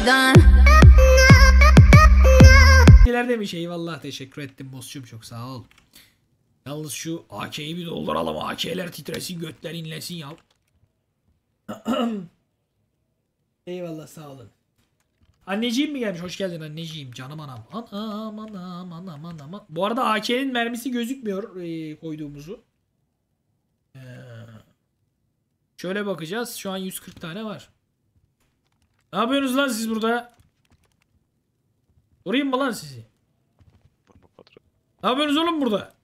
Neler demiş, eyvallah, teşekkür ettim boss'cum, çok sağ ol. Yalnız şu AK'yi bir dolduralım, AK'ler titresin, götler inlesin ya. Eyvallah, sağ olun. Anneciğim mi gelmiş? Hoş geldin anneciğim, canım anam. Anam anam anam anam. Bu arada AK'nin mermisi gözükmüyor koyduğumuzu. Şöyle bakacağız, şu an 140 tane var. Ne yapıyorsunuz lan siz burada? Vurayım mı lan sizi? Ne yapıyorsunuz oğlum burada?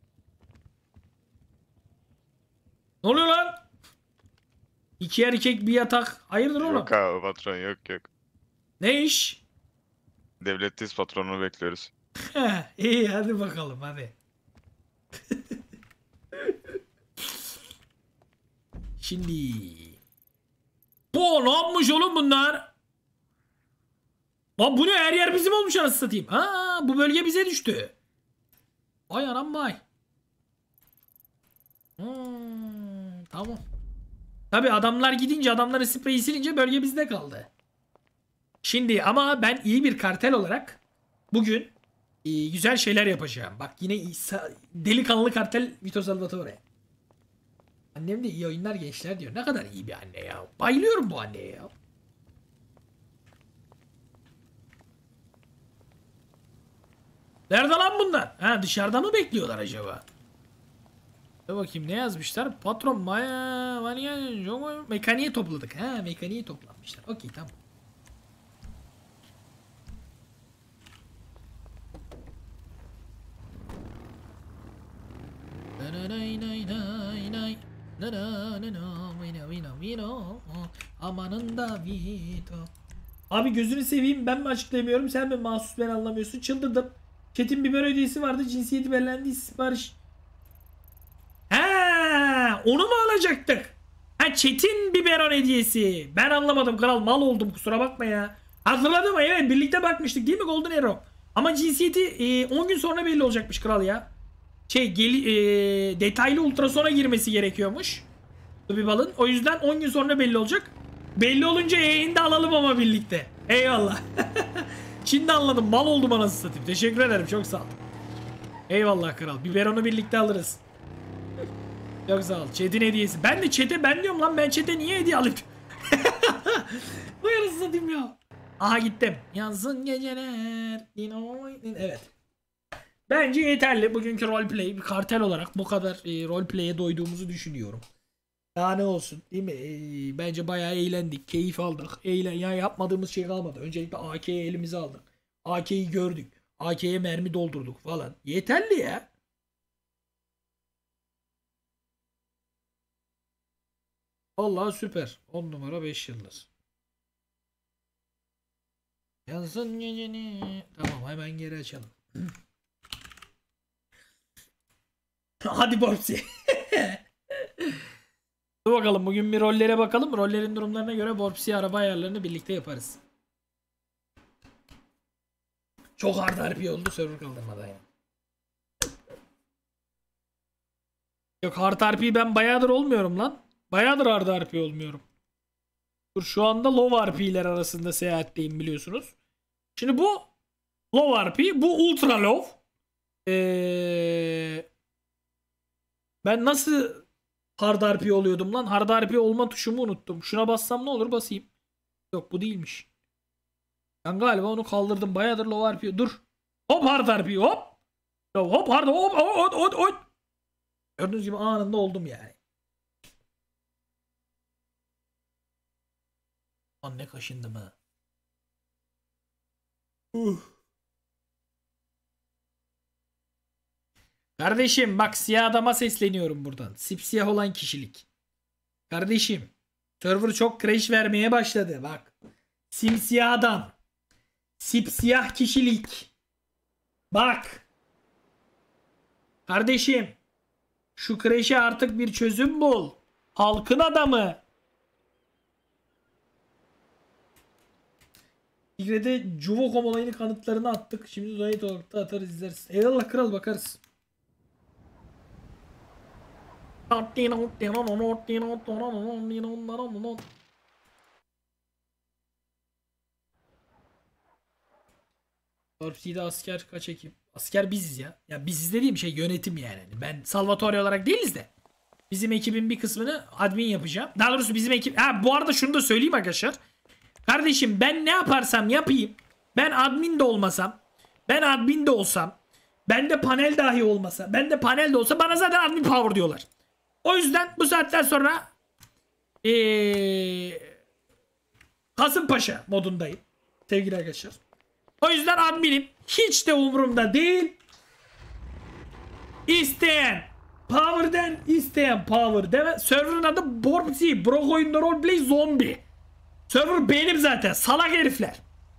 Ne oluyor lan? İki erkek bir yatak. Hayırdır oğlum? Yok abi patron, yok. Ne iş? Devletteyiz, patronunu bekliyoruz. İyi, hadi bakalım hadi. Şimdi. Bu ne yapmış oğlum bunlar? Lan bu ne, her yer bizim olmuş anasını satayım. Ha, bu bölge bize düştü. Vay anam vay. Tamam. Tabi adamlar gidince, adamların spreyi silince bölge bizde kaldı. Şimdi ama ben iyi bir kartel olarak bugün güzel şeyler yapacağım. Bak yine delikanlı kartel Vito Salvatore. Annem de iyi oyunlar gençler diyor. Ne kadar iyi bir anne ya. Bayılıyorum bu anneye ya. Nerede lan bunlar? Ha, dışarıda mı bekliyorlar acaba? Dur bakayım ne yazmışlar? Patron mekaniğe topladık. Ha, mekaniğe toplanmışlar. Okey, tamam. Amanında Vito. Abi gözünü seveyim, ben mi açıklayamıyorum, sen mi mahsus ben anlamıyorsun, çıldırdım. Çetin biber hediyesi vardı, cinsiyeti belirlendi, sipariş. Ha, onu mu alacaktık? Ha, Çetin biberon hediyesi. Ben anlamadım kral, mal oldum, kusura bakma ya. Hatırladım, evet birlikte bakmıştık değil mi Golden Arrow? Ama cinsiyeti 10 gün sonra belli olacakmış kral ya. Detaylı ultrasona girmesi gerekiyormuş. Bir balın. O yüzden 10 gün sonra belli olacak. Belli olunca yayında alalım ama birlikte. Eyvallah. Şimdi anladım. Mal oldum anasını satayım. Teşekkür ederim. Çok sağ ol. Eyvallah kral. Biberonu birlikte alırız. Çok sağ ol. Chat'in hediyesi. Ben de chat'e ben diyorum lan. Ben chat'e niye hediye alayım? Bu anasını satayım ya. Aha gittim. Yansın geceler. Evet. Bence yeterli. Bugünkü roleplay bir kartel olarak bu kadar roleplay'e doyduğumuzu düşünüyorum. Daha ne olsun değil mi? Bence bayağı eğlendik. Keyif aldık. Ya yapmadığımız şey kalmadı. Öncelikle AK'yi elimize aldık. AK'yi gördük. AK'ye mermi doldurduk falan. Yeterli ya. Vallahi süper. 10 numara 5 yıldız. Yansın geceni. Tamam, hemen geri açalım. Hadi Bobsi. Dur bakalım, bugün bir rollere bakalım. Rollerin durumlarına göre Bobsi araba ayarlarını birlikte yaparız. Çok hard RP oldu server kaldırmadan ya. Yok, hard RP ben bayağıdır olmuyorum lan. Bayağıdır hard RP olmuyorum. Dur, şu anda low RP'ler arasında seyahatteyim biliyorsunuz. Şimdi bu low RP, bu ultra low. Ben nasıl hard RP oluyordum lan? Hard RP olma tuşumu unuttum. Şuna bassam ne olur? Basayım. Yok, bu değilmiş. Ben galiba onu kaldırdım. Bayağıdır low RP. Dur. Hop hard RP hop. Hop hard hop hop hop hop. Gördüğünüz gibi anında oldum yani. Lan ne kaşındım ha. Kardeşim bak, siyah adama sesleniyorum buradan. Sipsiyah olan kişilik. Kardeşim, server çok crash vermeye başladı bak. Simsiyah adam. Sipsiyah kişilik. Bak. Kardeşim, şu crash'e artık bir çözüm bul. Halkın adamı. Tigre'de Cuvocom olayını kanıtlarını attık. Şimdi uzayı olarak da atarız, izleriz. Eyvallah kral, bakarız. Torpido'da asker kaç ekip? Asker biziz ya. Ya biziz dediğim şey yönetim yani. Ben Salvatore olarak değiliz de. Bizim ekibin bir kısmını admin yapacağım. Daha doğrusu bizim ekip... Ha bu arada şunu da söyleyeyim arkadaşlar. Kardeşim ben ne yaparsam yapayım. Ben admin de olmasam. Ben admin de olsam. Ben de panel dahi olmasa. Ben de panel de olsa bana zaten admin power diyorlar. O yüzden bu saatten sonra Kasımpaşa modundayım. Sevgili arkadaşlar. O yüzden adminim. Hiç de umurumda değil. İsteyen Power'den isteyen Power deme. Server'ın adı Borpsi. Bro oyunda roleplay zombie. Server benim zaten. Salak herifler.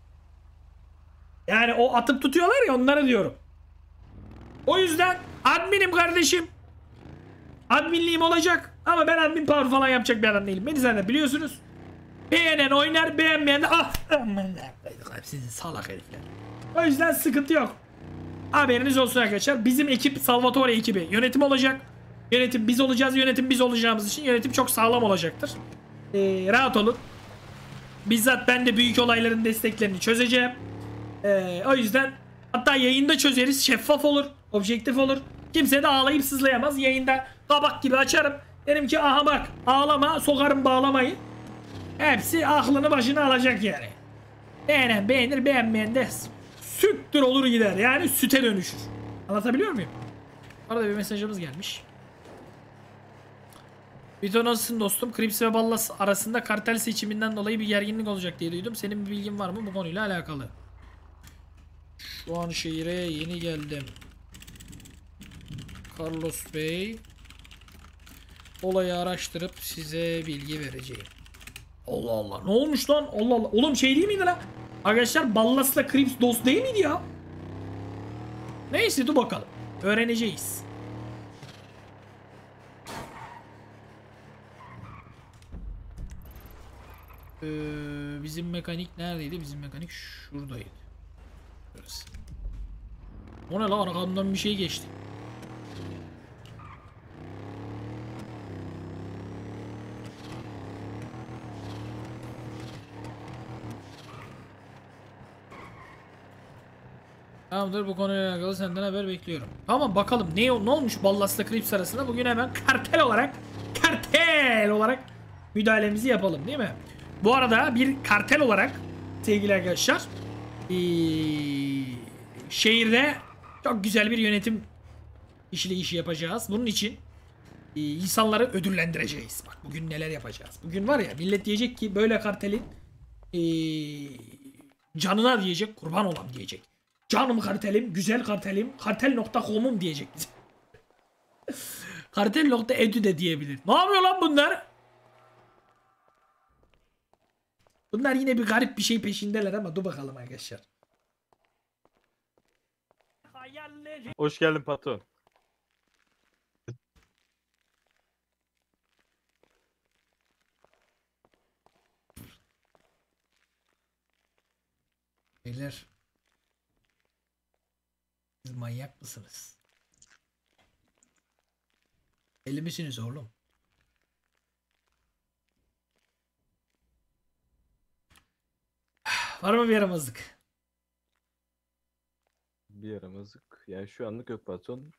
Yani o atıp tutuyorlar ya onları diyorum. O yüzden adminim kardeşim. Adminliğim olacak. Ama ben admin power falan yapacak bir adam değilim. Beni zaten biliyorsunuz. Beğenen oynar, beğenmeyen de sizin salak herifler. O yüzden sıkıntı yok. Haberiniz olsun arkadaşlar. Bizim ekip Salvatore ekibi. Yönetim olacak. Yönetim biz olacağız. Yönetim biz olacağımız için yönetim çok sağlam olacaktır. Rahat olun. Bizzat ben de büyük olayların desteklerini çözeceğim. O yüzden hatta yayında çözeriz. Şeffaf olur. Objektif olur. Kimse de ağlayıp sızlayamaz. Yayında kabak gibi açarım. Derim ki aha bak ağlama sokarım bağlamayı. Hepsi aklını başına alacak yani. Beğenen beğenir beğenmeyen de süttür olur gider. Yani süte dönüşür. Anlatabiliyor muyum? Arada bir mesajımız gelmiş. Vito nasılsın dostum? Crips ve Ballas arasında kartel seçiminden dolayı bir gerginlik olacak diye duydum. Senin bir bilgin var mı bu konuyla alakalı? Şu an şehire yeni geldim. Carlos Bey. Olayı araştırıp size bilgi vereceğim. Allah Allah. Ne olmuş lan? Allah Allah. Oğlum şey değil miydi lan? Arkadaşlar Ballas'la Crips dost değil miydi ya? Neyse dur bakalım. Öğreneceğiz. Bizim mekanik neredeydi? Bizim mekanik şuradaydı. Burası. O ne lan? Arkamdan bir şey geçti. Tamamdır bu konuyla alakalı senden haber bekliyorum. Tamam bakalım ne olmuş Ballas'la Crips arasında bugün hemen kartel olarak müdahalemizi yapalım değil mi? Bu arada bir kartel olarak sevgili arkadaşlar şehirde çok güzel bir yönetim işi yapacağız. Bunun için insanları ödüllendireceğiz. Bak bugün neler yapacağız. Bugün var ya millet diyecek ki böyle kartelin canına diyecek kurban olan diyecek. Canım kartelim, güzel kartelim, kartel.com'um diyecek bize. Kartel.edu de diyebilir. Ne yapıyor lan bunlar? Bunlar yine bir garip bir şey peşindeler ama dur bakalım arkadaşlar. Hoş geldin patron. Beyler. Siz manyak mısınız? Deli misiniz oğlum? Var mı bir yaramazlık? Bir yaramazlık. Yani şu anlık yok patron.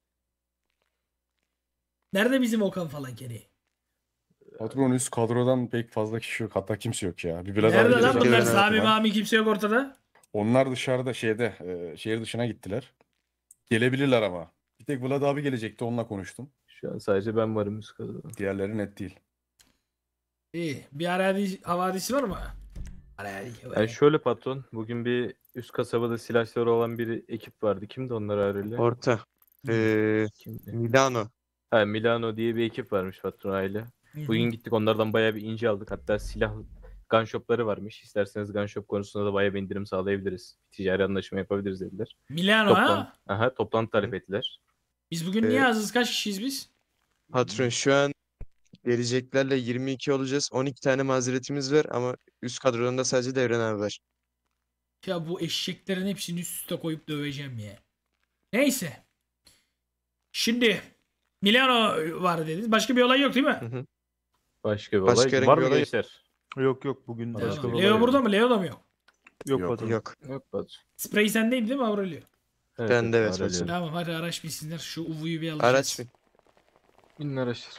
Nerede bizim Okan falan Kenny? Patron üst kadrodan pek fazla kişi yok. Hatta kimse yok ya. Bir Bilal abi Nerede lan gelecek bunlar? herhalde Sami var. Mami kimse yok ortada. Onlar dışarıda şehir dışına gittiler. Gelebilirler ama. Bir tek Vlad abi gelecekti onunla konuştum. Şu an sadece ben varım üst kadroda. Diğerleri net değil. İyi. Bir havadisi var mı? Yani şöyle patron. Bugün bir üst kasabada silahları olan bir ekip vardı. Kimdi onlar ayrıca? Orta. Kimdi? Milano. Ha, Milano diye bir ekip varmış patron aile. Bugün gittik onlardan bayağı bir ince aldık. Hatta silah gun shop'ları varmış. İsterseniz gun shop konusunda da bayağı bir indirim sağlayabiliriz. Ticari anlaşma yapabiliriz dediler. Milano ha? Toplantı talep ettiler. Biz bugün niye azız? Kaç kişiyiz biz? Patron şu an geleceklerle 22 olacağız. 12 tane mazeretimiz var ama üst kadrodan da sadece Devran abi var. Ya bu eşeklerin hepsini üst üste koyup döveceğim ya. Neyse. Şimdi Milano var dediniz. Başka bir olay yok değil mi? Hı hı. Başka bir Başka olay herhangi var bir mı olay- gençler? Yok bugün Başka Tamam. bir Leo olay burada yok. mı? Leo da mı yok? Yok Yok. patron. Yok. Yok patron. Sprey sendeydi değil mi Aurelio? Evet, Ben de evet Aurelio. patron. Tamam hadi araç bilsinler. Şu UV'yu bir alacağız. Araç mı? Binin araçlar.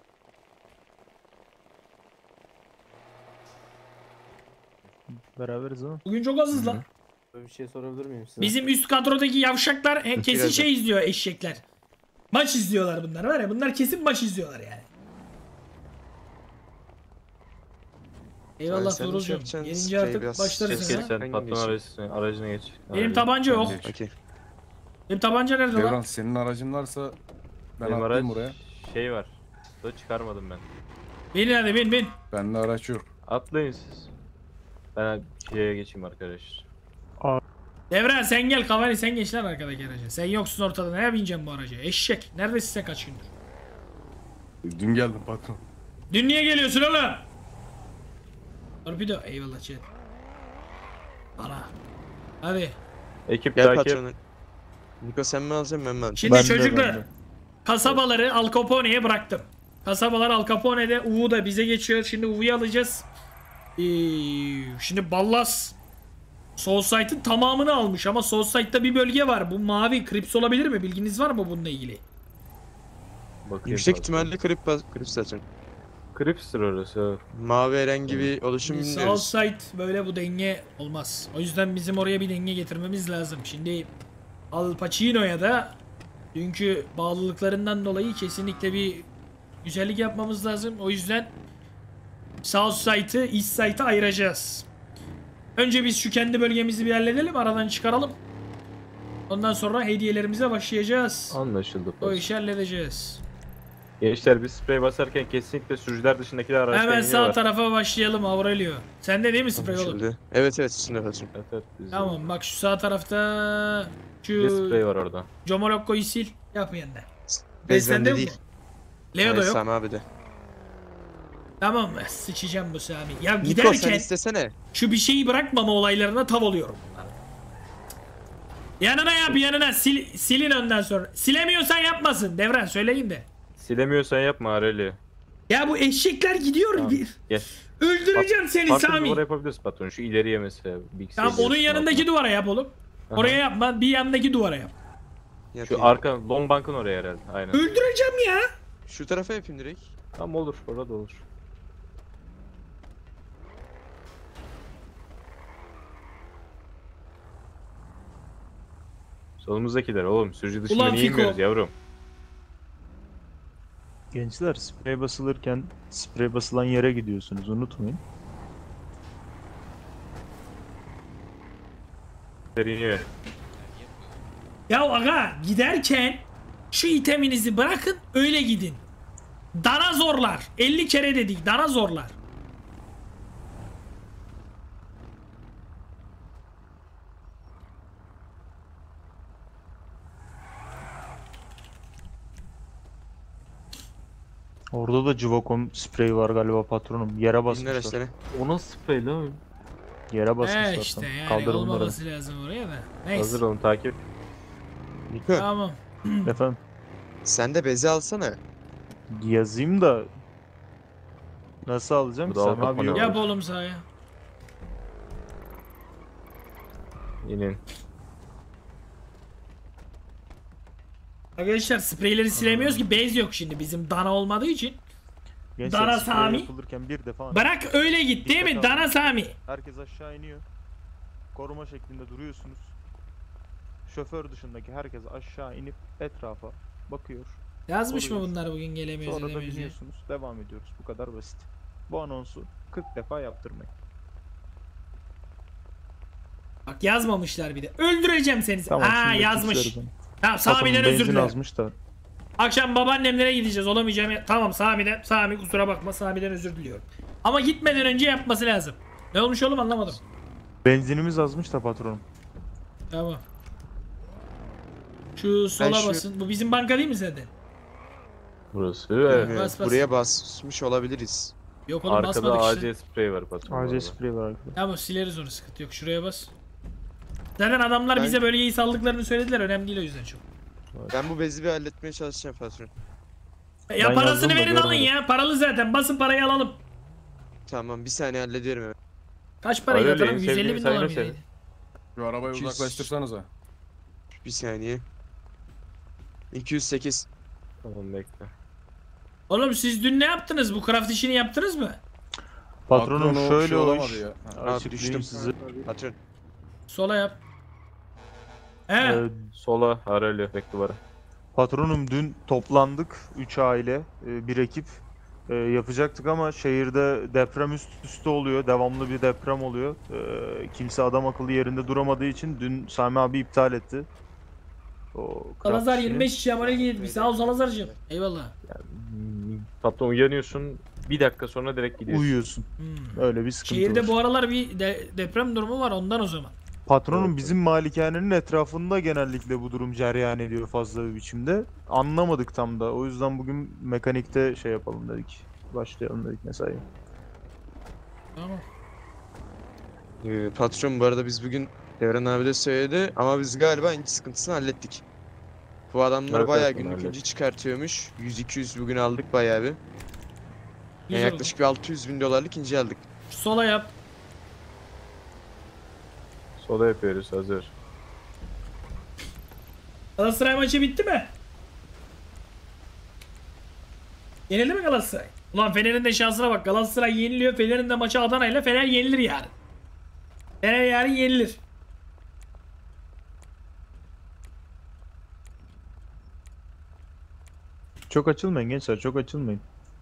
Beraberiz ama. Bugün çok azız lan. Bir şey sorabilir miyim size? Bizim üst kadrodaki yavşaklar kesin Birazdan. şey izliyor eşekler. Maç izliyorlar bunlar var ya. Bunlar kesin maç izliyorlar yani. Eyvallah sen Tuğrul'cum. yapacaksın, Gelince sprey artık biraz başlarız ses ha. kes. Sen Hangi patron geçeyim? aracına geç. Benim Aracı. tabanca yok. Geç. Okey. Benim tabanca nerede Devran lan? senin aracın varsa ben Benim atlayayım araç oraya. şey var. Da çıkarmadım ben. Bin hadi bin. Bende araç yok. Atlayın siz. Ben şeye geçeyim arkadaşlar. Devran sen gel Kavani sen geç lan arkadaki araca. Sen yoksun ortada ne bineceğim bu araca? Eşek. Neredesin sen kaç gündür? Dün geldim patron. Dün niye geliyorsun oğlum? Torpido. Eyvallah chat. Ana. Hadi. Ekip Gel takip. patronum. Niko sen mi alacaksın ben mi alacağım? Şimdi Ben de, çocuklar ben de. kasabaları Al Capone'ye bıraktım. Kasabalar Al Capone'de, Uğu da bize geçiyor. Şimdi Uğu'yu alacağız. Şimdi Ballas Soulsight'ın tamamını almış ama Soulsight'ta bir bölge var. Bu mavi Crips olabilir mi? Bilginiz var mı bununla ilgili? Bakayım Yüksek patron. ihtimalle krip zaten. Cripster orası. Mavi herhangi bir oluşum bilmiyoruz. Southside böyle bu denge olmaz. O yüzden bizim oraya bir denge getirmemiz lazım. Şimdi Al Pacino'ya da dünkü bağlılıklarından dolayı kesinlikle bir güzellik yapmamız lazım. O yüzden Southside'ı East Side'a ayıracağız. Önce biz şu kendi bölgemizi bir halledelim. Aradan çıkaralım. Ondan sonra hediyelerimize başlayacağız. Anlaşıldı O patron. işi halledeceğiz. Gençler biz sprey basarken kesinlikle sürücüler dışındakiler araçtan Hemen sağ iniyorlar. tarafa başlayalım Aurelio. Sende değil mi sprey oğlum? Anlaşıldı. Evet üstünde patron. Evet, evet, biz Tamam bak şu sağ tarafta Bir de sprey şu var orada. Comolokko'yu sil. Yap yanına. Bez Sende bende yok değil. mu? Leo da Evet, yok. Sami abi de. Tamam sıçacağım bu Sami. Ya Niko sen giderken istesene. şu bir şeyi bırakmama olaylarına tav oluyorum. Yanına yap yanına silin önden sonra. Silemiyorsan yapmasın Devran söyleyin de. Silemiyorsan yapma Areli. Ya bu eşekler gidiyor Tamam. bir. Gel. Öldüreceğim seni Farklı Sami. duvara yapabiliriz patron. Şu ileriye mesela. Big Tamam Sage onun diyorsun yanındaki altına. duvara yap oğlum. Aha. Oraya yapma bir yanındaki duvara yap. Yapayım. Şu arka long bank'ın oraya herhalde. Aynen. Öldüreceğim ya. Şu tarafa yapayım direkt. Tamam olur. Orada olur. Solumuzdakiler oğlum. Sürücü dışında Ulan niye Fiko. inmiyoruz yavrum? Gençler sprey basılırken sprey basılan yere gidiyorsunuz unutmayın. İniyor. Ya aga giderken şu iteminizi bırakın öyle gidin. Danazorlar. 50 kere dedik danazorlar. Orada da Civacom sprey var galiba patronum. Yere Binler basmışlar. araçları. O nasıl sprey lan? Yere basmışlar. işte tam. yani Kaldırın bunları. olmaması lazım oraya da. Neyse. Hazır olun takip. Niko Tamam. Efendim sen de bezi alsana. yazayım da nasıl alacağım? Bu da Sami Al abi Capone yok. var. Yap oğlum sahaya. İnin. Arkadaşlar spreyleri silemiyoruz ki base yok şimdi bizim dana olmadığı için. Gençler, Dana sprey Sami. yapılırken bir defa Bırak öyle git değil mi Dikkat dana Sami? herkes aşağı iniyor. Koruma şeklinde duruyorsunuz. Şoför dışındaki herkes aşağı inip etrafa bakıyor. Yazmış mı Koruyor. bunlar bugün gelemiyoruz Sonra da edemiyoruz diye? biniyorsunuz. Devam ediyoruz. Bu kadar basit. Bu anonsu 40 defa yaptırmayın. Bak yazmamışlar bir de. Öldüreceğim seni. Tamam, Ha şimdi yazmış. fixleriz onu. Tamam Patronum Sami'den özür benzin dilerim. azmış da. Akşam babaannemlere gideceğiz olamayacağım. Tamam Sami kusura bakma Sami'den özür diliyorum. Ama gitmeden önce yapması lazım. Ne olmuş oğlum anlamadım. Benzinimiz azmış da patronum. Tamam. Şu sola şu- basın. Bu bizim banka değil mi zaten? Burası. Evet. Bilmiyorum. bas, bas. Buraya basmış olabiliriz. Yok oğlum Arkada basmadık işte. AC sprey var patron. bu AC arada. sprey var arkada. Tamam sileriz onu sıkıntı yok. Şuraya bas. Zaten adamlar Ben- bize bölgeyi saldıklarını söylediler. Önemli değil o yüzden çok. Ben bu bezi bir halletmeye çalışacağım patron. Ya Ben parasını yazdım da verin alın görmedim. ya. Paralı zaten. Basın parayı alalım. Tamam bir saniye hallediyorum hemen. Kaç para Aurelio, yatırım? en 150 sevdiğin bin dolar sayma mı? senin. neydi? Şu arabayı 200. uzaklaştırsanıza. Bir saniye. 208. Tamam bekle. Oğlum siz dün ne yaptınız? Bu craft işini yaptınız mı? Patronum Patronu şöyle şey o olamadı iş. ya. Abi düştüm. Açıklayayım size. Patron. Sola yap. He. Sola Aurelio bek duvara. Patronum dün toplandık 3 aile, bir ekip. Yapacaktık ama şehirde deprem üst üste oluyor. Devamlı bir deprem oluyor. Kimse adam akıllı yerinde duramadığı için dün Sami abi iptal etti. O craft Salazar işini. 25 kişi abone gitmiş. Sağ ol Salazar'cığım. Eyvallah. Patron uyanıyorsun. Bir dakika sonra direkt gidiyorsun. Uyuyorsun. Hmm. Öyle bir sıkıntı Şehirde var. bu aralar bir deprem durumu var ondan o zaman. Patronum Evet, bizim malikanenin etrafında genellikle bu durum cereyan ediyor fazla bir biçimde. Anlamadık tam da. O yüzden bugün mekanikte şey yapalım dedik. Başlayalım dedik mesai. Tamam. Patron bu arada biz bugün Devran abi de söyledi ama biz galiba inci sıkıntısını hallettik. Bu adamlar Evet, bayağı evet, günlük hallettik. inci çıkartıyormuş. 100-200 bugün aldık bayağı bir. Yani Güzel oldu. yaklaşık bir 600 bin dolarlık inci aldık. Sola yap. Sola yapıyoruz hazır. Galatasaray maçı bitti mi? Yenildi mi Galatasaray? Ulan Fener'in de şansına bak. Galatasaray yeniliyor. Fener'in de maçı Adana ile Fener yenilir yani. Fener yarın yenilir. Çok açılmayın gençler, çok açılmayın.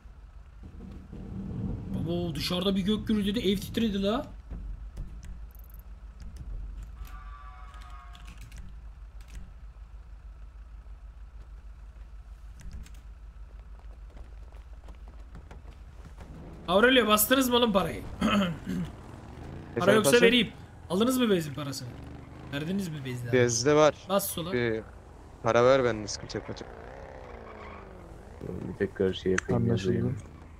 Baba dışarıda bir gök gürüldü, ev titredi la. Aurelio bastınız mı oğlum parayı? Para Efendim yoksa patron? vereyim. Aldınız mı benzin parasını? Verdiniz mi benzin? Bezde var. Bas sola. Para ver bende sıkıntı yok patron. Bir tekrar şey yapayım. Anlaşıldı. yazayım.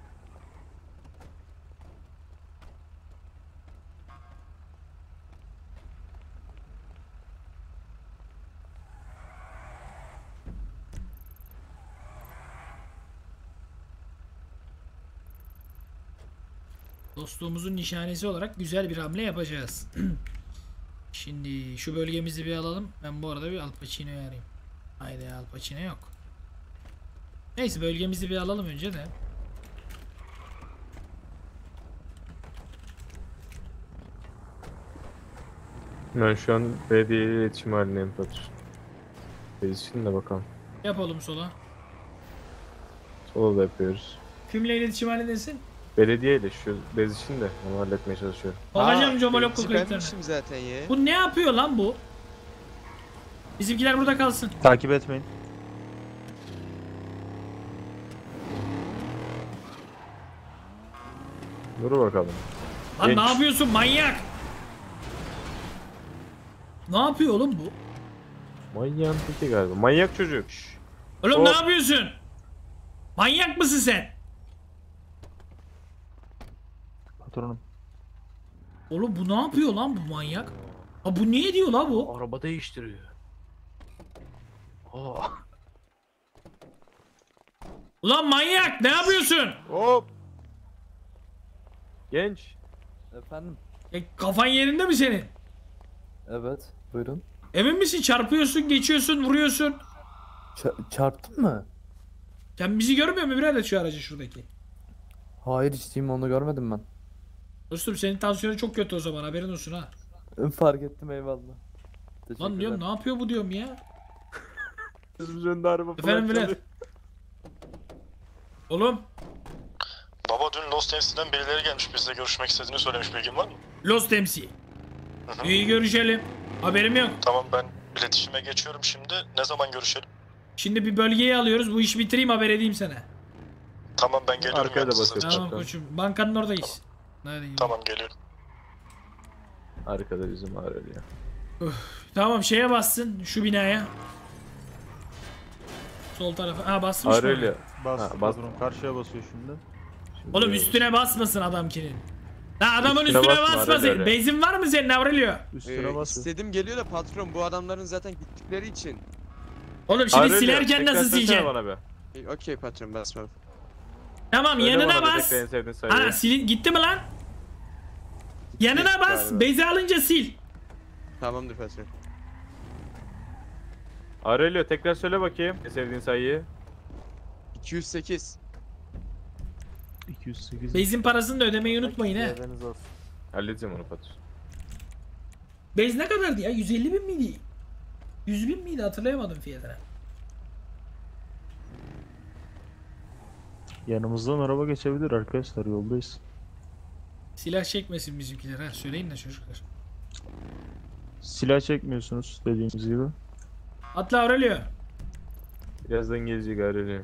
Dostluğumuzun nişanesi olarak güzel bir hamle yapacağız. Şimdi şu bölgemizi bir alalım. Ben bu arada bir Al Pacino'yu arayayım. Haydi Al Pacino yok. Neyse bölgemizi bir alalım önce de. Ben şu an belediye ile iletişim halindeyim patron. Biz için de bakalım. Yapalım sola. Sola da yapıyoruz. Kimle iletişim halindesin? Belediye ile şu bez için de onu halletmeye çalışıyorum. Bakacağım Aa, Comolok benimki kayıtlarına. benmişim zaten ya. Bu ne yapıyor lan bu? Bizimkiler burada kalsın. Takip etmeyin. Dur bakalım. Lan Genç. ne yapıyorsun manyak? Ne yapıyor oğlum bu? Manyağın teki galiba. Manyak çocuk. Oğlum ne Hop. yapıyorsun? Manyak mısın sen? Patronum. Oğlum bu ne yapıyor lan bu manyak? Ha bu niye diyor la bu? Araba değiştiriyor. Oh. Ulan manyak ne yapıyorsun? Hop! Genç. Efendim? Kafan yerinde mi senin? Evet. Buyurun. Emin misin? Çarpıyorsun, geçiyorsun, vuruyorsun. Çarptın mı? Sen bizi görmüyor musun birader şu aracı şuradaki? Hayır içtiğim onu görmedim ben. Dostum senin tansiyonun çok kötü o zaman haberin olsun ha. Fark ettim eyvallah. Lan diyorum ne yapıyor bu diyorum ya. Bizim önünde araba falan Efendim birader. çalıyor. Oğlum Baba dün Lost Ems'den birileri gelmiş bizle görüşmek istediğini söylemiş, bilgin var mı? Lost MC. İyi görüşelim. Haberim yok. Tamam, ben iletişime geçiyorum şimdi. Ne zaman görüşelim? Şimdi bir bölgeyi alıyoruz. Bu işi bitireyim haber edeyim sana. Tamam, ben geliyorum. Arkaya da yalnız basıyor. size. Tamam Tamam. koçum. Bankanın oradayız. Hadi. Tamam, geliyorum. Arkada bizim Aurelio. Tamam şeye bassın şu binaya. Sol tarafa. Ha basmış mı? Aurelio. Bas, Ha, bas. patron. Karşıya basıyor şimdi. Şimdi Oğlum üstüne basmasın adamkinin. Ha adamın Üstüne üstüne basma, basmasın. Aurelio. Benzin var mı senin Aurelio? Üstüne basıyor. İstedim geliyor da patron bu adamların zaten gittikleri için. Oğlum şimdi Aurelio, silerken tekrar nasıl söylesene sileceksin? bana be. Okey patron basmam. Tamam Söyle yanına bana bir bas. tekrar en sevdiğin sayıyı. Ha gitti mi lan? Yanına bas. galiba. Bezi alınca sil. Tamamdır patron. Aurelio tekrar söyle bakayım. En sevdiğin sayıyı. 208. 208. Bezin parasını da ödemeyi unutmayın he. Haberiniz olsun. Halledeceğim onu patron. Bez ne kadardı ya? 150 bin miydi? 100 bin miydi? Hatırlayamadım fiyatını. Yanımızdan araba geçebilir arkadaşlar, yoldayız. Silah çekmesin bizimkiler ha. Söyleyin de çocuklar. Silah çekmiyorsunuz dediğimiz gibi. Atla Aurelio. Birazdan gelecek Aurelio.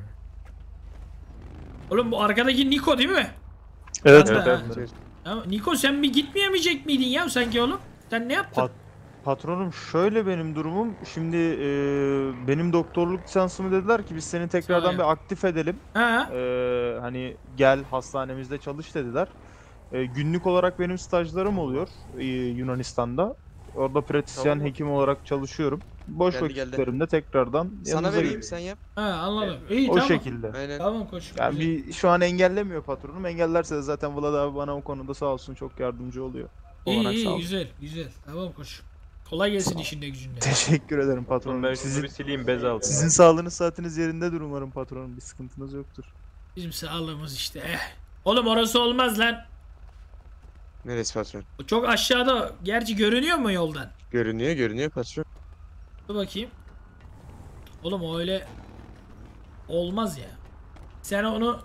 Oğlum bu arkadaki Niko değil mi? Evet. Ben de- Evet, ha. evet. Ya Niko sen bir gitmeyemeyecek miydin ya sanki oğlum? Sen ne yaptın? Patronum şöyle benim durumum. Şimdi benim doktorluk lisansımı dediler ki biz seni tekrardan ya. bir aktif edelim. Ha? Hani gel hastanemizde çalış dediler. Günlük olarak benim stajlarım oluyor Yunanistan'da. Orada pratisyen Tamam. hekim olarak çalışıyorum. Boş Geldi, geldi. vakitlerimde tekrardan Sana yanınıza vereyim geliyorum. sen yap. Ha anladım. İyi O tamam. şekilde. Aynen. Tamam koç. Yani Güzel. bir şu an engellemiyor patronum. Engellerse de zaten Vlad abi bana o konuda sağ olsun çok yardımcı oluyor. İyi Olanak sağ iyi olsun. güzel güzel. Tamam koç. Kolay gelsin işinde gücünde. Teşekkür ederim Patron patronum. ben şunu Sizin bir sileyim bez aldım. sizin sağlığınız saatiniz yerindedir umarım patronum. Bir sıkıntınız yoktur. Bizim sağlığımız işte. Oğlum orası olmaz lan. Neresi patron? O çok aşağıda. Gerçi görünüyor mu yoldan? Görünüyor patron. Dur bakayım. Oğlum o öyle olmaz ya. Sen onu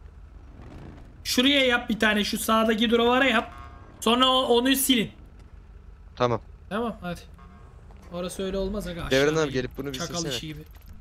şuraya yap bir tane, şu sağdaki duvara yap. Sonra onu silin. Tamam. Tamam hadi. Orası öyle olmaz aga. Devran aşağıda abi gelip bunu bir Çakal silsene. işi gibi.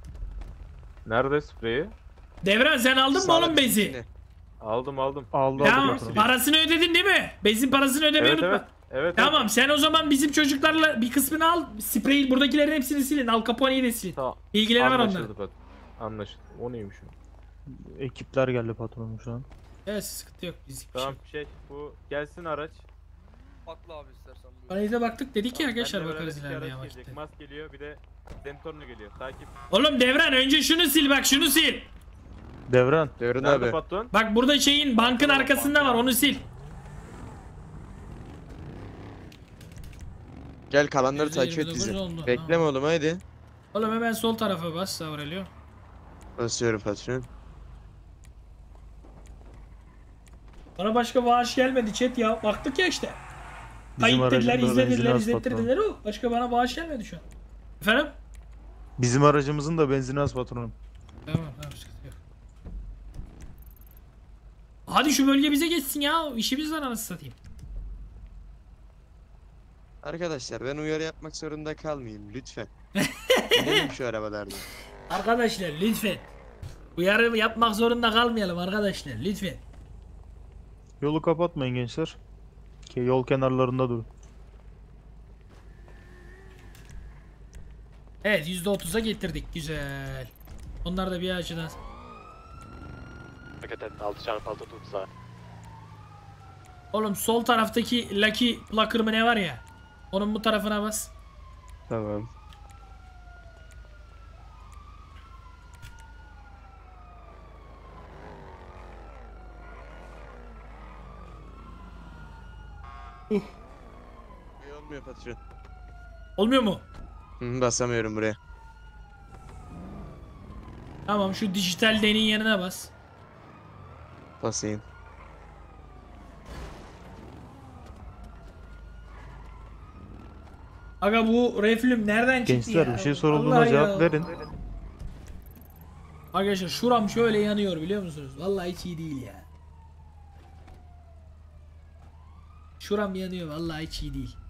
Nerede spreyi? Devran sen aldın mı Sağdaki oğlum bezi? ikisini. Aldım. Aldı Tamam patronum. parasını ödedin değil mi? Bezin parasını ödemeyi Evet unutma. evet. Evet. Tamam sen o zaman bizim çocuklarla bir kısmını al. Spreyi buradakilerin hepsini silin. Al Capone'yi de silin. Tamam. İlgileri var Anlaşıldı onların. patron. Anlaşıldı. O neymiş o? Ekipler geldi patronum şu an. Evet sıkıntı yok. Biz Tamam bu gelsin araç. Bakla abi istersen buyur. Parayıza baktık dedik ya arkadaşlar Benle bakarız beraber iki ilerleyen araç vakitte. gelecek. Mas geliyor bir de Zentorno geliyor. Takip. Oğlum Devran önce şunu sil bak şunu sil. Devran. Devran Nerede abi. patron? Bak burada şeyin bankın arkasında var onu sil. Gel kalanları takip et %29 bizi. oldu, Bekleme tamam. oğlum haydi. Oğlum hemen sol tarafa bas Aurelio. Basıyorum patron. Bana başka bağış gelmedi chat ya. Baktık ya işte. Bizim Kayıt dediler, aracımızda izlediler, benzin az patron. izlettirdiler o. Başka bana bağış gelmedi şu an. Efendim? Bizim aracımızın da benzini az patronum. Tamam sıkıntı yok. Hadi şu bölge bize geçsin ya. İşimiz var anasını satayım. Arkadaşlar ben uyarı yapmak zorunda kalmayayım lütfen. Gidelim şu arabalardan. Arkadaşlar lütfen. Uyarı yapmak zorunda kalmayalım arkadaşlar lütfen. Yolu kapatmayın gençler. Yol kenarlarında durun. Evet %30'a getirdik güzel. Onlar da bir açıdan. Hakikaten 6x6 tutsa. Oğlum sol taraftaki Lucky Plucker mı ne var ya? Onun bu tarafına bas. Tamam. Olmuyor patron. Olmuyor mu? Basamıyorum buraya. Tamam şu dijital denin yanına bas. Basayım. Aga bu reflüm nereden çıktı Gençler ya? bir şey sorulduğuna Vallahi cevap ya. verin. Arkadaşlar şuram şöyle yanıyor biliyor musunuz? Vallahi hiç iyi değil ya. Şuram yanıyor vallahi hiç iyi değil.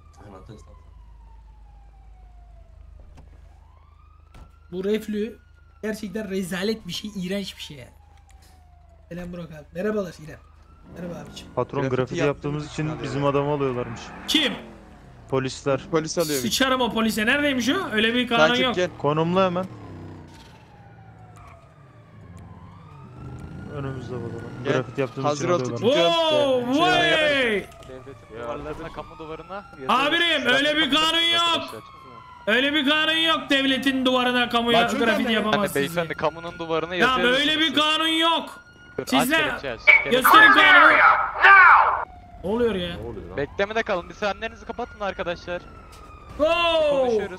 Bu reflü gerçekten rezalet bir şey, iğrenç bir şey yani. Selam Burak abi. Merhabalar İrem. Merhaba abiciğim. Patron Grafiti grafiti yaptığımız yaptığımız için için bizim adamı alıyorlarmış. Kim? Polisler. Polis alıyor. Sıçarım o polise. Neredeymiş o? Öyle bir kanun Takip yok. gel. Konumla hemen. Önümüzde bakalım. Gel. Grafiti yaptığımız Hazır için ol, alıyorlar. Wow, Şey, vay! Duvarlarına, kamu duvarına. Abirim öyle bir kanun yok. Öyle bir kanun yok. Devletin duvarına kamuya Lan çok grafiti nereden ya? yapamazsınız. Beyefendi kamunun duvarına Ya yazı böyle bir kanun yok. Sizler Gösterin gösterin kanunu. Ne oluyor ya? Ne oluyor lan? Beklemede kalın. Bir frenlerinizi kapatın arkadaşlar. Wow! Konuşuyoruz.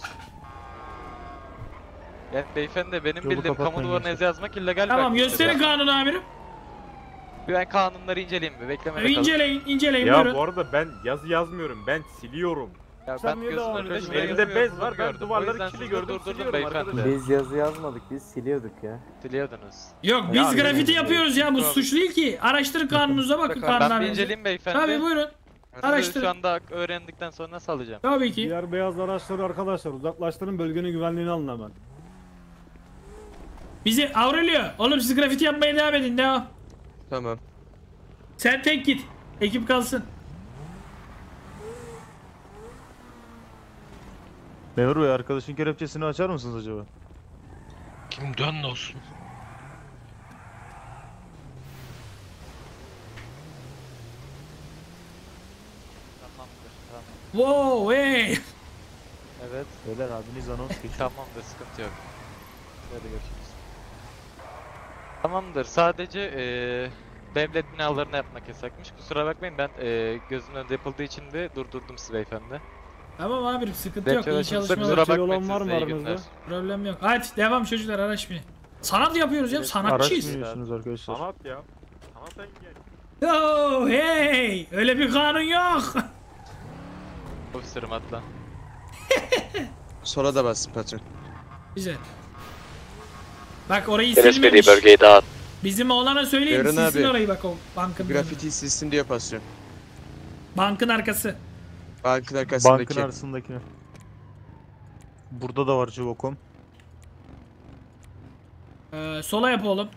Yani beyefendi benim Yolu bildiğim kamu kapatmayın duvarına yazı yazmak illegal. Tamam bir aktivite. gösterin kanunu amirim. Ben kanunları inceleyeyim bir. Beklemede kalın. İnceleyin Ya buyurun. bu arada ben yazı yazmıyorum. Ben siliyorum. Ya Sen ben niye gözümün devam önünde ediyorsun? şuraya Elimde yazı bez yazdığını var, ben gördüm. duvarları O yüzden kili sizi gördüm, durdurdum siliyorum beyefendi. arkadaşlar. Biz yazı yazmadık, biz siliyorduk ya. Siliyordunuz. Yok Ya, biz grafiti bilmiyorum. yapıyoruz ya bu suç değil ki. Araştırın kanununuza bakın Ben bir kanunlarınızı. inceleyeyim beyefendi. Tabii buyurun. Sizi araştırın. Şu anda öğrendikten sonra nasıl alacağım? Tabii ki. Diğer beyaz araçları arkadaşlar uzaklaştırın, bölgenin güvenliğini alın hemen. Bizi Aurelio. Oğlum siz grafiti yapmaya devam edin devam. Tamam. Sen tek git. Ekip kalsın. Memur Bey, arkadaşın kelepçesini açar mısınız acaba? Kimden olsun? Tamamdır. Tamam. Wow hey. Evet. Beyler abiniz anons geçiyor. Tamamdır. Sıkıntı yok. Hadi görüşürüz. Tamamdır. Sadece devlet binalarını yapmak yasakmış. Kusura bakmayın ben gözümün önünde yapıldığı için de durdurdum sizi beyefendi. Tamam amirim sıkıntı yok. İyi Çalışırsa çalışmalar. kusura Kusura bakmayın olan var mı size iyi aranızda? günler. Problem yok. Hadi devam çocuklar araç binin. Sanat yapıyoruz ya Evet, Araç sanatçıyız. biniyorsunuz arkadaşlar. Sanat ya. Sanat engel. Oh hey. Öyle bir kanun yok. Ofisirim atla. Sola da bas patron. Güzel. Bak orayı silmemiş. bölgeyi dağıt. Bizim oğlana söyleyin Yarın silsin abi. orayı bak o bankın. Grafiti silsin diyor patron. Bankın arkası. Bankın arkasındaki. Bankın arasındakine. Burada da var Civokom. Sola yap oğlum.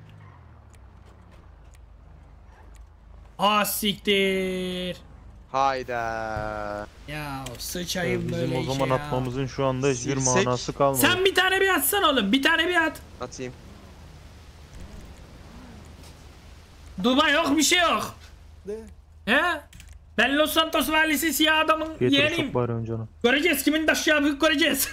Siktir. Hayda. Ya sıçayım Bizim böyle o işe zaman ya. atmamızın şu anda hiçbir Silsek- manası kalmadı. Sen bir tane bir atsan oğlum. Bir tane bir at. Atayım. Dubai yok bir şey yok. He? Ben Los Santos valisi siyah adamın Getir yeğeniyim. çok bağırıyorsun canım. Göreceğiz kimin taşı yapıp göreceğiz.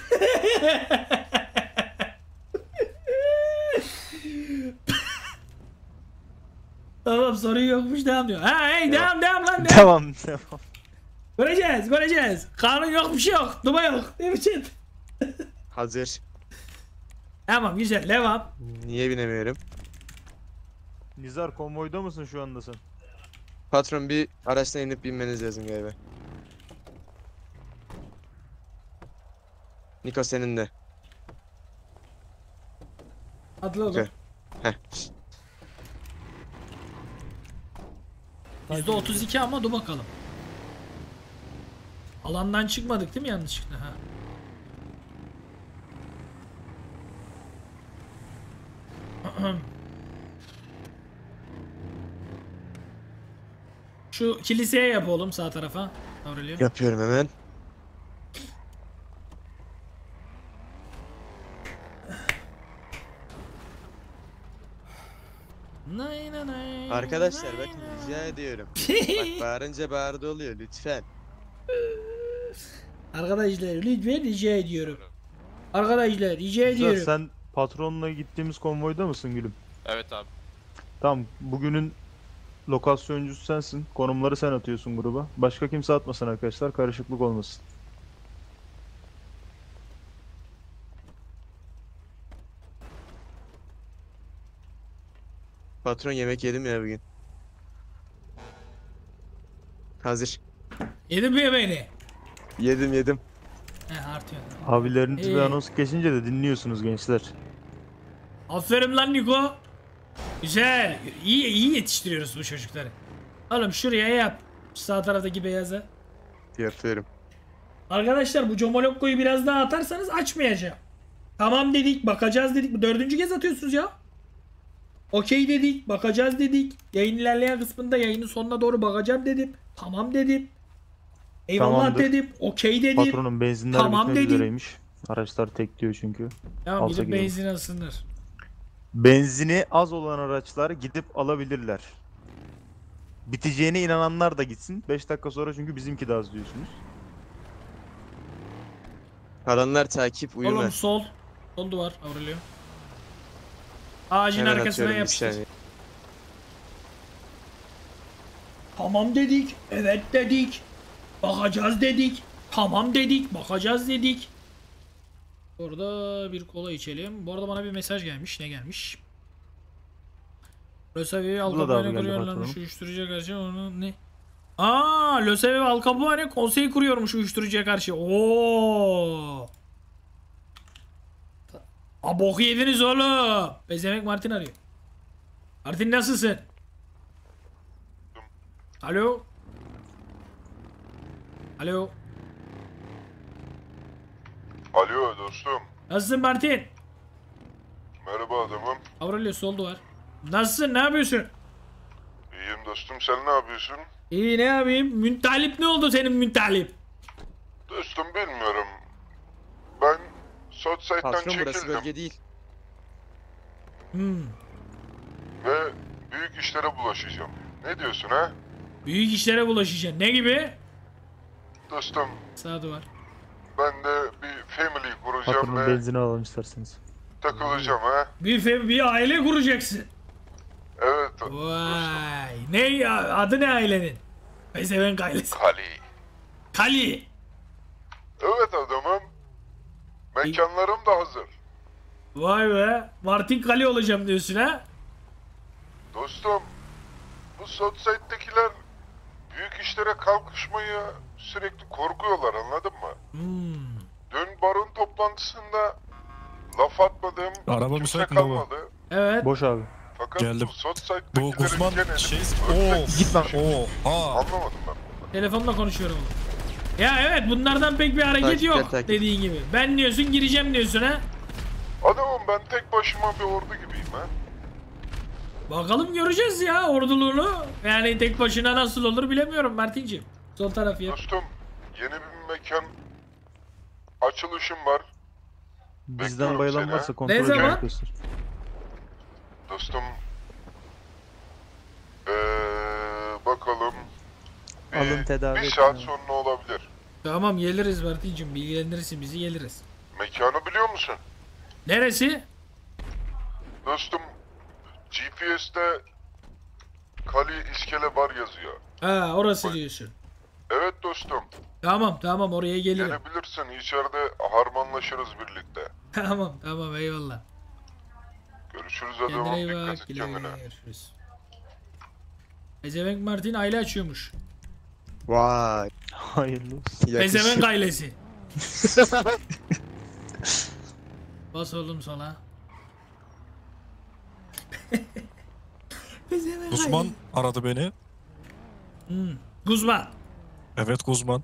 Tamam sorun yokmuş devam diyor. Ha hey devam lan devam. Tamam tamam. Göreceğiz. Kanun yok bir şey yok. Dubai yok. Değil mi chat? Hazır. Tamam güzel devam. Niye binemiyorum? Nizar, konvoyda mısın şu anda sen? Patron bir araçtan inip binmeniz lazım galiba. Niko senin de. Atla oğlum. Okey. Heh. %32 ama dur bakalım. Alandan çıkmadık değil mi yanlışlıkla? Ha. Şu kiliseye yap oğlum sağ tarafa. Aurelio. Yapıyorum hemen. Nay, nay, nay, Arkadaşlar nay, bakın nay. rica ediyorum. Bak bağırınca bağırdı oluyor lütfen. Arkadaşlar lütfen rica ediyorum. Arkadaşlar rica Nizar, ediyorum. sen patronla gittiğimiz konvoyda mısın gülüm? Evet abi. Tamam, bugünün lokasyoncusu sensin. Konumları sen atıyorsun gruba. Başka kimse atmasın arkadaşlar, karışıklık olmasın. Patron yemek yedim ya bugün. Hazır. Yedin mi yemeğini? Yedim. He artıyor. Abileriniz bir İyi. anons geçince de dinliyorsunuz gençler. Aferin lan Niko. Güzel. İyi yetiştiriyoruz bu çocukları. Oğlum şuraya yap. Şu sağ taraftaki beyaza. Yapıyorum. Arkadaşlar bu Comolokko'yu biraz daha atarsanız açmayacağım. Tamam dedik, bakacağız dedik. Bu 4. kez atıyorsunuz ya. Okey dedik, bakacağız dedik. Yayın ilerleyen kısmında yayının sonuna doğru bakacağım dedim. Tamam dedim. Eyvallah Tamamdır. dedim. Okey dedim. Patronun benzinler Tamam bitmek dedim. üzereymiş. Araçlar tek diyor çünkü. Tamam alta gidip girelim. benzin ısınır. Benzini az olan araçlar gidip alabilirler. Biteceğine inananlar da gitsin. 5 dakika sonra çünkü bizimki de az diyorsunuz. Kalanlar takip uyuma. Oğlum sol. Sol duvar Aurelio. Ağacın Hemen arkasına atıyorum, bir yapıştır. saniye. Tamam dedik. Evet dedik. Bakacağız dedik. Tamam dedik. Bakacağız dedik. Orada bir kola içelim. Bu arada bana bir mesaj gelmiş. Ne gelmiş? Lösevi Al Burada da abi Capone geldi kuruyorlarmış. patronum. Uyuşturucuya karşı onu ne? Aa, Lösevi Al Capone konsey kuruyormuş uyuşturucuya karşı. Oo. A boku yediniz oğlum. Bezemek Martin arıyor. Martin nasılsın? Alo. Alo. Alo dostum. Nasılsın Martin? Merhaba adamım. Aurelio soldu var. Nasılsın? Ne yapıyorsun? İyiyim dostum. Sen ne yapıyorsun? İyi ne yapayım? Müntalip ne oldu senin müntalip? Dostum bilmiyorum. Ben Southside'den Patron burası çekildim bölge değil. ve büyük işlere bulaşacağım. Ne diyorsun ha? Büyük işlere bulaşacaksın. Ne gibi? Dostum Sağ duvar. ben de bir family kuracağım Patronun ve benzini alalım isterseniz. takılacağım ha. Bir aile kuracaksın. Evet. Vay. Ne ya? Adı ne ailenin? Pezevenk ailesi. Kali. Kali. Evet adamım. Mekanlarım da hazır. Vay be. Martin Kali olacağım diyorsun ha? Dostum bu Southside'dekiler büyük işlere kalkışmayı sürekli korkuyorlar, anladın mı? Dün baron toplantısında laf atmadığım Araba kimse müsait mi baba? kalmadı. Evet. Boş abi. Fakat Geldim. bu Southside'dekilerin Bu Guzman gene şey... ölmek Gitme. Oha. anlamadım ben. Telefonla konuşuyorum. Ya evet bunlardan pek bir hareket Takip yok et, takip. dediğin gibi. Ben diyorsun gireceğim diyorsun ha. Adamım ben tek başıma bir ordu gibiyim ha. Bakalım göreceğiz ya orduluğunu. Yani tek başına nasıl olur bilemiyorum Martinciğim. Sol taraf ya. Dostum yeni bir mekan açılışım var. Bizden Bekliyorum bayılan seni, varsa ha. kontrol Ne edin zaman? arkadaşlar. Dostum bakalım Alın tedavi bir edin saat abi. sonra olabilir. Tamam geliriz Martinciğim bilgilendirirsin bizi geliriz. Mekanı biliyor musun? Neresi? Dostum GPS'te Kali İskele Bar yazıyor. Ha orası diyorsun. Evet dostum. Tamam oraya gelirim. Gelebilirsin. İçeride harmanlaşırız birlikte. Tamam eyvallah. Görüşürüz Kendine adamım. iyi Dikkat bak. et Güle kendine. güle görüşürüz. Pezevenk Martin aile açıyormuş. Vay. Hayırlı olsun. Pezevenk ailesi. Bas oğlum sola. Pezevenk Guzman ailesi. aradı beni. Guzman. Evet Guzman.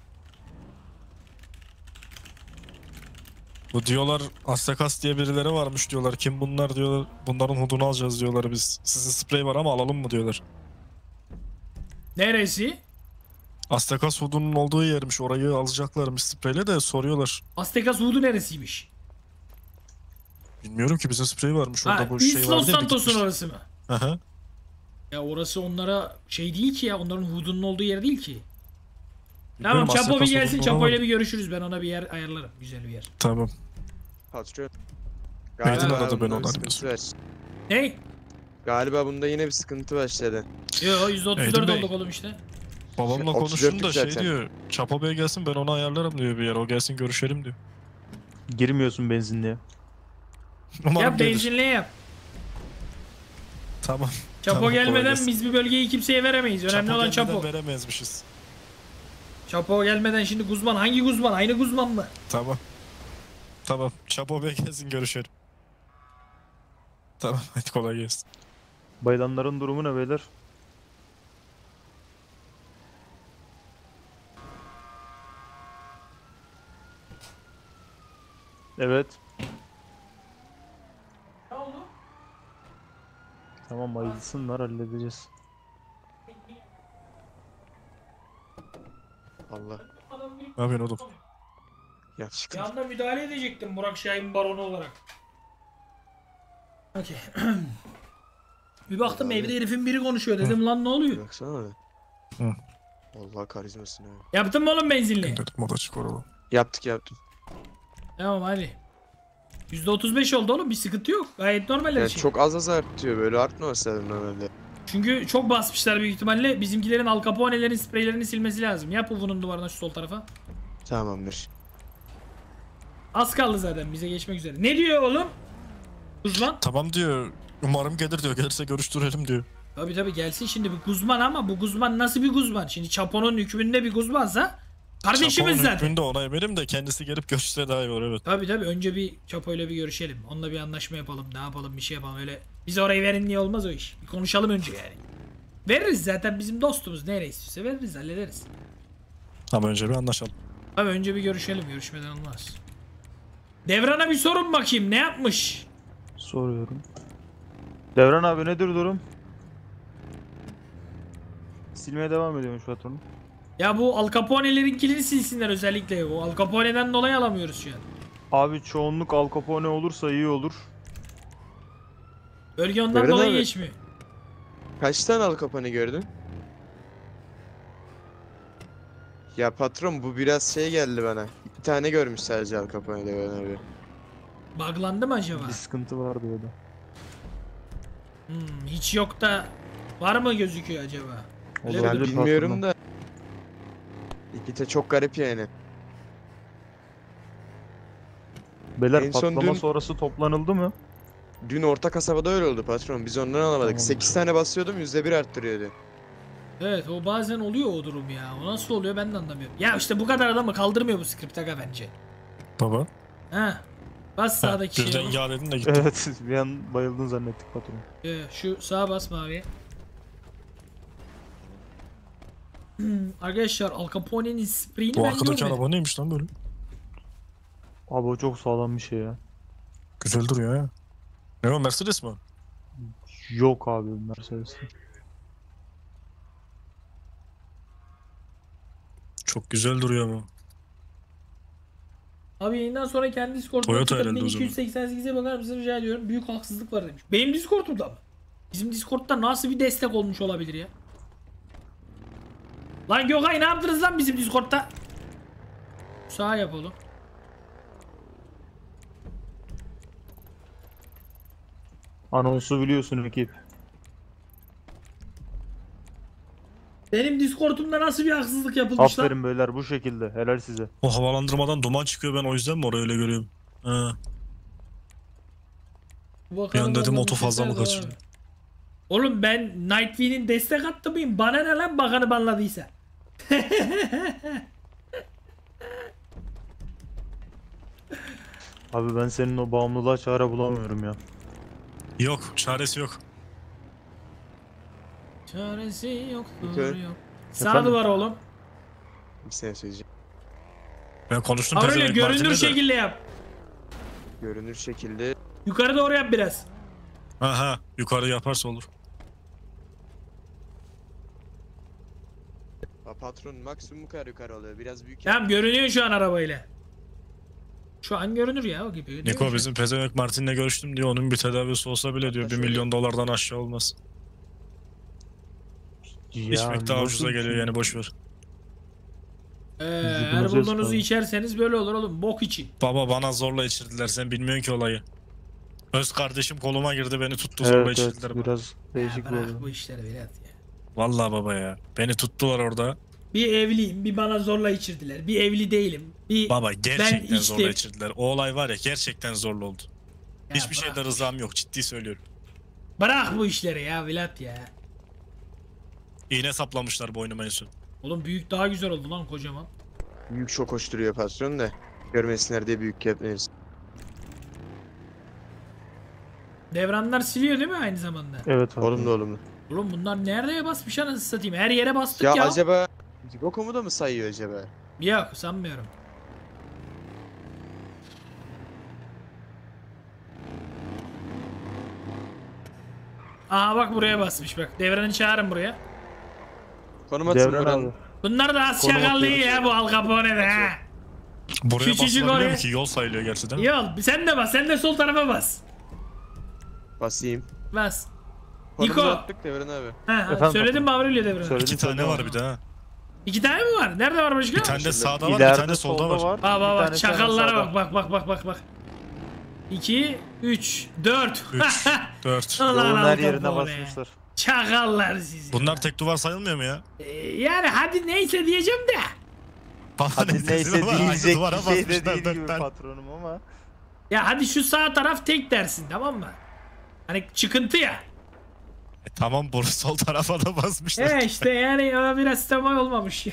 Bu diyorlar Aztekas diye birileri varmış diyorlar. Kim bunlar diyorlar. Bunların hudunu alacağız diyorlar biz. Sizin sprey var ama alalım mı diyorlar. Neresi? Aztekas hudunun olduğu yermiş. Orayı alacaklarmış spreyle de soruyorlar. Aztekas Hudu neresiymiş? Bilmiyorum ki bizim sprey varmış orada Ha, bu East şey Los vardı ya. Santos'un orası mı? Aha. Ya orası onlara şey değil ki ya. Onların Hudu'nun olduğu yer değil ki. Bilmiyorum, Tamam Çapo bir Aztekas gelsin. hudunu Çapo ile var. bir görüşürüz. Ben ona bir yer ayarlarım. Güzel bir yer. Tamam. Patron. Meydin Galiba aradı beni bunda bir onlar sıkıntı var. Ne? Galiba bunda yine bir sıkıntı başladı. Yo %34 Eydin Bey. olduk oğlum işte. Babamla 34'lük konuştum da şey zaten. diyor. Çapa Bey gelsin ben onu ayarlarım diyor bir yer. O gelsin görüşelim diyor. Girmiyorsun benzinliğe. Umarım Yap gelir. benzinliğe yap. Tamam. Çapo Tamam, kolay gelmeden gelsin. biz bir bölgeyi kimseye veremeyiz. Önemli olan gelmeden Çapo. veremezmişiz. Çapo gelmeden şimdi Guzman. Hangi Guzman? Aynı Guzman mı? Tamam. Tamam. Çapo Bey gelsin görüşelim. Tamam hadi kolay gelsin. Bayılanların durumu ne beyler? Evet. Ne oldu? Tamam bayılsınlar halledeceğiz. Allah. Ne yapıyorsun oğlum? Bir Yakışıklı. anda müdahale edecektim Burak Şahin baronu olarak. Okey. Bir baktım Müdahale. evde herifin biri konuşuyor dedim lan ne oluyor? Baksana abi. Hı. Allah karizmasın abi. Yaptın mı oğlum benzinliği? Dedim o da çık oradan. Yaptık. Tamam hadi. %35 oldu oğlum bir sıkıntı yok. Gayet normal her Yani şey. çok az artıyor, böyle artmaması lazım normalde. Çünkü çok basmışlar büyük ihtimalle. Bizimkilerin Al Capone'lerin spreylerini silmesi lazım. Yap Uvu'nun duvarına şu sol tarafa. Tamamdır. Az kaldı zaten bize geçmek üzere. Ne diyor oğlum? Uzman. Tamam diyor. Umarım gelir diyor. Gelirse görüştürelim diyor. Tabii gelsin şimdi bir Guzman ama bu Guzman nasıl bir Guzman? Şimdi Chapo'nun hükmünde bir Guzmansa kardeşimiz Chapo'nun zaten. hükmünde ona eminim de kendisi gelip görüşse daha iyi olur evet. Tabii önce bir Chapo'yla bir görüşelim. Onunla bir anlaşma yapalım. Ne yapalım bir şey yapalım öyle. Bize orayı verin diye olmaz o iş. Bir konuşalım önce yani. Veririz zaten bizim dostumuz. Nereye istiyorsa veririz hallederiz. Ama önce bir anlaşalım. Abi önce bir görüşelim. Görüşmeden olmaz. Devran'a bir sorun bakayım. Ne yapmış? Soruyorum. Devran abi nedir durum? Silmeye devam ediyormuş patronum. Ya bu Al Capone'lerinkini silsinler özellikle. O Al Capone'den dolayı alamıyoruz şu an. Abi çoğunluk Al Capone olursa iyi olur. Bölge ondan Devran dolayı abi. geçmiyor. Kaç tane Al Capone gördün? Ya patron bu biraz şey geldi bana. 2 tane görmüş sadece Al Capone'de ben abi. Buglandı mı acaba? Bir sıkıntı var diyordu. Hiç yok da var mı gözüküyor acaba? Olabilir Yani bilmiyorum patronum. da. İki de çok garip yani. Beyler En son patlama dün- sonrası toplanıldı mı? Dün orta kasabada öyle oldu patron. Biz ondan alamadık. Tamam. 8 tane basıyordum %1 arttırıyordu. Evet o bazen oluyor o durum ya. O nasıl oluyor ben de anlamıyorum. Ya işte bu kadar adamı kaldırmıyor bu script aga bence. Baba. Ha. Bas sağdaki Birden şeye. yağ dedin de gitti. Evet bir an bayıldın zannettik patron. Şu sağa bas maviye. Arkadaşlar Al Capone'nin spreyini Bu ben arkadaki görmedim. araba neymiş lan böyle? Abi o çok sağlam bir şey ya. Güzel duruyor ya. Ne o Mercedes mi? Yok abi Mercedes. Çok güzel duruyor bu. Abi yayından sonra kendi Discord'uma Toyota tıklayın, herhalde o zaman. 288'e bakar mısın rica ediyorum. Büyük haksızlık var demiş. Benim Discord'umda mı? Bizim Discord'da nasıl bir destek olmuş olabilir ya? Lan Gökay ne yaptınız lan bizim Discord'da? Sağ yap oğlum. Anonsu biliyorsun ekip. Benim Discord'umda nasıl bir haksızlık yapılmış lan? Aferin beyler bu şekilde. Helal size. O havalandırmadan duman çıkıyor ben o yüzden mi orayı öyle görüyorum? Ha. Bir an dedim oto fazla mı kaçırdı? Oğlum ben Nightwing'in destek attı mıyım? Bana ne lan bakanı banladıysa? Abi ben senin o bağımlılığa çare bulamıyorum ya. Yok çaresi yok. Çaresi yoktur Okey. yok. Sağ Efendim? duvar oğlum. Bir sene söyleyeceğim. Ben konuştum Aurelio pezevenk görünür Martin'le de. şekilde yap. Görünür şekilde. Yukarı doğru yap biraz. Aha yukarı yaparsa olur. Patron maksimum bu kadar yukarı oluyor. Biraz büyük. Tamam görünüyor şu an arabayla. Şu an görünür ya o gibi. Niko bizim pezevenk Martin'le görüştüm diyor. Onun bir tedavisi olsa bile diyor 1 milyon dolardan aşağı olmaz. İçmek daha nasıl ucuza bir geliyor şey? yani boş ver. Her Yıkılacağız bulduğunuzu tabii. içerseniz böyle olur oğlum. Bok için. Baba bana zorla içirdiler sen bilmiyorsun ki olayı. Öz kardeşim koluma girdi beni tuttu zorla Evet içirdiler evet bana. biraz Ya değişik bir bırak olay. bu işleri Vedat ya. Vallahi baba ya. Beni tuttular orada. Bir evliyim, bir bana zorla içirdiler. Bir evli değilim. Bir Baba gerçekten içtim. zorla içirdiler. O olay var ya gerçekten zorlu oldu. Ya Hiçbir bırak. şeyde rızam yok ciddi söylüyorum. Bırak bu işleri ya Vedat ya. İğne saplamışlar boynuma en son. Oğlum büyük daha güzel oldu lan kocaman. Büyük çok koşturuyor patron da. Görmesinler diye büyük yapmayız. Devranlar siliyor değil mi aynı zamanda? Evet abi. Olumlu olumlu. Oğlum bunlar nereye basmış anasını satayım? Her yere bastık ya. Ya acaba Gokom'u da mı sayıyor acaba? Yok sanmıyorum. Aa bak buraya basmış bak. Devranı çağırın buraya. Konum atın Devran buranın. abi. Bunlar da az Konu şakallı atıyoruz. ya bu Al Capone'de ha. Buraya Küçücük basılabiliyor oraya- mu ki? Yol sayılıyor gerçi değil mi? Yol sen de bas. Sen de sol tarafa bas. Basayım. Bas. Konumuzu Niko. attık Devran abi. Ha, Efendim, söyledim mi Avrelio Devran'ı? Söyledim, İki tane söyledim var abi. bir de ha. 2 tane mi var? Nerede var başka? Bir tane de sağda var bir İleride tane solda var. Bak Bir bak bak tanesi hemen çakallara sağda. bak. 2, 3, 4. 3, 4. Yolun her yerine basmışlar. Çakallar sizi. Bunlar tek duvar sayılmıyor mu ya? Yani hadi neyse diyeceğim de. Bana Hadi neyse ama aynı diyecek duvara bir şey de basmışlar değil gibi dörtten. patronum ama. Ya hadi şu sağ taraf tek dersin, tamam mı? Hani çıkıntı ya. Tamam bunu sol tarafa da basmışlar. İşte yani o biraz tamam olmamış.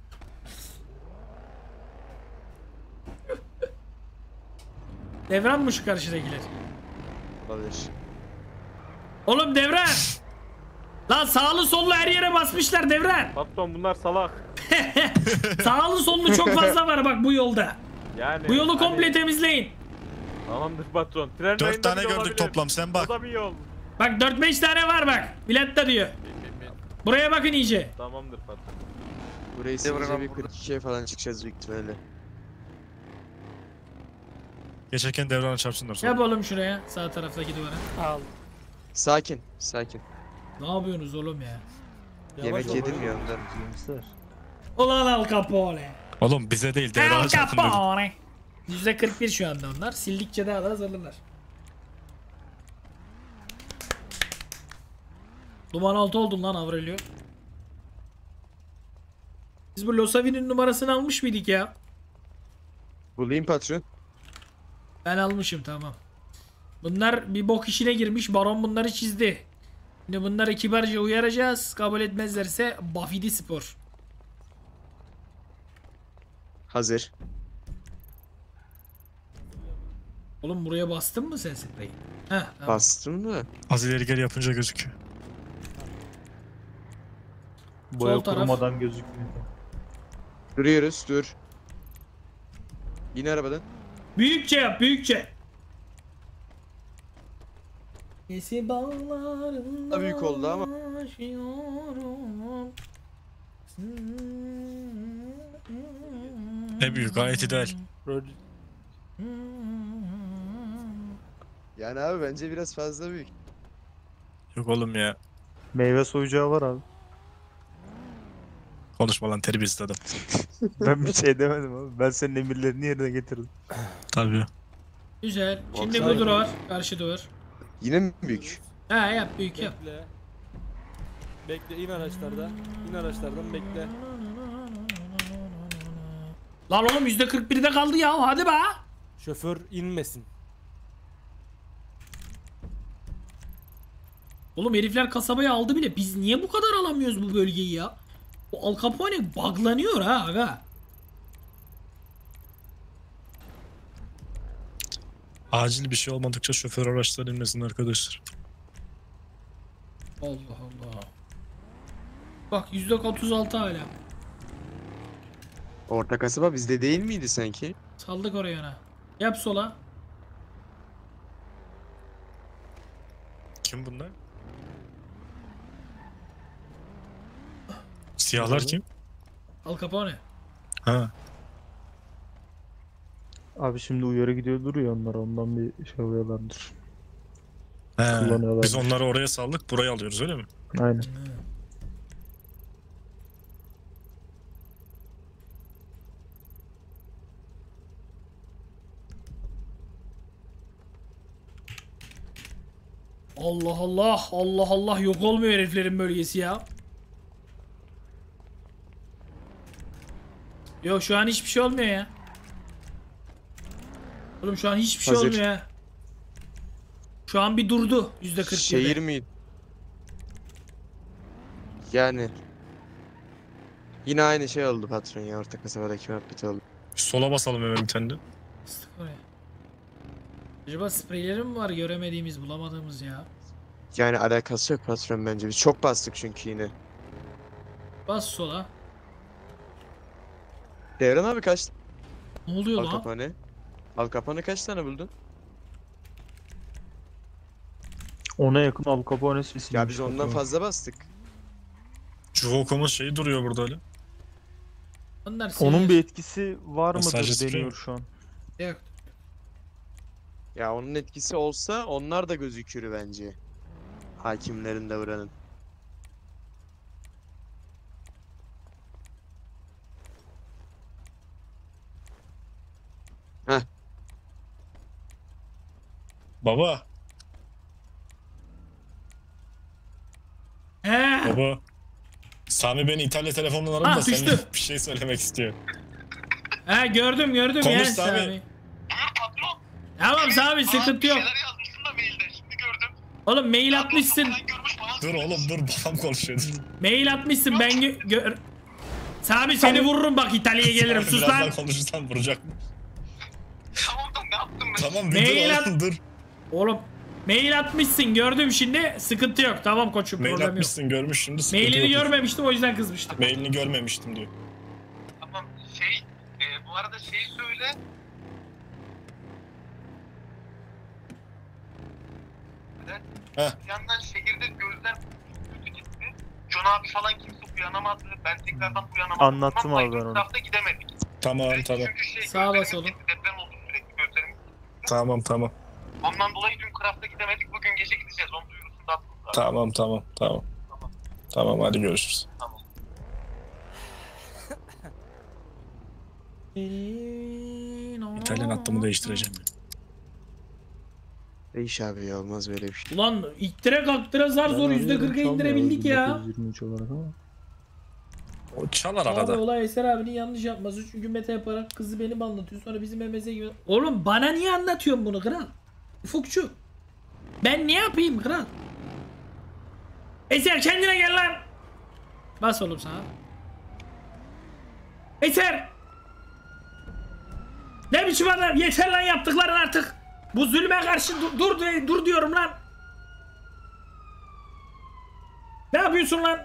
Devran mı şu karşıdakiler? Olabilir. Oğlum Devran! Lan sağlı sollu her yere basmışlar Devran. Patron bunlar salak. Sağlı sollu çok fazla var bak bu yolda. Yani Bu yolu hani- komple temizleyin. Tamamdır patron. Tren 4 rayında tane bile gördük olabilir. toplam sen bak. O da bir yol. Bak 4-5 tane var bak. Bilet de diyor. Buraya bakın iyice. Tamamdır patron. Burayı silince bir 42'ye falan çıkacağız büyük ihtimalle. Geçerken devrana çarpsınlar sonra. Yap oğlum şuraya sağ taraftaki duvara. Al. Sakin, sakin. Ne yapıyorsunuz oğlum ya? Yemek yedim ya ondan. Ulan Al Capone. Oğlum bize değil devrana Al çarpın dedim. Capone. %41 şu anda onlar. Sildikçe daha da azalırlar. Duman altı oldun lan Aurelio. Biz bu Losavi'nin numarasını almış mıydık ya? Bulayım patron. Ben almışım, tamam. Bunlar bir bok işine girmiş. Baron bunları çizdi. Şimdi bunları kibarca uyaracağız. Kabul etmezlerse Bafidi Spor. Hazır. Oğlum buraya bastın mı sen spreyi? Heh, tamam. Bastım da. Az ileri geri yapınca gözüküyor. Boya Sol taraf. kurumadan gözükmüyor. Duruyoruz, dur. Yine arabadan. Büyükçe yap, büyükçe. Nesi bağlarında Büyük oldu ama. yaşıyorum. Ne büyük gayet ideal. Yani abi bence biraz fazla büyük. Yok oğlum ya. Meyve soyacağı var abi. Konuşma lan terbiyesiz adam. Ben bir şey demedim abi. Ben senin emirlerini yerine getirdim. Tabii. Güzel. Şimdi Baksana. bu duvar, karşı duvar. Yine mi büyük? Ha yap, büyük yap. Bekle. Bekle, in araçlarda. İn araçlardan bekle. Lan oğlum %41'de kaldı ya, hadi be. Şoför inmesin. Oğlum herifler kasabayı aldı bile. Biz niye bu kadar alamıyoruz bu bölgeyi ya? Bu Al Capone buglanıyor ha aga. Acil bir şey olmadıkça şoför araçları inmesin arkadaşlar. Allah Allah. Bak %36 hala. Orta kasaba bizde değil miydi sanki? Saldık oraya ona. Yap sola. Kim bunlar? Siyahlar kim? Al Capone. Ha. Abi şimdi uyarı gidiyor duruyor onlar. Ondan bir şey oluyorlardır. He. Kullanıyorlar. Biz onları oraya saldık, buraya alıyoruz öyle mi? Aynen. Allah Allah. Allah Allah, yok olmuyor heriflerin bölgesi ya. Yok şu an hiçbir şey olmuyor ya. Oğlum şu an hiçbir şey Hazır. olmuyor ya. Şu an bir durdu %41'de. Şehir mi? Yani. Yine aynı şey oldu patron ya, orta kasabadaki muhabbet oldu. Sola basalım hemen bir tane de. Bastık oraya. Acaba spreylerim mi var göremediğimiz, bulamadığımız ya? Yani alakası yok patron bence. Biz çok bastık çünkü yine. Bas sola. Devran abi kaç? Ne oluyor Al lan? Capone. Al Capone kaç tane buldun? Ona yakın Al Capone sesi. Ya biz ondan fazla bastık. Juvokom'un şeyi duruyor burada öyle. Onlar Onun bir etkisi var Sadece mıdır sprey deniyor mi? şu an. Yok. Ya onun etkisi olsa onlar da gözükür bence. Hakimlerin de buranın. Baba. Baba. Sami beni İtalya telefonundan aradı Ah, da seninle düştü. bir şey söylemek istiyor. He gördüm Konuş ya Sami. Sami. Tamam Sami sıkıntı yok. yazmışsın da mailde. Şimdi gördüm. Oğlum mail atmışsın. Görmüş bana. Dur oğlum dur babam konuşuyor. Mail atmışsın ben Sami seni vururum bak İtalya'ya gelirim sus lan. Birazdan konuşursan vuracak. Tamam da ne yaptım ben? Tamam bir Mail dur at- oğlum dur. Oğlum mail atmışsın gördüm şimdi sıkıntı yok tamam koçum Mail problem yok. atmışsın görmüş şimdi sıkıntı Mailini yok. görmemiştim o yüzden kızmıştım. Mailini görmemiştim diyor. Tamam bu arada şeyi söyle. Heh. Bir yandan şehirde gözler kötü gitti. John abi falan kimse uyanamadı. Ben tekrardan uyanamadım. Anlattım abi ben onu. Etrafta gidemedik. Tamam tamam. Çünkü Sağ olasın gözlerimiz oğlum. gitti, deprem oldu sürekli gözlerimiz. Tamam. Ondan dolayı dün Craft'a gidemedik. Bugün gece gideceğiz. Onun duyurusunu da attım zaten. Tamam. Tamam hadi görüşürüz. Tamam. İtalyan hattımı değiştireceğim. Değiş abi ya, olmaz böyle bir şey. Ulan ittire kaktıra zar zor %40'a indirebildik ya. O çalar Abi arada. olay Eser abinin yanlış yapması çünkü meta yaparak kızı benim anlatıyor sonra bizim MMS'e gibi. Oğlum bana niye anlatıyorsun bunu kral? Ufukçu. Ben ne yapayım kral? Eser kendine gel lan. Bas oğlum sana. Eser. Ne biçim adam? Yeter lan yaptıkların artık. Bu zulme karşı dur diyorum lan. Ne yapıyorsun lan?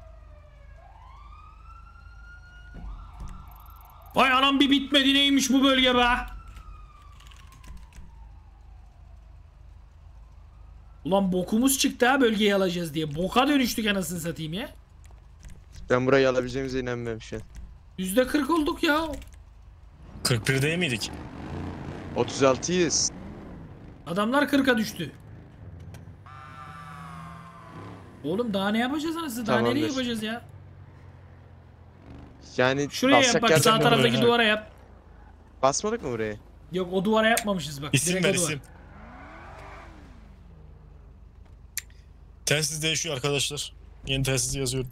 Vay anam bir bitmedi neymiş bu bölge be? Ulan bokumuz çıktı ha bölgeyi alacağız diye. Boka dönüştük anasını satayım ya. Ben burayı alabileceğimize inanmıyorum şu an. %40 olduk ya. 41 değil miydik? 36'yız. Adamlar 40'a düştü. Oğlum daha ne yapacağız anasını? Daha nereye Tamamdır. yapacağız ya? Yani Şuraya yap basacak bak yerden sağ mi taraftaki buraya? duvara yap. Basmadık mı buraya? Yok o duvara yapmamışız bak. İsim direkt ver o duvar. isim. Telsiz değişiyor arkadaşlar. Yeni telsiz yazıyorum.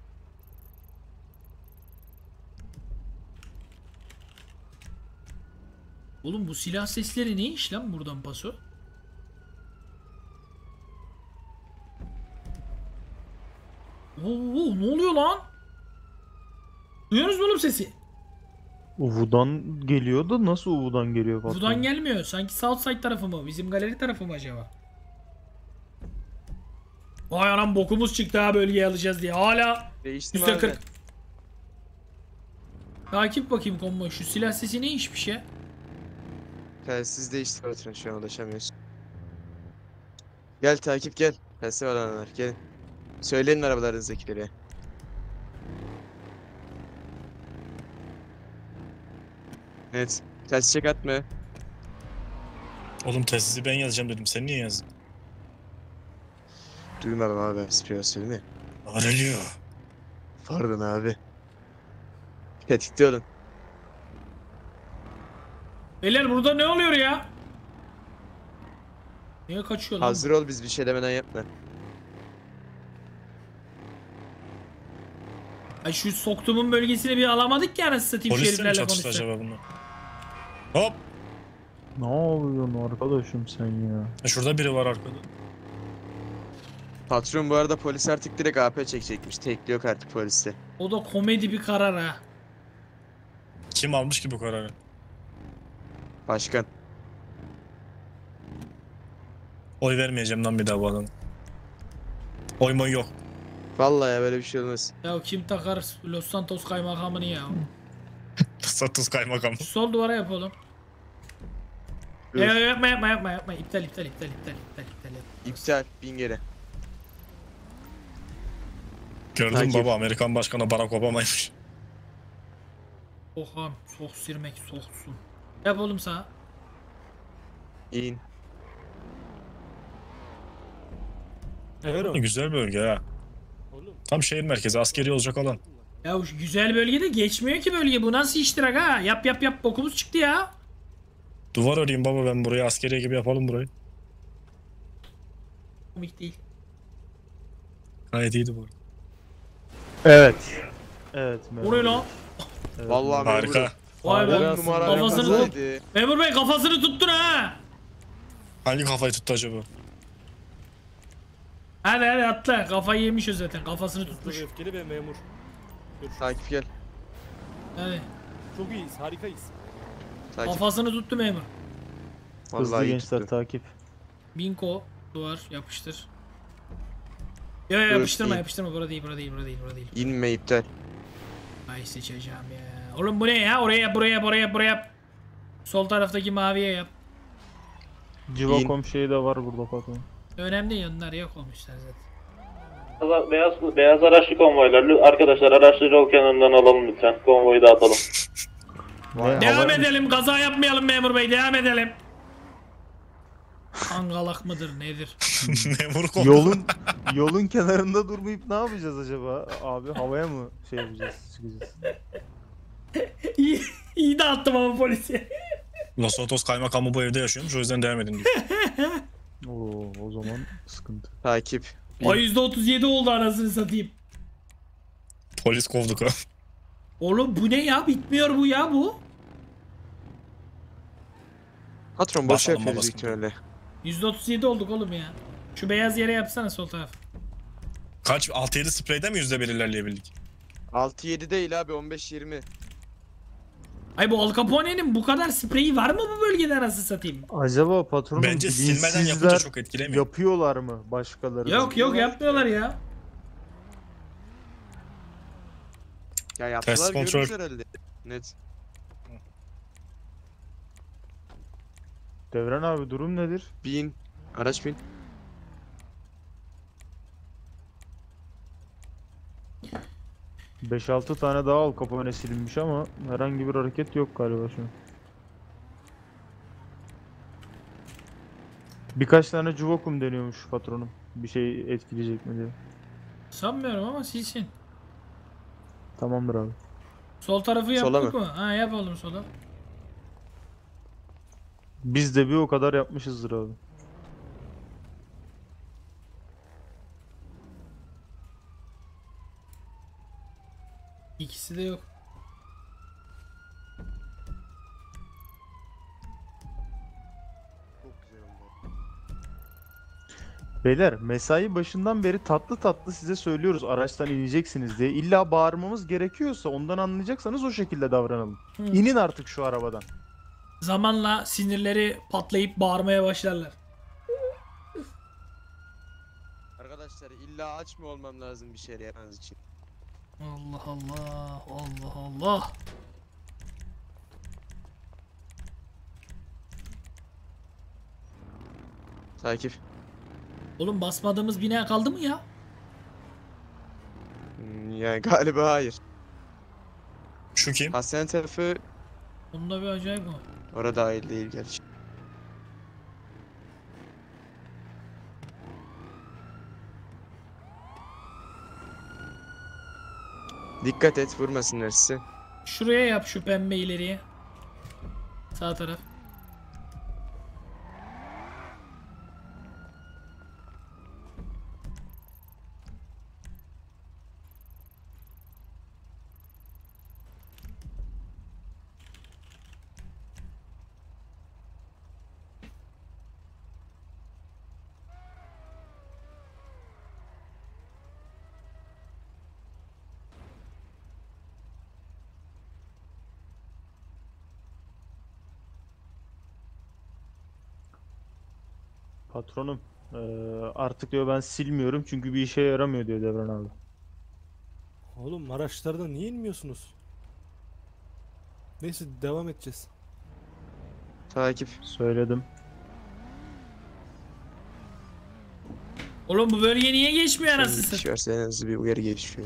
Oğlum bu silah sesleri ne iş lan buradan paso? Oo, ne oluyor lan? Duyuyorsunuz mu oğlum sesi? Uvu'dan geliyor da nasıl Uvu'dan geliyor patron? Buradan gelmiyor. Sanki Southside tarafı mı? Bizim galeri tarafı mı acaba? Vay anam bokumuz çıktı ha bölgeyi alacağız diye. Hala Değiştim abi. %40. Takip bakayım kombo. Şu silah sesi ne işmiş ya? Telsiz değişti patron, şu an ulaşamıyorsun. Gel takip gel. Telsiz var alanlar gelin. Söyleyin arabalarınızdakileri. Evet. Telsiz çek atma. Oğlum telsizi ben yazacağım dedim. Sen niye yazdın? Duymadım abi, ben spiyon değil mi? Aralıyor. Pardon abi. Tetikte olun. Beyler burada ne oluyor ya? Niye kaçıyor lan? Hazır ol, biz bir şey demeden yapma. Ay şu soktuğumun bölgesini bir alamadık ya anasını satayım Polisle mi şeriflerle çatıştı konuşsak. acaba bunlar? Hop! Ne yapıyorsun arkadaşım sen ya? Şurada biri var arkada. Patron bu arada polis artık direkt AP çekecekmiş. Tekli yok artık poliste. O da komedi bir karar ha. Kim almış ki bu kararı? Başkan. Oy vermeyeceğim lan bir daha bu adama. Oy moy yok. Vallahi ya, böyle bir şey olmaz. Ya kim takar Los Santos kaymakamını ya? Satız kaymakam. Sol duvara yapalım. Dur. Yapma. İptal. İptal. Bin geri. Gördün Takip. baba, Amerikan Başkanı Barack Obama'ymış. Oha sok sirmek soksun. Yap oğlum sağa. İn. Güzel bölge ha. Oğlum. Tam şehir merkezi, askeri olacak alan. Ya şu güzel bölgede geçmiyor ki bölge. Bu nasıl iştirak ha? Yap bokumuz çıktı ya. Duvar öreyim baba ben buraya, askeriye gibi yapalım burayı. Komik değil. Gayet iyiydi bu. Evet. Evet. memur Oraya bey. lan. Evet, Vallahi memur bey. Harika. Vay be. On numara Kafasını yapmasaydı. Memur bey kafasını tuttun ha. Hangi kafayı tuttu acaba? Hadi atla. Kafayı yemiş o zaten. Kafasını tutmuş. Hızlı, öfkeli ve memur. Görüşürüz. Takip gel. Hadi. Çok iyiyiz, harikayız. Takip. Kafasını tuttu memur. Hızlı Vallahi iyi gençler tuttu. takip. Binko. Duvar yapıştır. Yo Dur, yapıştırma iyi. yapıştırma. Burada değil burada değil burada değil burada değil. İnme iptal. Ay seçeceğim ya. Oğlum bu ne ya? Oraya yap buraya yap. Sol taraftaki maviye yap. Civakom şeyi de var burada patron. Önemli değil onlar yok olmuşlar zaten. Beyaz araçlı konvoylar. Arkadaşlar araçlı yol kenarından alalım lütfen. Konvoyu dağıtalım. Devam edelim. Kaza yapmayalım memur bey. Devam edelim. Angalak mıdır nedir? Memur komutanı. Yolun kenarında durmayıp ne yapacağız acaba? Abi havaya mı şey yapacağız? Çıkacağız. iyi dağıttım ama polisi. Los Santos kaymakamı bu evde yaşıyormuş o yüzden devam edin diyor. Oo, o zaman sıkıntı. Takip. O %37 oldu anasını satayım. Polis kovduk ha. Oğlum bu ne ya? Bitmiyor bu ya bu. Patron boş Basalım yapıyoruz babasını. ihtimalle. %37 olduk oğlum ya. Şu beyaz yere yapsana sol taraf. Kaç? 6-7 spreyde mi %1 ilerleyebildik? 6-7 değil abi 15-20. Ay bu Al Capone'nin bu kadar spreyi var mı bu bölgede anasını satayım? Acaba patronun Bence silmeden yapınca bilinçsizler çok etkilemiyor. yapıyorlar mı başkaları? Yok yapmıyorlar ya. Ya yaptılar Test görürüz kontrol. herhalde. Net. Devran abi durum nedir? Bin. Araç bin. ...5-6 tane daha Al Capone silinmiş ama herhangi bir hareket yok galiba şu an. Birkaç tane Civakom deniyormuş patronum. Bir şey etkileyecek mi diye. Sanmıyorum ama silsin. Tamamdır abi. Sol tarafı Sola yaptık mı? mı? Ha yap oğlum sola. Biz de bir o kadar yapmışızdır abi. İkisi de yok. Çok güzel oldu. Beyler mesai başından beri tatlı tatlı size söylüyoruz araçtan ineceksiniz diye. İlla bağırmamız gerekiyorsa ondan anlayacaksanız o şekilde davranalım. Hı. İnin artık şu arabadan. Zamanla sinirleri patlayıp bağırmaya başlarlar. Arkadaşlar illa aç mı olmam lazım bir şey yapmanız için? Allah Allah Allah Allah. Takip. Oğlum basmadığımız bina kaldı mı ya? Yani galiba hayır. Şu kim? Hastane tarafı Bunda bir acayip var. orada dahil değil gerçi. Dikkat et vurmasınlar sizi. Şuraya yap şu pembe ileriye. Sağ taraf. Patronum artık diyor ben silmiyorum çünkü bir işe yaramıyor diyor Devran abi. Oğlum araçlardan niye inmiyorsunuz? Neyse devam edeceğiz. Takip. Söyledim. Oğlum bu bölge niye geçmiyor Şöyle anasını bir satayım? şey varsa en hızlı bir uyarı gelişiyor.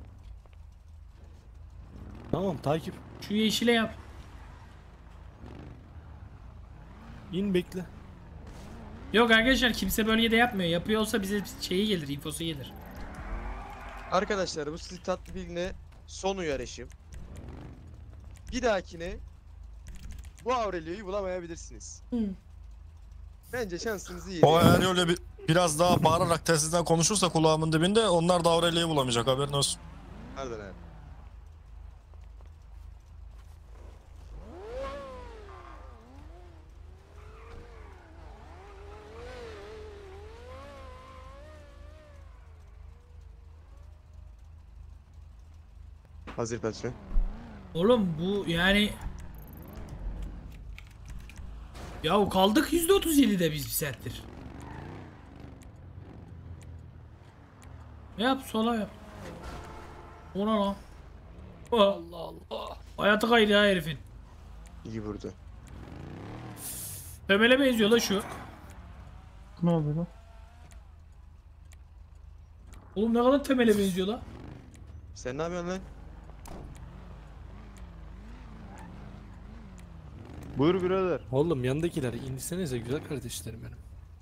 Tamam takip. Şu yeşile yap. İn bekle. Yok arkadaşlar kimse bölgede yapmıyor. Yapıyor olsa bize şeyi gelir, infosu gelir. Arkadaşlar bu sizi tatlı bilgine son uyarışım. Bir dahakine bu Aurelio'yu bulamayabilirsiniz. Hı. Bence şansınızı iyi. O eğer öyle biraz daha bağırarak telsizden konuşursa kulağımın dibinde onlar da Aurelia'yı bulamayacak haberin olsun. Pardon abi. Hazır patron. Oğlum bu yani... Yahu kaldık %37'de biz bir saattir. Yap sola yap. Ona lan. Allah Allah. Hayatı kaydı ya herifin. İyi vurdu. Ömer'e benziyor la şu. Ne oluyor lan? Oğlum ne kadar temele benziyor la. Sen ne yapıyorsun lan? Buyur birader. Oğlum yandakiler indirsenize güzel kardeşlerim benim.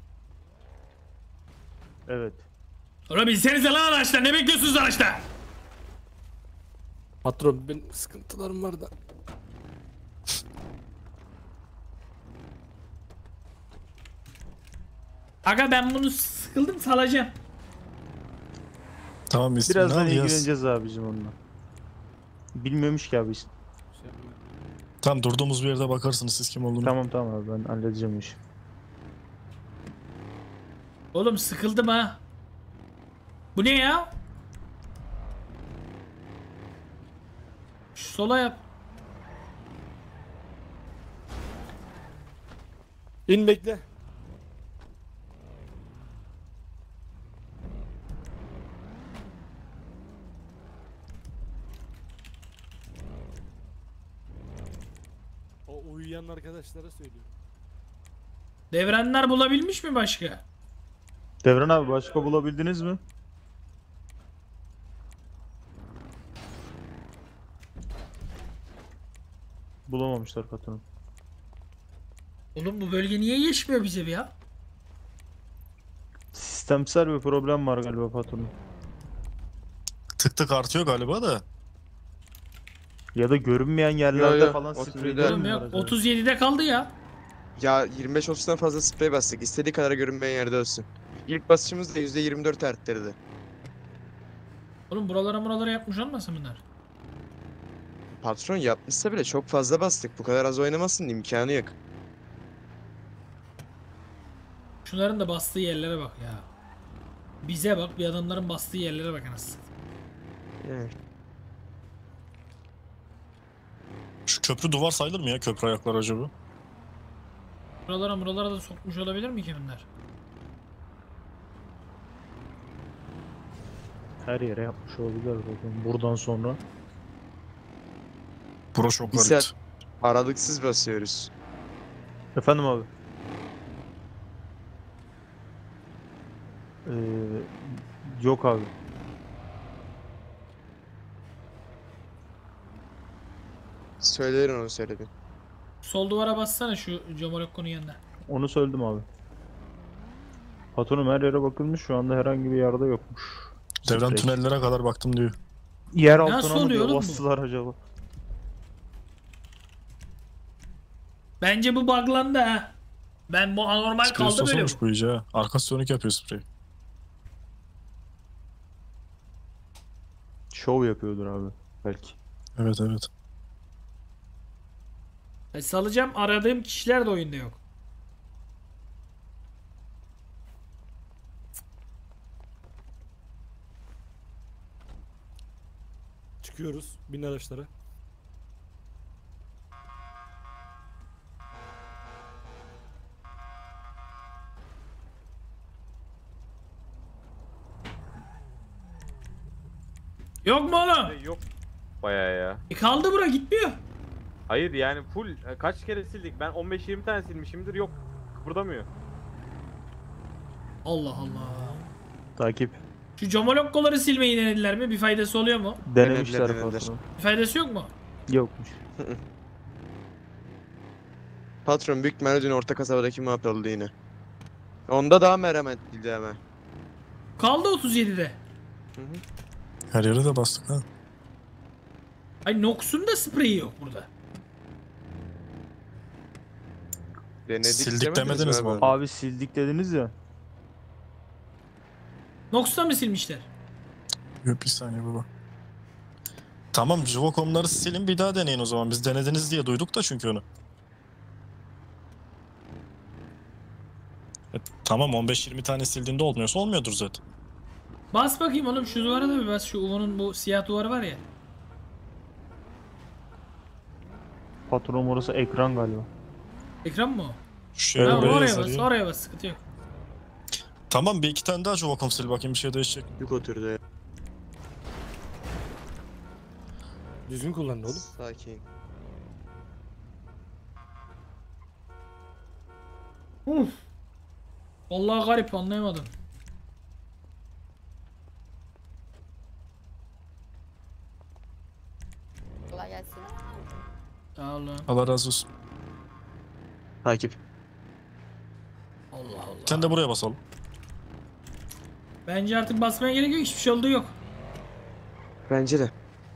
Evet. Sonra bilsenize lan araçta. Ne bekliyorsunuz araçta? Patron benim sıkıntılarım var da. Aga ben bunu sıkıldım salacağım. Tamam biz ne Birazdan yapacağız? ilgileneceğiz abicim onunla. Bilmiyormuş ki abi. Tamam durduğumuz bir yerde bakarsınız siz kim olduğunu. Tamam tamam abi ben halledeceğim işi. Oğlum sıkıldım ha. Bu ne ya? Şu sola yap. İn bekle. O uyuyan arkadaşlara söylüyorum. Devrenler bulabilmiş mi başka? Devran abi başka bulabildiniz mi? Bulamamışlar patronum. Oğlum bu bölge niye geçmiyor bize bir ya? Sistemsel bir problem var galiba patronum. Tık tık artıyor galiba da. Ya da görünmeyen yerlerde yo, falan 37'de. spreyler Oğlum mi var yok acaba? 37'de kaldı ya. Ya 25-30'dan fazla sprey bastık. İstediği kadar görünmeyen yerde olsun. İlk basışımız da %24 arttırdı. Oğlum buralara yapmış olmasın bunlar? Patron yapmışsa bile çok fazla bastık. Bu kadar az oynamasının imkanı yok. Şunların da bastığı yerlere bak ya. Bize bak bir adamların bastığı yerlere bak anasını. Yani. Şu köprü duvar sayılır mı ya köprü ayakları acaba? Buralara da sokmuş olabilir mi ki bunlar? Her yere yapmış olabilirler bakalım. Buradan sonra. Bura çok Bir garip. saat aralıksız basıyoruz. Efendim abi. Yok abi. Söylerim onu söyledim. Sol duvara bassana şu Comorokko'nun yanına. Onu söyledim abi. Patronum her yere bakılmış şu anda herhangi bir yerde yokmuş. Devran Sprey. tünellere kadar baktım diyor. Yer Nasıl altına mı oluyor diyor oğlum bu? bastılar acaba? Bence bu buglandı ha. Ben bu anormal Sprey kaldı böyle. olmuş bu iyice ha. Arka sonik yapıyor sprey. Şov yapıyordur abi belki. Evet evet. Salacağım aradığım kişiler de oyunda yok. Çıkıyoruz. Bin araçlara. Yok mu oğlum? Yok bayağı ya. Kaldı bura gitmiyor. Hayır yani full kaç kere sildik? Ben 15-20 tane silmişimdir yok. Kıpırdamıyor. Allah Allah. Takip. Şu Comorokko'ları silmeyi denediler mi? Bir faydası oluyor mu? Denemişler denediler. patron. Bir faydası yok mu? Yokmuş. Patron büyük ihtimalle dün orta kasabadaki muhabbet oldu yine. Onda daha merhametliydi ama. Kaldı 37'de. Hı hı. Her yere de bastık ha. Ay Nox'un da spreyi yok burada. Denedik Sildik demediniz demediniz mi abi? abi? Abi sildik dediniz ya. Nox'ta mı silmişler? Yok bir saniye baba. Tamam Jivocom'ları silin bir daha deneyin o zaman. Biz denediniz diye duyduk da çünkü onu. Tamam 15-20 tane sildiğinde olmuyorsa olmuyordur zaten. Bas bakayım oğlum şu duvara da bir bas. Şu Uvo'nun bu siyah duvarı var ya. Patron orası ekran galiba. Ekran mı o? Şöyle Tamam buraya oraya yazar bas, ya. oraya bas, sıkıntı yok. Tamam bir iki tane daha Jivocom sil bakayım bir şey değişecek. Yük oturdu ya. Düzgün kullanın oğlum. Sakin. Vallahi garip, anlayamadım. Kolay gelsin. Sağ olun. Allah razı olsun. Takip. Allah Allah. Sen de buraya basalım. Bence artık basmaya gerek yok, hiçbir şey olduğu yok. Bence de.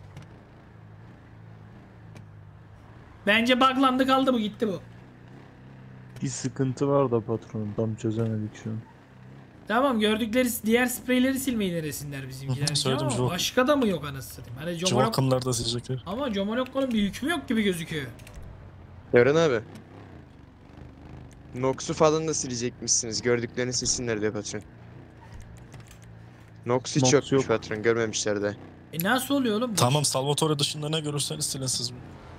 Bence buglandı kaldı, bu gitti bu. Bir sıkıntı var da patron tam çözemedik şu an. Tamam, gördükleri diğer spreyleri silmeyi denesinler bizimkiler. söyledim, Ama Joe. başka da mı yok anasını satayım? Hani Comolok... Jivocom'ları da silecekler. Ama Comolok'un bir hükmü yok gibi gözüküyor. Devran abi. Nox'u falan da silecekmişsiniz. Gördüklerini silsinler diyor patron. Nox hiç Nox yokmuş yok. patron. Görmemişler de. Nasıl oluyor oğlum bu? Tamam Salvatore dışında ne görürseniz silin siz.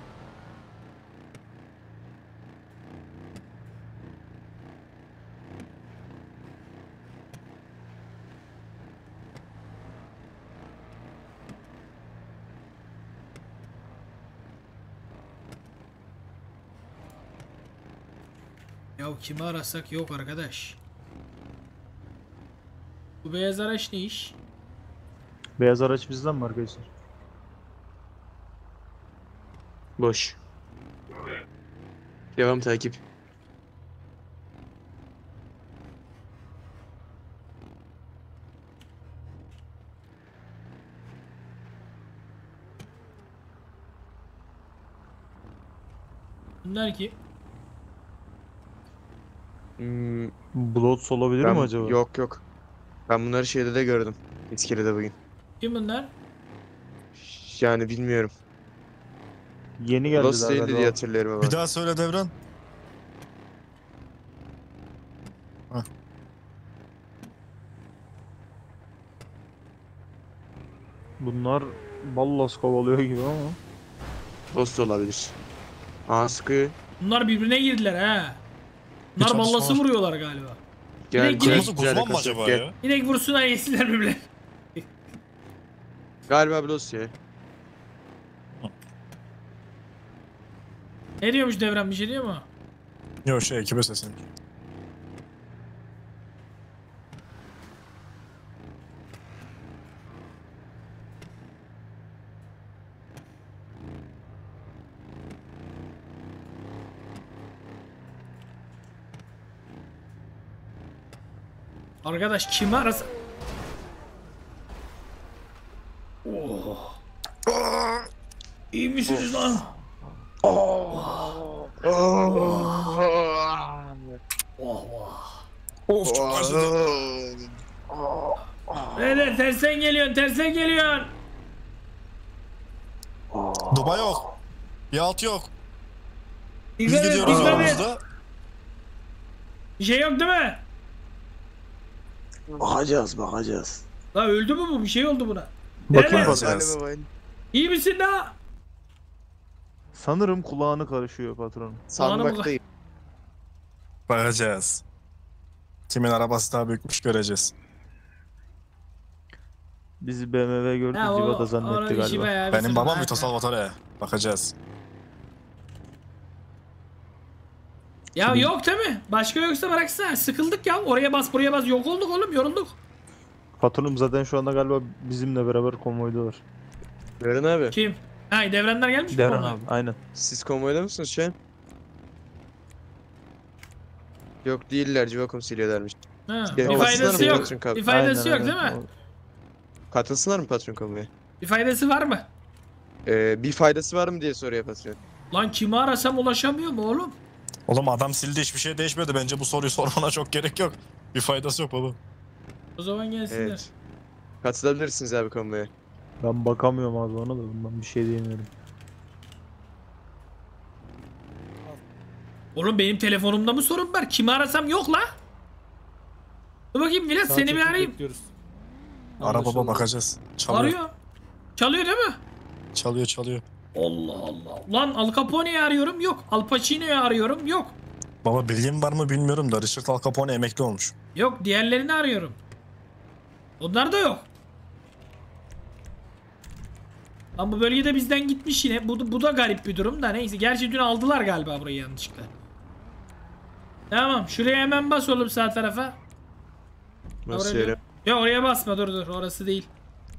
Ya kimi arasak yok arkadaş. Bu beyaz araç ne iş? Beyaz araç bizden mi arkadaşlar? Boş. Devam takip. Bunlar ki Hmm, Blood olabilir mi acaba? Yok yok. Ben bunları şeyde de gördüm. İskelede bugün. kim bunlar? Yani bilmiyorum. Yeni Lost geldiler değildi diye galiba. hatırlıyorum ama. Bir daha söyle Devran. Bunlar ballas kovalıyor gibi ama. Lost olabilir. Aa sıkıyor. Bunlar birbirine girdiler ha. Bunlar çatışma ballası var. vuruyorlar galiba. Gel Direkt- gel. Kırmızı Güzel Guzman mı kasap, acaba gel. ya? Direkt vursunlar, yesinler birbirine. Galiba bir Lost ya. Ne diyormuş Devran, bir şey diyor mu? Yok şey ekibe sesini. Arkadaş kimi arasa... Oh. İyi misiniz lan? Of çok acıdı. Beyler tersten geliyorsun, tersten geliyorsun. Duba yok. Yalt yok. Biz Dikkat et, gidiyoruz dikkat et. yolumuzda. Bir şey yok değil mi? Bakacağız. La öldü mü bu? Bir şey oldu buna. Bakın Evet. Bakacağız. İyi misin la? Sanırım kulağını karışıyor patron. Sanmaktayım. Bakacağız. Kimin arabası daha büyükmüş göreceğiz. Bizi BMW gördü, Ha, Civa da onun zannetti işi galiba. bayağı bir Benim sıkıntı. babam Vito Salvatore. Bakacağız. Ya yok değil mi? Başka yoksa bıraksana. Sıkıldık ya. Oraya bas, buraya bas. Yok olduk oğlum, yorulduk. Patronum zaten şu anda galiba bizimle beraber konvoydalar. Devran abi. Kim? Ha, devrenler gelmiş mi? Devran onlar? abi, aynen. Siz konvoyda mısınız şu an? Yok değiller. Civakom siliyorlarmış. Ha, Gel- bir faydası Katılsınlar mı yok. patron Bir faydası yok değil mi? Katılsınlar mı patron konvoya? Bir faydası var mı? Bir faydası var mı diye soruyor patron. Lan kimi arasam ulaşamıyor mu oğlum? Oğlum adam sildi hiçbir şey değişmedi. Bence bu soruyu sormana çok gerek yok. Bir faydası yok baba. O zaman gelsinler. Evet. Katılabilirsiniz abi konvoya. Ben bakamıyorum abi ona da bundan bir şey diyemiyorum. Oğlum benim telefonumda mı sorun var? Kimi arasam yok la. Dur bakayım Vilat, Sağ seni bir çekip arayayım. bekliyoruz. Ara baba Anlaşıldı. bakacağız. Çalıyor. Arıyor. Çalıyor değil mi? Çalıyor. Allah Allah. Lan Al Capone'yi arıyorum, yok. Al Pacino'yu arıyorum, yok. Baba bilgin var mı bilmiyorum da Richard Al Capone emekli olmuş. Yok, diğerlerini arıyorum. Onlar da yok. Ama bu bölgede bizden gitmiş yine. Bu da garip bir durum da neyse. Gerçi dün aldılar galiba burayı yanlışlıkla. Tamam, şuraya hemen bas oğlum sağ tarafa. Basıyorum. Ya oraya basma, dur orası değil.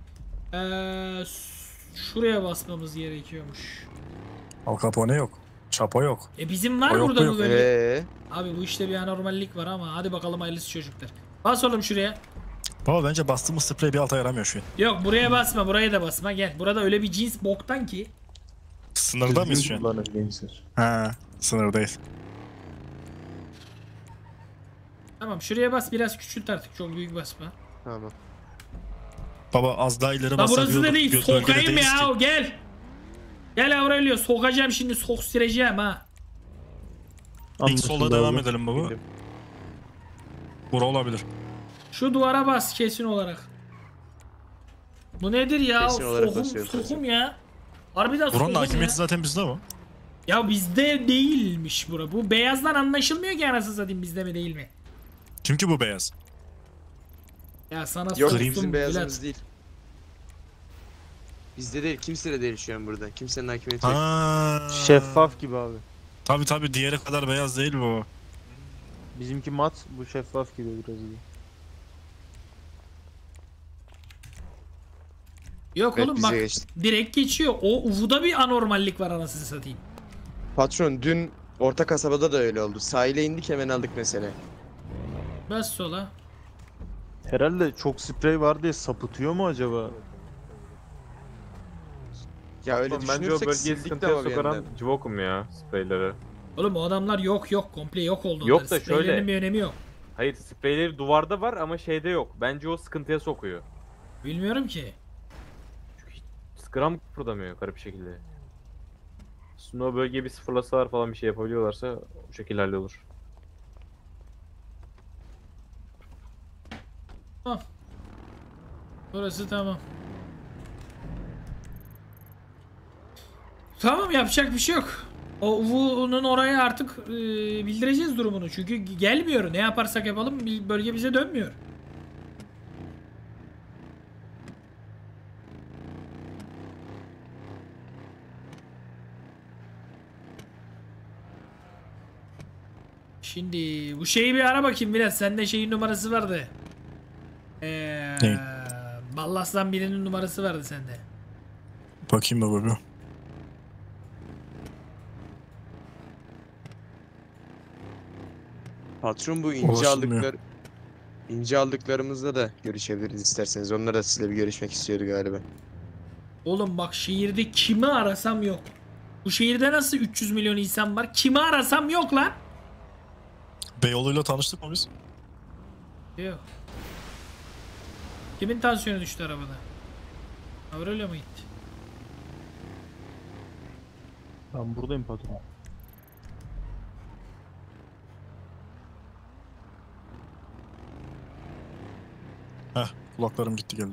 Şuraya basmamız gerekiyormuş. Al Capone yok. Chapo yok. Bizim var O yok, burada bu bu yok. bölge. Abi bu işte bir anormallik var ama hadi bakalım hayırlısı çocuklar. Bas oğlum şuraya. Baba bence bastığımız sprey bir alta yaramıyor şu an. Yok buraya basma, buraya da basma, gel. Burada öyle bir cins boktan ki. Sınırda mıyız şu an? Kullanır gençler. Ha, sınırdayız. Tamam, şuraya bas, biraz küçült artık, çok büyük basma. Tamam. Baba az daha ileri La bassak burası da yolda- değil, bölgede sokayım değiliz ya, ki. gel. Gel Aurelio, sokacağım şimdi, soktireceğim ha. İlk sola Anlaşıldı devam abi. edelim baba. Bura olabilir. Şu duvara bas kesin olarak. Bu nedir ya? Kesin olarak Sokum, basıyoruz sokum zaten. ya. Harbiden Buranın sokum ya. hakimiyeti zaten bizde ama. Ya bizde değilmiş bura. Bu beyazdan anlaşılmıyor ki anasını satayım, bizde mi değil mi? Çünkü bu beyaz. Ya sana Yok soktum bizim Bülent. beyazımız değil. Bizde değil, kimsede değil şu an burada. Kimsenin hakimiyeti yok. Ha. Şeffaf gibi abi. Tabi diğeri kadar beyaz değil bu. Bizimki mat, bu şeffaf gibi biraz iyi. Yok Evet, oğlum bize bak, geçti. direkt geçiyor. O uvuda bir anormallik var anasını satayım. Patron dün orta kasabada da öyle oldu. Sahile indik hemen aldık mesela. Bas sola. Herhalde çok sprey var diye sapıtıyor mu acaba? Ya öyle Bence o düşünürsek bölgeyi sildik de sıkıntıya ama bir sokaran yandan. Civokum ya spreyleri. Oğlum o adamlar yok komple yok oldu. Yok onlar. da Spreylerinin şöyle. bir önemi yok. Hayır spreyleri duvarda var ama şeyde yok. Bence o sıkıntıya sokuyor. Bilmiyorum ki. Gram kıpırdamıyor garip bir şekilde. Aslında o bölgeyi bir sıfırlasalar falan bir şey yapabiliyorlarsa o şekilde hallolur. Burası tamam. Tamam, yapacak bir şey yok. O Uvu'nun oraya artık bildireceğiz durumunu. Çünkü gelmiyor. Ne yaparsak yapalım bölge bize dönmüyor. Şimdi bu şeyi bir ara bakayım biraz. Sende şeyin numarası vardı. Ne? Ballas'tan birinin numarası vardı sende. Bakayım baba bir. Patron bu ince Ulaşılmıyor. aldıklarımızda da görüşebiliriz isterseniz. Onlar da sizinle bir görüşmek istiyordu galiba. Oğlum bak, şehirde kimi arasam yok. Bu şehirde nasıl 300 milyon insan var? Kimi arasam yok lan. Beyoğlu'yla tanıştık mı biz? Yok. Kimin tansiyonu düştü arabada? Aurelio mu gitti? Ben buradayım patron. Heh, kulaklarım gitti geldi.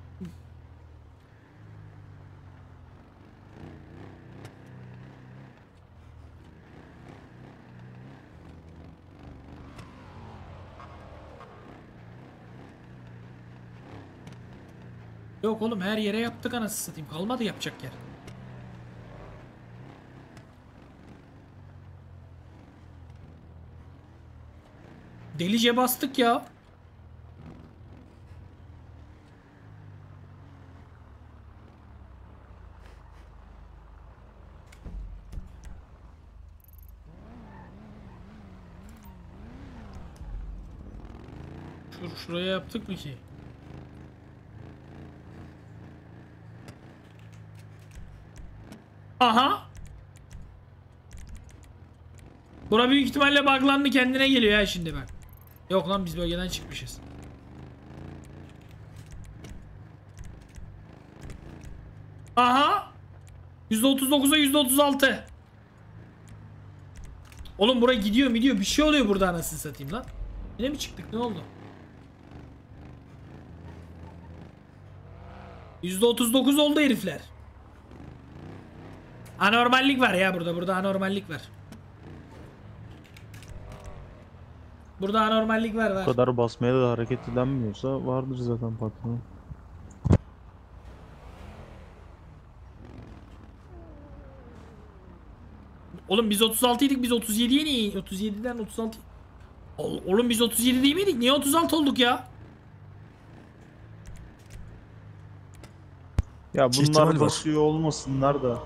Yok oğlum, her yere yaptık anasını satayım. Kalmadı yapacak yer. Delice bastık ya. Şuraya yaptık mı ki? Aha. Bura büyük ihtimalle buglandı, kendine geliyor ya şimdi bak. Yok lan, biz bölgeden çıkmışız. Aha. %39'a %36. Oğlum buraya gidiyor bir şey oluyor burada anasını satayım lan. Yine mi çıktık, ne oldu? %39 oldu herifler. Anormallik var ya burada anormallik var. Burada anormallik var. Bu kadar basmaya da hareket edilmiyorsa vardır zaten patron. Oğlum biz 36 idik, biz 37'ye niye? 37'den 36. Oğlum biz 37 değil miydik? Niye 36 olduk ya? Ya İhtimal bunlar var. basıyor olmasınlar da.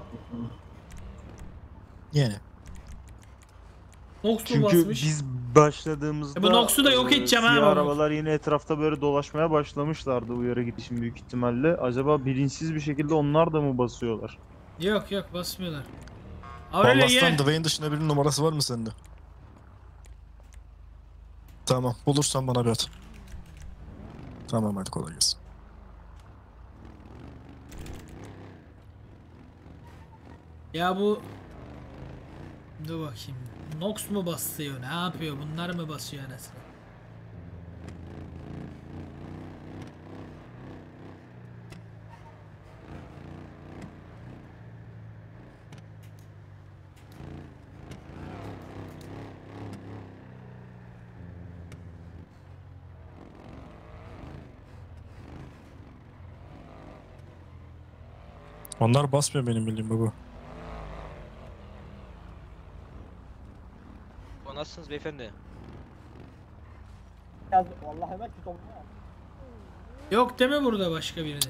Yani. Nox mu Çünkü basmış? biz başladığımızda bu Nox'u da yok edeceğim ha siyah baba. arabalar yine etrafta böyle dolaşmaya başlamışlardı uyarı gidişim büyük ihtimalle. Acaba bilinçsiz bir şekilde onlar da mı basıyorlar? Yok basmıyorlar. Aurelio Allah'tan ye. Dwayne dışında birinin numarası var mı sende? Tamam. Bulursan bana bir at. Tamam hadi kolay gelsin. Ya bu... Dur bakayım. Nox mu basıyor? Ne yapıyor? Bunlar mı basıyor anasını? Onlar basmıyor benim bildiğim baba. Nasılsınız beyefendi? Yok deme burada başka birinin.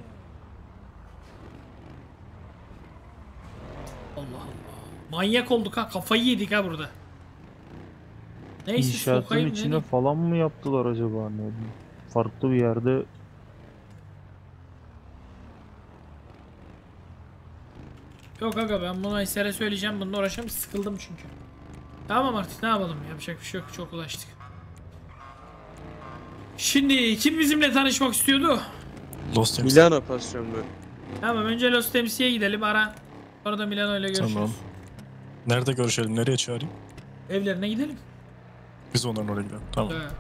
Allah Allah. Manyak olduk ha. Kafayı yedik ha burada. Neyse İnşaatın sokayım içine ne? falan mı yaptılar acaba, ne bileyim. Farklı bir yerde. Yok aga ben bunu Ayser'e söyleyeceğim. Bununla uğraşamam. Sıkıldım çünkü. Tamam artık ne yapalım. Yapacak bir şey yok. Çok ulaştık. Şimdi kim bizimle tanışmak istiyordu? Lost Teams. Milano operasyonu bu. Tamam önce Los Temsi'ye gidelim ara. Sonra da Milano ile görüşürüz. Tamam. Nerede görüşelim? Nereye çağırayım? Evlerine gidelim. Biz onların oraya gidelim. Tamam. Evet.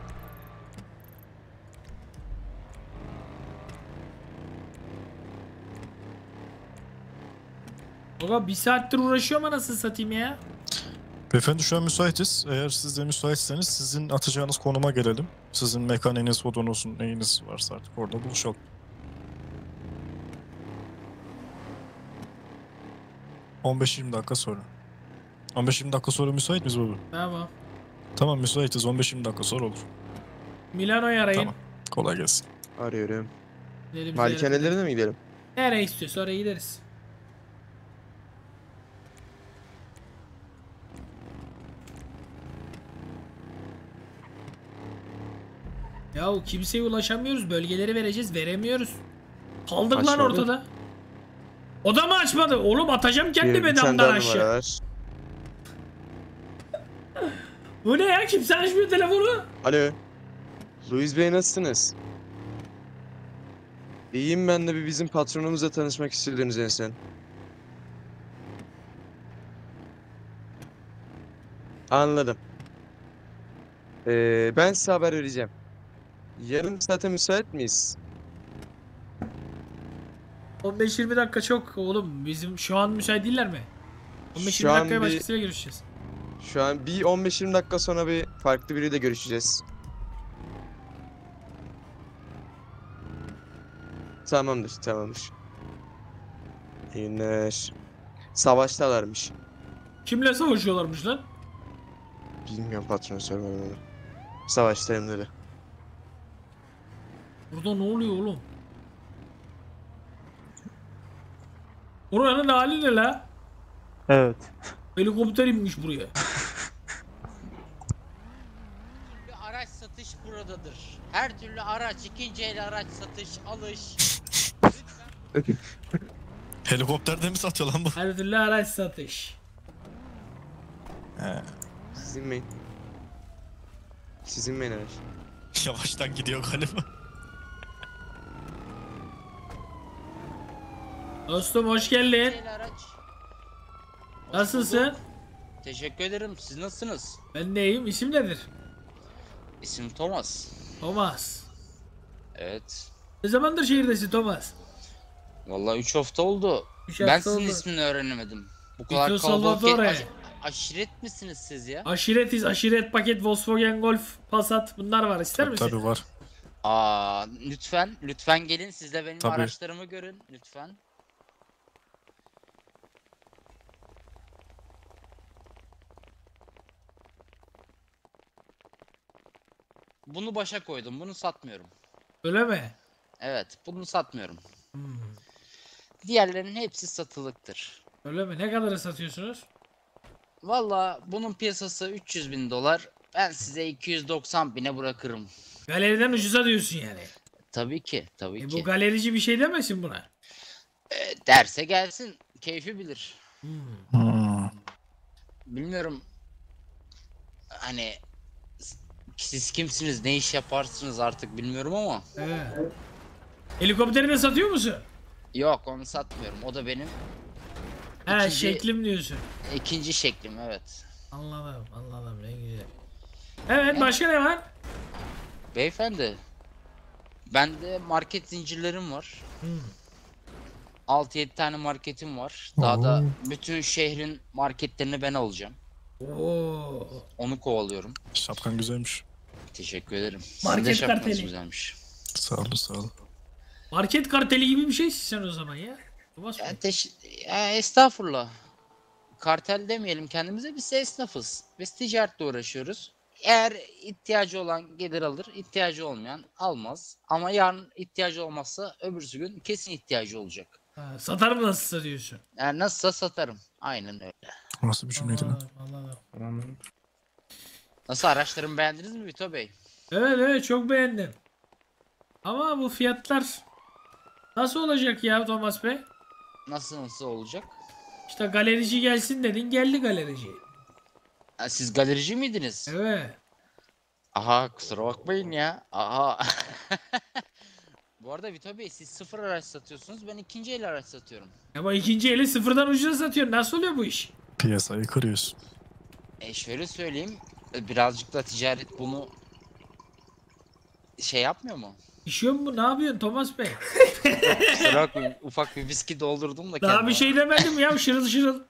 Baba bir saattir uğraşıyorum anasını satayım ya. Beyefendi şu an müsaitiz. Eğer siz de müsaitseniz sizin atacağınız konuma gelelim. Sizin mekaniğiniz, hodunuz, neyiniz varsa artık orada buluşalım. ...15-20 dakika sonra. 15-20 dakika sonra müsait miyiz baba? Tamam. Tamam müsaitiz. 15-20 dakika sonra olur. Milano'yu arayın. Tamam. Kolay gelsin. Arıyorum. Gidelim Malikanelerine mi gidelim? nereye istiyorsa oraya gideriz. Yahu kimseye ulaşamıyoruz. Bölgeleri vereceğiz. Veremiyoruz. Kaldık lan Açmadı. ortada. O da mı açmadı? Oğlum atacağım kendime Bir tane damdan daha aşağı. numara var. Bu ne ya? Kimse açmıyor telefonu. Alo. Luis Bey nasılsınız? İyiyim, ben de bir bizim patronumuzla tanışmak istiyordunuz en son. Anladım. Ben size haber vereceğim. Yarım saate müsait miyiz? 15-20 dakika çok oğlum. Bizim şu an müsait değiller mi? 15-20 Şu an dakikaya bir- başkasıyla görüşeceğiz. Şu an bir 15-20 dakika sonra bir farklı biriyle görüşeceğiz. Tamamdır. İyi günler. Savaştalarmış. Kimle savaşıyorlarmış lan? Bilmiyorum, patron sormadım onu. Savaştayım dedi. Burada ne oluyor oğlum? Oranın hali ne la? Evet. Helikopter inmiş buraya. Araç satış buradadır. Her türlü araç, ikinci el araç satış, alış. Helikopterde mi satıyor lan bu? Her türlü araç satış. He. Sizin mi araç? Yavaştan gidiyor galiba. Dostum hoş geldin. İkinci el araç. Hoş Nasılsın? bulduk. Teşekkür ederim. Siz nasılsınız? Ben de iyiyim. İsim nedir? İsim Thomas. Thomas. Evet. Ne zamandır şehirdesin Thomas? Vallahi 3 hafta oldu. Üç Ben hafta sizin oldu. ismini öğrenemedim. Bu kadar Vito kalabalık Salvatore. aşiret misiniz siz ya? Aşiretiz. Aşiret paket Volkswagen Golf Passat bunlar var. İster misin? Tabii var. Aa, lütfen gelin siz de benim Tabii. araçlarımı görün lütfen. Bunu başa koydum. Bunu satmıyorum. Öyle mi? Evet, bunu satmıyorum. Hmm. Diğerlerinin hepsi satılıktır. Öyle mi? Ne kadara satıyorsunuz? Valla bunun piyasası 300.000 dolar. Ben size 290.000'e bırakırım. Galeriden ucuza diyorsun yani. Tabii ki, tabii Bu ki. galerici bir şey demesin buna. Derse gelsin, keyfi bilir. Hmm. Bilmiyorum. Hani siz kimsiniz, ne iş yaparsınız artık bilmiyorum ama. Evet. Helikopteri de satıyor musun? Yok, onu satmıyorum. O da benim He İkinci- şeklim diyorsun. ikinci şeklim, evet. Anladım ne güzel. Evet başka ne var? Beyefendi, bende market zincirlerim var. Hmm. 6-7 tane marketim var. Daha da Oo. bütün şehrin marketlerini ben alacağım. Oo. Onu kovalıyorum. Şapkan güzelmiş. Teşekkür ederim. Sizin Market de şapkanız karteli. güzelmiş. Sağ olun sağ olun. Market karteli gibi bir şeysin sen o zaman ya. Thomas Bey. Ya estağfurullah. Kartel demeyelim kendimize, biz esnafız. Biz ticaretle uğraşıyoruz. Eğer ihtiyacı olan gelir alır, ihtiyacı olmayan almaz. Ama yarın ihtiyacı olmazsa öbürsü gün kesin ihtiyacı olacak. Ha, satarım nasılsa diyorsun. Yani nasılsa satarım. Aynen öyle. Nasıl bir cümleydi lan? Anladım. Nasıl, araçlarımı beğendiniz mi Vito Bey? Evet çok beğendim. Ama bu fiyatlar nasıl olacak ya Thomas Bey? Nasıl olacak? İşte galerici gelsin dedin, geldi galerici. Ha, siz galerici miydiniz? Evet. Aha, kusura bakmayın ya. Aha. Bu arada Vito Bey, siz sıfır araç satıyorsunuz, ben ikinci el araç satıyorum. Ama ikinci eli sıfırdan ucuza satıyorsun. Nasıl oluyor bu iş? Piyasayı kırıyorsun. Şöyle söyleyeyim, birazcık da ticaret bunu şey yapmıyor mu? İşiyor mu bu? Ne yapıyorsun Thomas Bey? Kusura bakmayın, ufak bir viski doldurdum da Daha kendime. bir şey demedim ya, şırıl şırıl.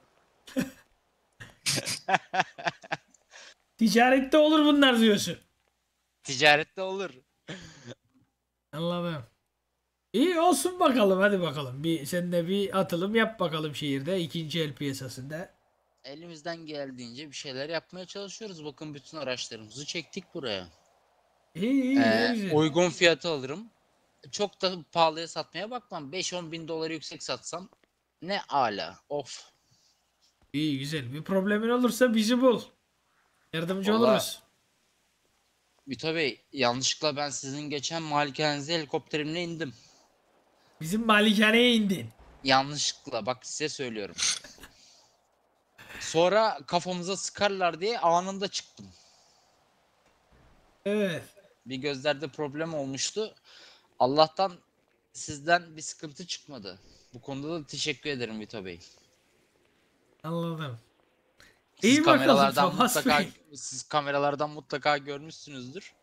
Ticarette olur bunlar diyorsun. Ticarette olur. Anladım. İyi olsun bakalım, hadi bakalım. Sen de bir atılım yap bakalım şehirde, ikinci el piyasasında. Elimizden geldiğince bir şeyler yapmaya çalışıyoruz. Bakın bütün araçlarımızı çektik buraya. İyi ne güzel. Uygun fiyatı alırım. Çok da pahalıya satmaya bakmam. 5-10 bin doları yüksek satsam ne ala. Of. İyi güzel. Bir problemin olursa bizi bul. Yardımcı Vallahi- oluruz. Vito Bey, yanlışlıkla ben sizin geçen malikanenize helikopterimle indim. Bizim malikaneye indin. Yanlışlıkla, bak size söylüyorum. Sonra kafamıza sıkarlar diye anında çıktım. Evet. Bir gözlerde problem olmuştu. Allah'tan sizden bir sıkıntı çıkmadı. Bu konuda da teşekkür ederim Vito Bey. Anladım. Siz İyi bakalım kameralardan Thomas mutlaka Bey. siz kameralardan mutlaka görmüşsünüzdür.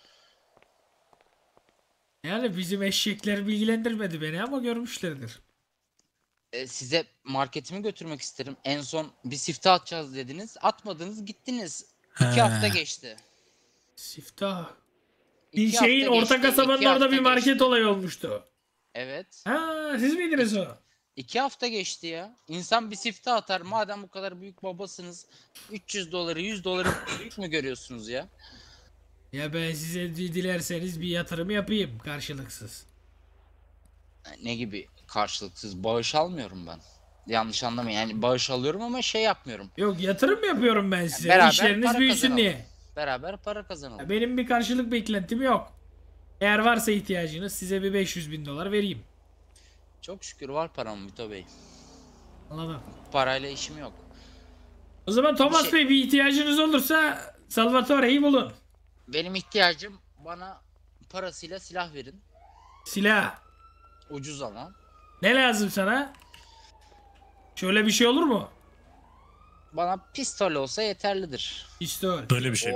Yani bizim eşekler bilgilendirmedi beni ama görmüşlerdir. Size marketimi götürmek isterim. En son bir siftah atacağız dediniz. Atmadınız, gittiniz. 2 hafta geçti. Siftah. İki Bir şeyin hafta orta geçti, kasabanın iki orada hafta bir market geçti. olayı olmuştu. Evet. Ha siz miydiniz o? 2 hafta geçti ya. İnsan bir siftah atar. Madem bu kadar büyük babasınız, 300 doları 100 doları büyük mü görüyorsunuz ya? Ya ben size dilerseniz bir yatırım yapayım karşılıksız. Ne gibi karşılıksız? Bağış almıyorum ben. Yanlış anlamayın. Yani bağış alıyorum ama şey yapmıyorum. Yok yatırım yapıyorum ben size. beraber İşleriniz para büyüsün kazanalım. diye. Beraber para kazanalım. Ya benim bir karşılık beklentim yok. Eğer varsa ihtiyacınız size bir 500.000 dolar vereyim. Çok şükür var param Vito Bey. Anladım. Parayla işim yok. O zaman Thomas şey- Bey bir ihtiyacınız olursa Salvatore'yi bulun. Benim ihtiyacım, bana parasıyla silah verin. Silah. Ucuz ama. Ne lazım sana? Şöyle bir şey olur mu? Bana pistol olsa yeterlidir. Pistol. Böyle bir şey mi?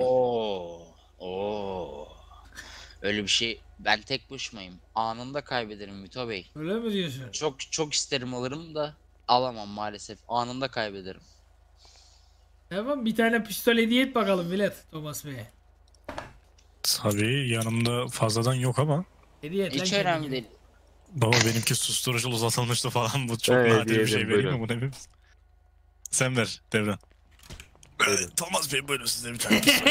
Oo. Öyle bir şey. Ben tek başımayım. Anında kaybederim Mito Bey. Öyle mi diyorsun? Çok isterim alırım da alamam maalesef. Anında kaybederim. Tamam, bir tane pistol hediye et bakalım millet Thomas Bey'e. Tabii yanımda fazladan yok ama. Hediye et lan Hiç kendine. önemli değil. Baba benimki susturucu uzatılmıştı falan, bu çok Evet, nadir bir şey, diyelim, vereyim mi buyurun. buna emin misin? Sen ver Devran. Thomas Bey buyurun size bir tane pistol.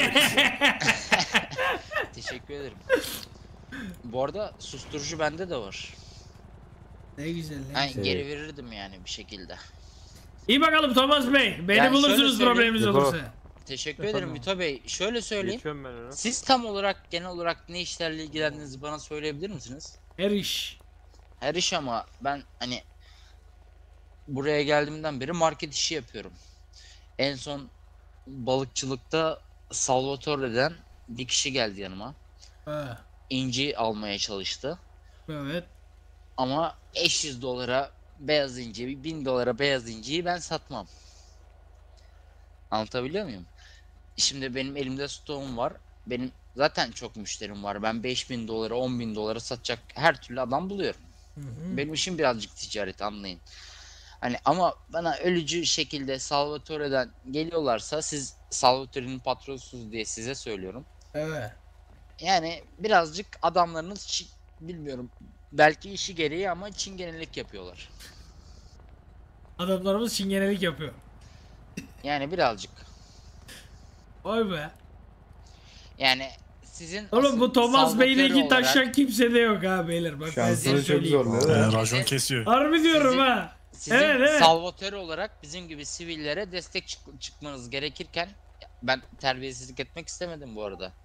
Teşekkür ederim. Bu arada susturucu bende de var. Ne güzel lan. Ben geri verirdim yani bir şekilde. İyi bakalım Thomas Bey. Beni Yani bulursunuz şöyle söyleyeyim. probleminiz Yok. olursa. Teşekkür ederim Mito Bey. Şöyle söyleyeyim. Geçiyorum ben onu. Siz tam olarak genel olarak ne işlerle ilgilendiğinizi bana söyleyebilir misiniz? Her iş. Her iş ama ben hani buraya geldiğimden beri market işi yapıyorum. En son balıkçılıkta Salvatore'den bir kişi geldi yanıma. Ha, İnci almaya çalıştı. evet. Ama 500 dolara beyaz inci, 1000 dolara beyaz inciyi ben satmam. Anlatabiliyor muyum? Şimdi benim elimde stoğum var. Benim zaten çok müşterim var. Ben 5000 dolara, 10.000 dolara satacak her türlü adam buluyorum. Hı hı. Benim işim birazcık ticaret, anlayın. Hani ama bana ölücü şekilde Salvatore'den geliyorlarsa, siz Salvatore'nin patronusunuz diye size söylüyorum. Evet. Yani birazcık adamlarınız bilmiyorum. Belki işi gereği ama çingenelik yapıyorlar. Adamlarımız çingenelik yapıyor. Yani birazcık. Vay be. Yani sizin Oğlum bu asıl Thomas Salvatore Bey'deki olarak- taşak kimsede yok ha beyler. Bak ben size söyleyeyim. Racon kesiyor. Harbi diyorum Sizin- ha. Sizin Evet. Salvatore olarak bizim gibi sivillere destek çıkmanız gerekirken ben terbiyesizlik etmek istemedim bu arada.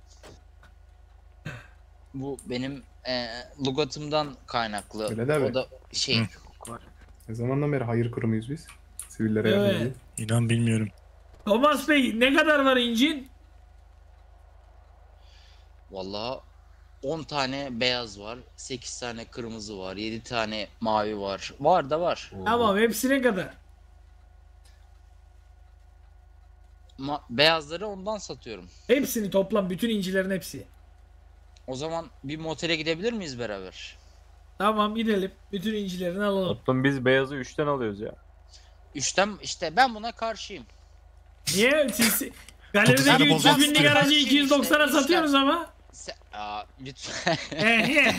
Bu benim lügatımdan kaynaklı. Öyle de O mi? da şey. Ne zamandan beri hayır kurumuyuz biz? Sivillere yardım Evet. ediyor. İnan bilmiyorum. Thomas Bey ne kadar var incin? Vallahi 10 tane beyaz var, 8 tane kırmızı var, 7 tane mavi var. Var da var. Tamam, hepsine kadar. Beyazları ondan satıyorum. Hepsini toplam, bütün incilerin hepsi. O zaman bir motele gidebilir miyiz beraber? Tamam gidelim. Bütün incilerini alalım. Tatlım biz beyazı 3'ten alıyoruz ya. 3'ten işte ben buna karşıyım. Niye? Siz Otuz galerideki tane 300 bozmak binlik istiyor. aracı 290'a satıyoruz ama. Aa, lütfen. Ehe.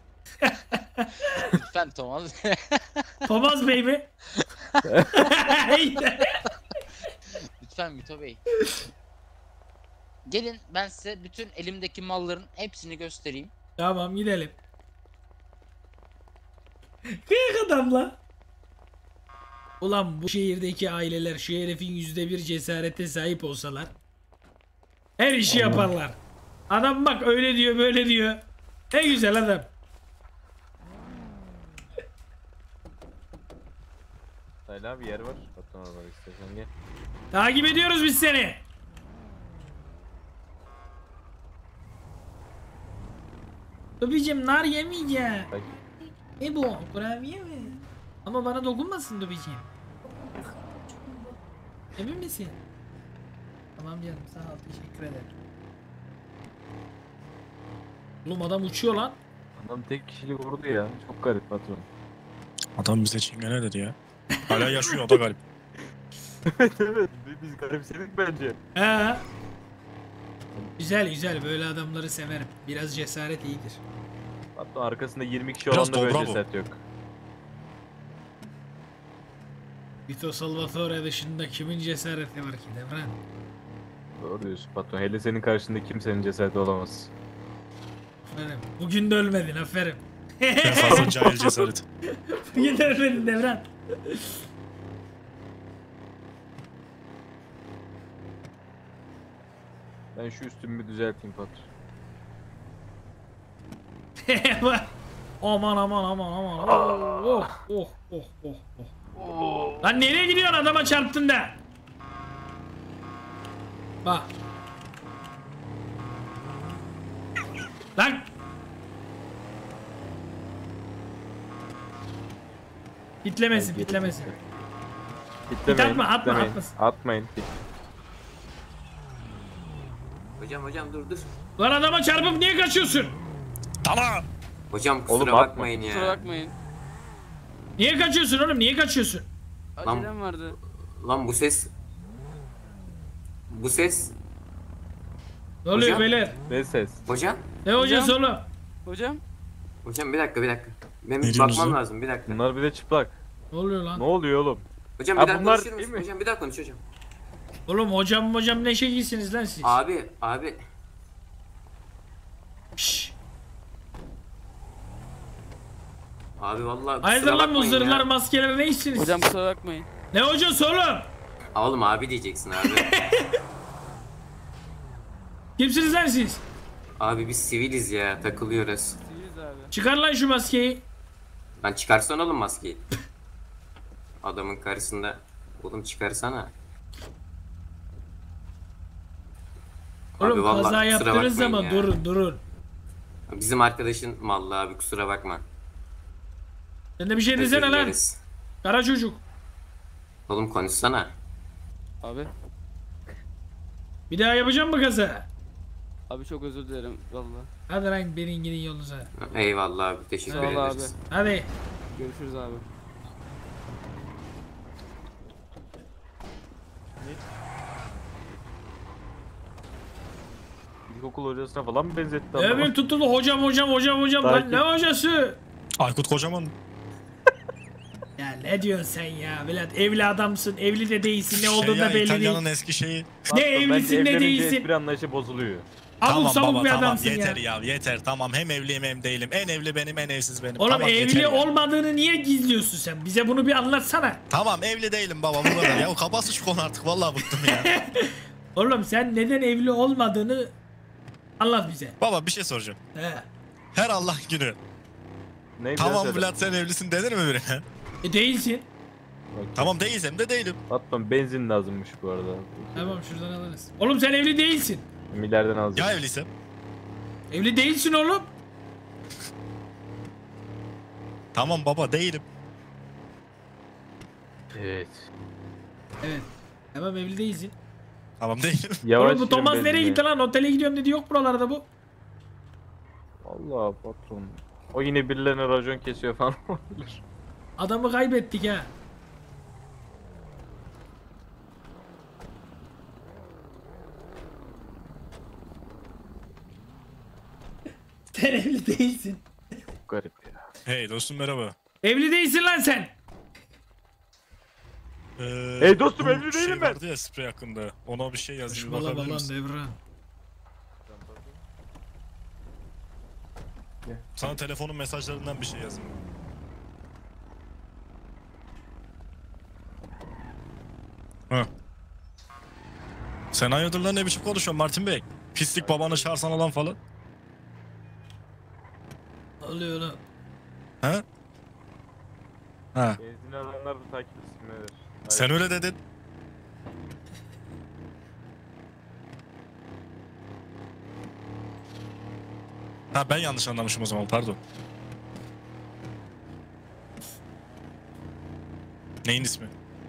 Lütfen Thomas. Thomas Bey mi? Lütfen Mito Bey. Gelin ben size bütün elimdeki malların hepsini göstereyim. Tamam gidelim. Kıyak adam la. Ulan bu şehirdeki aileler şu herifin %1 cesarete sahip olsalar her işi yaparlar. Adam bak öyle diyor böyle diyor. Ne güzel adam. Sayla abi yer var. Patron var istersen gel. Takip ediyoruz biz seni. Dubicim nar yemeyeceğim. Bak. Ne bu? Kurabiye mi? Ama bana dokunmasın Dubicim. Emin misin? Tamam canım, sağ ol, teşekkür ederim. Oğlum adam uçuyor lan. Adam tek kişilik vurdu ya. Çok garip patron. Adam bize çingene dedi ya. Hala yaşıyor, o da garip. Evet biz garipsedik bence. He. Güzel güzel, böyle adamları severim. Biraz cesaret iyidir. Patron arkasında 20 kişi Biraz olan da böyle dobra bu. cesaret yok. Vito Salvatore dışında kimin cesareti var ki Devran? Doğru diyorsun patron. Hele senin karşında kimsenin cesareti olamaz. Aferin. Bugün de ölmedin, aferin. En fazla cahil cesaret. Bugün de ölmedin Devran. Ben şu üstümü bir düzelteyim patron. Aman aman aman aman. Oh oh oh oh oh. Lan nereye gidiyorsun, adama çarptın da. Bak. Lan. Bitlemesin, bitlemesin. Kitlemeyin, atma, atma, kitlemeyin. atmasın. Atmayın. Hocam dur. Lan adama çarpıp niye kaçıyorsun? Tamam. Hocam kusura Oğlum, atma. bakmayın ya. Kusura bakmayın. Niye kaçıyorsun oğlum? Niye kaçıyorsun? Acelem vardı. Lan bu ses... Bu ses... Ne oluyor Hocam? beyler? Ne ses? Hocam? Ne hocası oğlum? Hocam. Hocam bir dakika. Benim Ne diyorsunuz bakmam lan? lazım bir dakika. Bunlar bir de çıplak. Ne oluyor lan? Ne oluyor oğlum? Hocam Ha, bir daha bunlar konuşur değil musun? mi? Hocam bir daha konuş hocam. Oğlum hocam ne şekilsiniz lan siz? Abi. Şşş. Abi vallahi Hayırdır kusura lan bu bakmayın zırhlar ya. maskeler ne işsiniz? Hocam kusura bakmayın. Ne hocası oğlum? Oğlum abi diyeceksin abi. Kimsiniz lan siz? Abi biz siviliz ya takılıyoruz. Siz abi. Çıkar lan şu maskeyi. Lan çıkarsan oğlum maskeyi. Adamın karşısında. Oğlum çıkarsana. Oğlum vallahi kaza kusura yaptınız bakmayın ama ya. durun. Bizim arkadaşın mallı abi kusura bakma. Sen de bir şey Özür desene lan. dileriz. Kara çocuk. Oğlum konuşsana. Abi. Bir daha yapacağım mı kaza? Abi çok özür dilerim vallahi. Hadi lan benim gidin yolunuza. Eyvallah abi teşekkür Sağ ol abi. ederiz. Hadi. Görüşürüz abi. İlkokul hocasına falan mı benzetti adam? Evet tutuldu hocam lan Takip. ne hocası? Aykut Kocaman. Ya ne diyorsun sen ya Velat evli adamsın evli de değilsin ne olduğu da ya, belli İtalya'nın değil. eski şeyi. Ne evlisin ne değilsin. Espri anlayışı bozuluyor. Abuk sabuk baba bir tamam adamsın yeter ya. ya yeter tamam hem evliyim hem değilim. En evli benim en evsiz benim. Oğlum tamam, yeter evli ya. olmadığını niye gizliyorsun sen? Bize bunu bir anlatsana. Tamam evli değilim baba bu kadar ya. Kapatsın şu konu artık vallahi bıktım ya. Oğlum sen neden evli olmadığını anlat bize. Baba bir şey soracağım. He. Her Allah günü. Ne Tamam biraz Vlad sen evlisin denir mi birine? Değilsin. Tamam değilsem de değilim. Patron benzin lazımmış bu arada. Tamam şuradan alırız. Oğlum sen evli değilsin. Millerden alacağım. Ya evliysem? Evli değilsin oğlum. Tamam baba değilim. Evet. Evet. Tamam evli değilsin. Tamam değilim. Yavaş Oğlum bu Thomas yürü nereye benzinle. gitti lan? Otele gidiyorum dedi yok buralarda bu. Allah patron. O yine birilerine racon kesiyor falan olabilir. Adamı kaybettik ha. Sen evli değilsin. Garip ya. Hey dostum merhaba. Evli değilsin lan sen. Hey dostum, bu evli değilim ben. vardı ya sprey hakkında. Ona bir şey yazayım bir Saçmalama bakabilir lan misin? Devran. Sana telefonun mesajlarından bir şey yazayım. Hı. Sen hayırdır lan ne biçim konuşuyorsun Martin Bey? Pislik babanı çağırsan alan falan. Ne oluyor lan? Ha? Ha. Benzin alanlar da takip etsin beyler. Sen öyle dedin. Ha ben yanlış anlamışım o zaman pardon. Neyin ismi?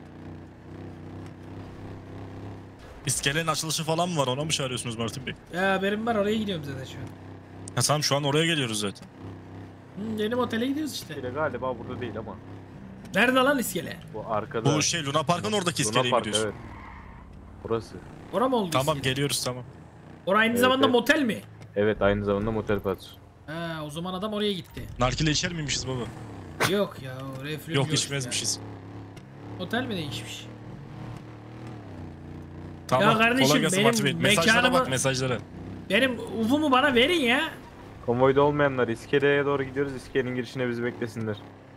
İskelenin açılışı falan mı var ona mı çağırıyorsunuz Martin Bey? Ya haberim var oraya gidiyorum zaten şu an. Ha tamam şu an oraya geliyoruz zaten. Benim otele gidiyoruz işte. İskele galiba burada değil ama. Nerede lan iskele? Bu arkada. Bu şey Luna Park'ın oradaki Luna iskeleye Park, gidiyorsun. evet. Burası. Ora mı oldu Tamam iskele? geliyoruz tamam. Ora aynı Evet, zamanda evet. motel mi? Evet, aynı zamanda motel patron. Ha o zaman adam oraya gitti. Nargile içer miymişiz baba? Yok ya o reflü Yok diyorsun içmezmişiz. ya. Otel mi değişmiş? Tamam. Ya kardeşim, kolay gelsin benim Martin Bey. Mesajlara mekanımı- bak mesajlara. Benim ufumu bana verin ya. Konvoyda olmayanlar iskeleye doğru gidiyoruz. İskelenin girişine bizi beklesinler.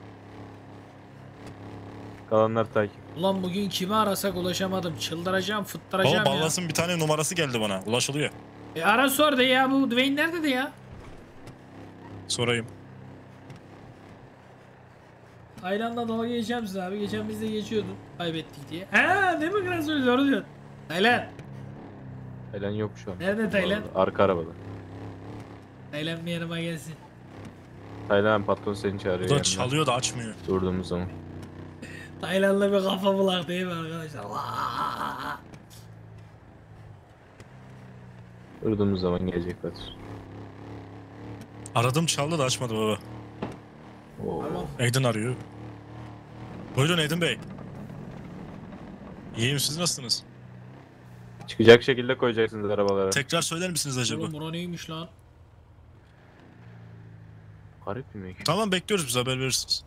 Kalanlar takip. Ulan bugün kimi arasak ulaşamadım. Çıldıracağım, Baba fıttıracağım ya. Ballas'ın bir tane numarası geldi bana. Ulaşılıyor. Ara sor de ya bu Dwayne nerede de ya? Sorayım. Tayland'la dalga geçeceğim size abi. Geçen biz de geçiyorduk. Kaybettik diye. Ha değil mi Kral söylüyor doğru diyor. Tayland. Taylan yok şu an. Nerede Taylan? Arka arabada. Tayland bir yanıma gelsin. Taylan patron seni çağırıyor. Bu da yanına. çalıyor da açmıyor. Durduğumuz zaman. Tayland'la bir kafa bulak değil mi arkadaşlar? Durduğumuz zaman gelecek Batur. Aradım çaldı da açmadı baba. Tamam. Aydın arıyor. Buyurun Aydın Bey. İyiyim, siz nasılsınız? Çıkacak şekilde koyacaksınız arabalara. Tekrar söyler misiniz acaba? Oğlum bura neymiş lan? Garip bir mekan. Tamam, bekliyoruz, biz haber verirsiniz.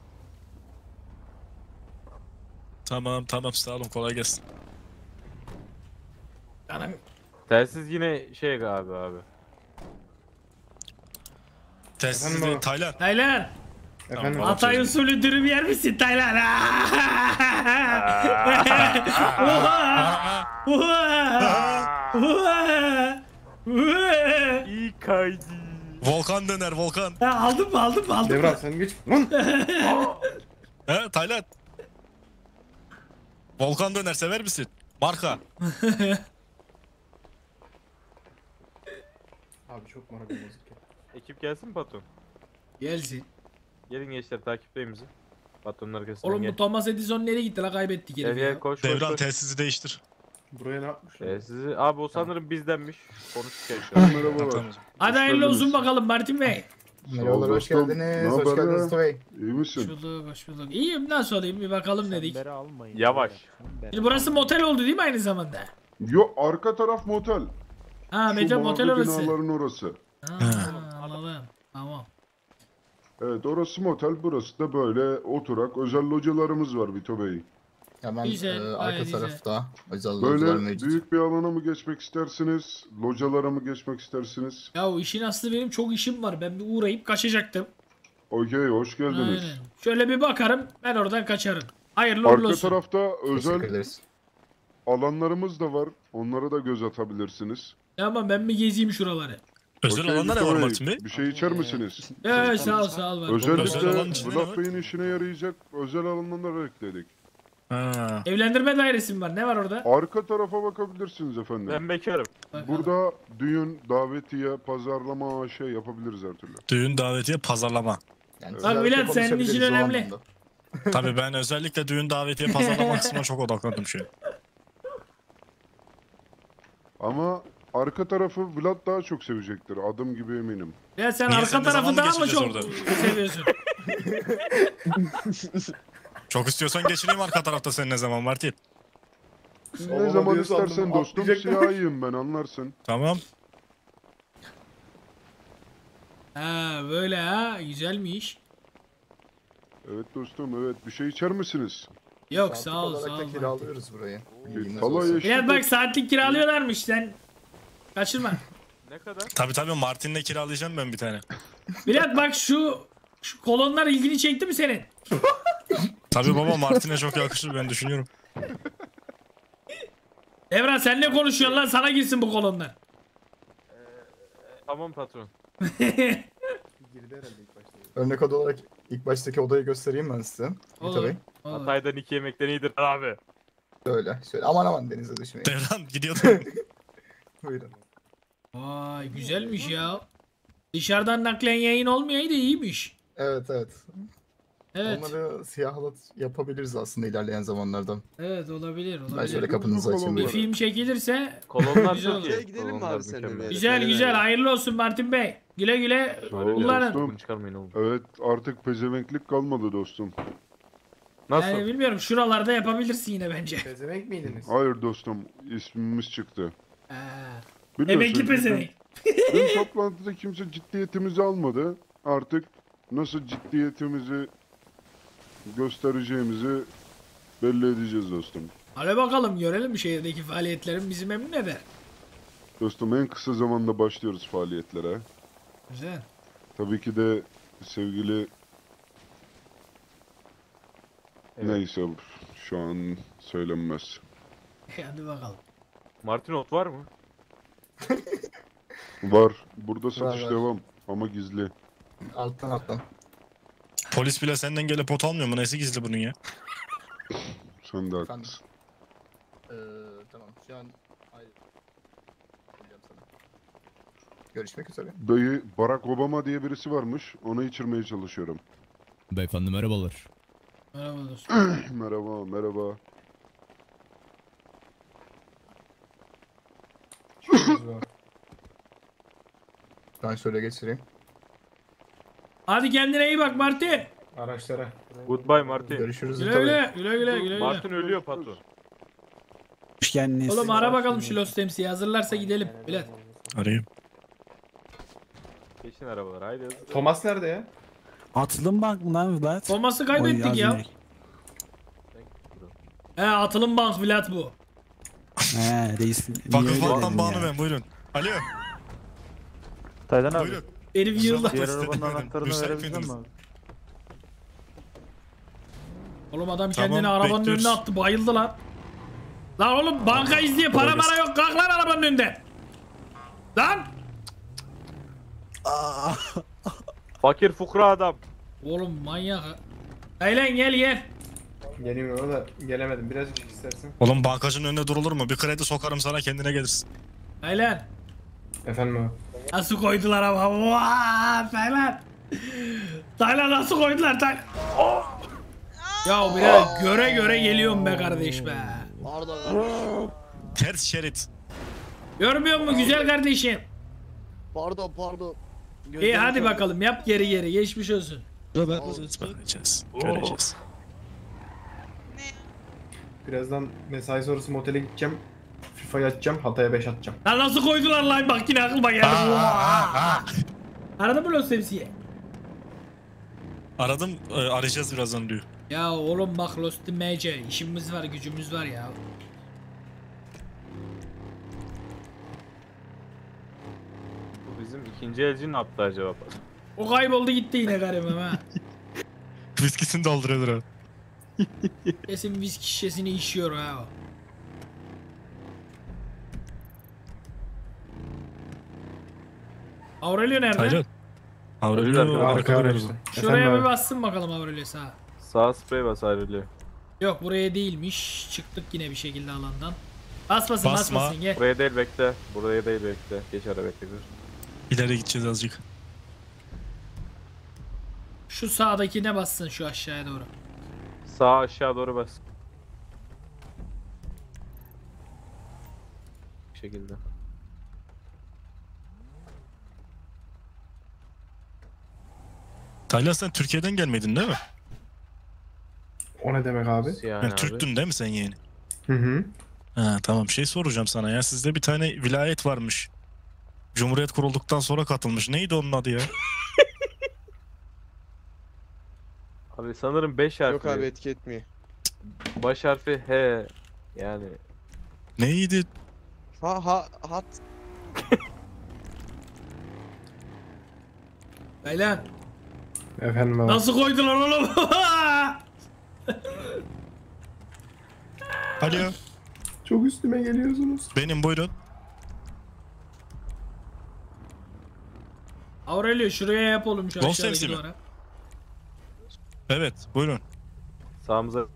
Tamam sağ olun, kolay gelsin. Canım. Telsiz yine şey abi. Telsiz Efendim de baba? Taylan. Taylan. Efendim? Hatay usulü dürüm yer misin Taylan? İyi kaydı. Volkan döner, Volkan. Aldın mı? Devran sen geç. Lan! He Taylan. Volkan döner sever misin? Marka. Abi çok moralim bozuk ya. Ekip gelsin mi patron? Gelsin. Gelin gençler, takipteyim bizi. Patronun arkasından Oğlum gel. bu Thomas Edison nereye gitti la, kaybettik Gel herifi gel ya. koş. Devran telsizi değiştir. Buraya ne yapmış? Telsizi. Abi o sanırım bizdenmiş. Konuşurken şu an. Merhabalar. Hadi hayırlı olsun bakalım Martin Bey. Merhabalar, hoş geldiniz. Hoş geldiniz Usta Bey. İyi misin? Hoş bulduk. İyiyim, nasıl olayım bir bakalım dedik. Yavaş. Şimdi burası motel oldu değil mi aynı zamanda? Yo, arka taraf motel. Ha Şu motel mavi orası. binaların orası. Ha, anladım. Tamam. Evet, orası motel, burası da böyle oturak özel localarımız var Vito Bey. Hemen Güzel, arka gayet güzel. tarafta özel localar Böyle mevcut. büyük bir alana mı geçmek istersiniz? Localara mı geçmek istersiniz? Ya o işin aslı benim çok işim var. Ben bir uğrayıp kaçacaktım. Okey, hoş geldiniz. Aynen. Şöyle bir bakarım, ben oradan kaçarım. Hayırlı uğurlu Arka olsun. tarafta Teşekkür özel ederiz. alanlarımız da var. Onlara da göz atabilirsiniz. Tamam, ben bir gezeyim şuraları. Özel Okey, alanda ne Vito var Bey, Martin Bey? Bir şey içer misiniz? Sağ ol. Var. Özel Özellikle alan içinde ne var? Vlad Bey'in işine yarayacak özel alanlar ekledik. Ha. Evlendirme dairesi mi var? Ne var orada? Arka tarafa bakabilirsiniz efendim. Ben bekarım. Bakalım. Burada düğün, davetiye, pazarlama şey yapabiliriz her türlü. Düğün davetiye pazarlama. Yani Bak özellikle Bülent, senin konuşabiliriz işin o önemli. anlamda. Tabii ben özellikle düğün davetiye pazarlama kısmına çok odaklandım şu an. Ama arka tarafı Vlad daha çok sevecektir. Adım gibi eminim. Ya sen Niye, arka sen de zaman tarafı mı daha mı geçireceğiz çok seviyorsun? Çok istiyorsan geçireyim arka tarafta sen ne zaman Martin. Ne zaman diyor sandım, istersen dostum, atlayacaktım. siyahiyim ben, anlarsın. Tamam. Ha böyle ha, güzelmiş. Evet dostum, evet. Bir şey içer misiniz? Yok Saatlik sağ ol olarak sağ da ol. kiralıyoruz burayı. Bilginiz Talay olsun. eşlik Bülent bak, saatlik kiralıyorlarmış, sen kaçırma. Ne kadar? Tabii Martin'le kiralayacağım ben bir tane. Bülent bak, şu kolonlar ilgini çekti mi senin? Tabii baba, Martin'e çok yakışır, ben düşünüyorum. Evren sen ne konuşuyorsun lan, sana girsin bu kolonlar. Tamam patron. Girdi herhalde ilk başta. Örnek oda olarak ilk baştaki odayı göstereyim ben size. Olur. Tabii. Olur. Hatay'dan 2 yemekten iyidir abi. Şöyle. Aman denize düşmeyin. Devran gidiyordun. Buyurun. Vay güzelmiş ya. Dışarıdan naklen yayın olmayaydı iyiymiş. Evet. Evet. Onları siyah halat yapabiliriz aslında ilerleyen zamanlarda. Evet olabilir. Ben şöyle kapınızı açayım. Bir Kolonlar. film çekilirse Kolonlar Güzel çok oldu. iyi. Şeye gidelim mi Kolonlar abi seninle mükemmel. bir? güzel hayırlı olsun Martin Bey. Güle güle kullanın. dostum. Çıkarmayın oğlum. Evet, artık pezevenklik kalmadı dostum. Nasıl? Yani bilmiyorum, şuralarda yapabilirsin yine bence. Pezevenk miydiniz? Hayır dostum, ismimiz çıktı. Ha. Biliyorsun, Emekli pezevenk. Dün toplantıda kimse ciddiyetimizi almadı. Artık nasıl ciddiyetimizi göstereceğimizi belli edeceğiz dostum. Hadi bakalım görelim, şehirdeki faaliyetlerin bizi memnun eder. Dostum, en kısa zamanda başlıyoruz faaliyetlere. Güzel. Tabii ki de sevgili... Neyse, şu an söylenmez. Hadi bakalım. Martin Ot var mı? Var. Burada satış var. devam ama gizli. Alttan. Polis bile senden gelip pot almıyor mu? Nesi gizli bunun ya? Sen de Efendim? haklısın. Tamam. Şu an hayır. Söyleyeceğim sana. Görüşmek üzere. Merhaba dostum. Merhaba, merhaba. Ben şöyle geçireyim. Hadi kendine iyi bak Martin. Araçlara. Goodbye Martin. Görüşürüz. Güle güle güle güle güle. Martin ölüyor patron. Hoş geldiniz. Oğlum ara bakalım şu Lost MC'yi hazırlarsa gidelim. Bilet. Arayayım. Geçin arabalar haydi hızlı. Thomas nerede ya? Atılım bank mı lan Vlad? Thomas'ı kaybettik ya. Atılım bank Vlad bu. He reis. niye öyle Vakıflardan dedin bağlı ya? ben buyurun. Alo. Taylan abi. Buyurun. Herif yıllar. Diğer arabanın anahtarını Müsait verebilir miydiniz? mi abi? Oğlum adam Tamam, kendini arabanın bekliyoruz. önüne attı. Bayıldı lan. Lan oğlum banka izliyor. Para Kolay mara yok. Kalk lan arabanın önünde. Lan. Fakir fukra adam. Oğlum manyak. Aylen gel gel. Geliyorum ama da gelemedim. Birazcık istersen. Oğlum bankacının önüne durulur mu? Bir kredi sokarım sana kendine gelirsin. Aylen. Efendim abi. Nasıl koydular ama. Vaa Taylan. Taylan nasıl koydular Taylan. Oh. Ya biraz göre göre geliyorum be kardeş be. Ters şerit. Görmüyor musun güzel kardeşim? Pardon. İyi hadi bakalım yap geri geri geçmiş olsun. Bakacağız. Göreceğiz. Birazdan mesai sonrası motele gideceğim. FIFA'yı açacağım. Hatay'a 5 atacağım. Lan nasıl koydular lan bak yine aklıma geldi. Aradın mı Lost MC'yi? Aradım arayacağız birazdan diyor. Ya oğlum bak Lost MC işimiz var gücümüz var ya. Bu bizim ikinci elcinin attı acaba. O kayboldu gitti yine garibim ha. Viskisini dolduruyordur o. Kesin viski şişesini içiyor ha o. Aurelio nerede? Taylan. Aurelio arka virajda. Şuraya bir bassın bakalım Aurelio sağa. Sağ sprey bas ayrılıyor. Yok buraya değilmiş. Çıktık yine bir şekilde alandan. Basmasın Basma. basmasın gel. Buraya değil bekle. Buraya değil bekle. Geç ara bekle. İleri gideceğiz azıcık. Şu sağdakine bassın şu aşağıya doğru. Sağ aşağı doğru bas. Bu şekilde. Taylan sen Türkiye'den gelmedin değil mi? O ne demek abi? Yani Türktün değil mi sen yeğeni? Hı hı. Ha tamam şey soracağım sana ya. Sizde bir tane vilayet varmış. Cumhuriyet kurulduktan sonra katılmış. Neydi onun adı ya? Abi sanırım 5 harfli. Yok abi etki etmiyor. Baş harfi H. Yani. Neydi? Hat. Taylan. Efendim abi. Nasıl koydular oğlum? Alo. Çok üstüme geliyorsunuz. Benim buyurun. Aurelio şuraya yap oğlum şu Lost aşağıdaki MC mi? duvara. Evet buyurun. Sağımıza.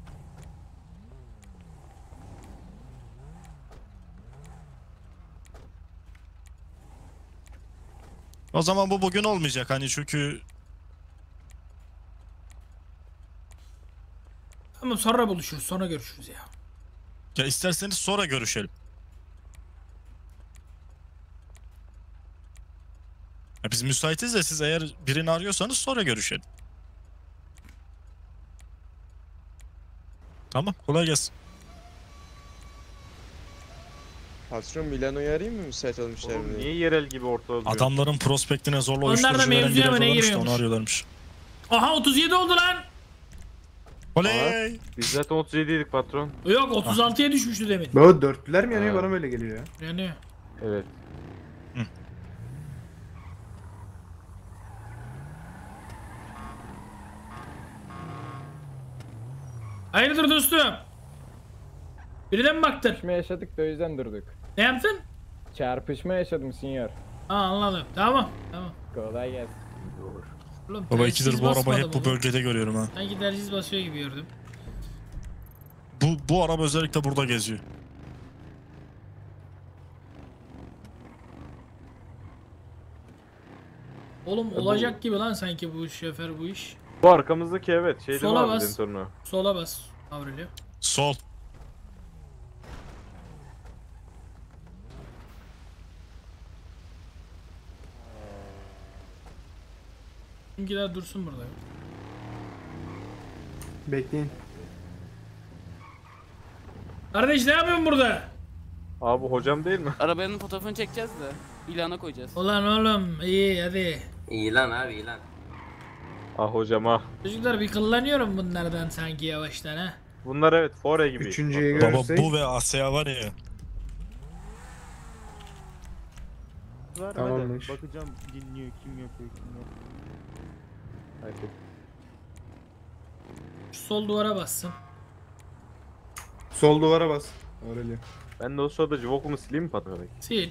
O zaman bu bugün olmayacak hani çünkü Tamam sonra buluşuruz sonra görüşürüz ya. ya isterseniz sonra görüşelim. Ya biz müsaitiz de siz eğer birini arıyorsanız sonra görüşelim. Tamam kolay gelsin. Patron Milano'yu arayayım mı müsait olmuşlar mı? Niye yerel gibi ortada duruyor? Adamların prospektine zorla Onlar da uyuşturucu veren mevzuya biri mı ne varmış da giriyormuş? onu arıyorlarmış. Aha 37 oldu lan. Oley! Biz zaten 37'ydik patron. Yok 36'ya düşmüştü demin. Böyle dörtlüler mi yanıyor Ha. bana böyle geliyor ya. Yani. Evet. Hayırdır dostum? Birine mi baktın? Çarpışma yaşadık da o yüzden durduk. Ne yaptın? Çarpışma yaşadım sinyor. Ha anladım. Tamam. Tamam. Kolay gelsin. Oğlum, Baba telsiz ikidir bu arabayı basmadım hep bu oğlum. bölgede görüyorum ha. Sanki telsiz basıyor gibi gördüm. Bu araba özellikle burada geziyor. Oğlum olacak gibi lan sanki bu şoför bu iş. Bu arkamızdaki evet. Şeyde Sola var bas. Zentorno. Sola bas Aurelio. Sol. Bizimkiler dursun burada. Bekleyin. Kardeş ne yapıyorsun burada? Abi hocam değil mi? Arabanın fotoğrafını çekeceğiz de ilana koyacağız. Ulan oğlum iyi hadi. İyi lan abi iyi lan. Ah hocam ah. Çocuklar bir kullanıyorum bunlardan sanki yavaştan ha. Bunlar evet fore gibi. Üçüncüyü Baba görürsek. bu ve Asya var ya. Tamammış. Bakacağım dinliyor kim yapıyor kim yok. Hadi. Şu sol duvara bassın. Sol duvara bas. Aurelio. Ben de o sırada Jivokumu sileyim mi patron bey? Sil.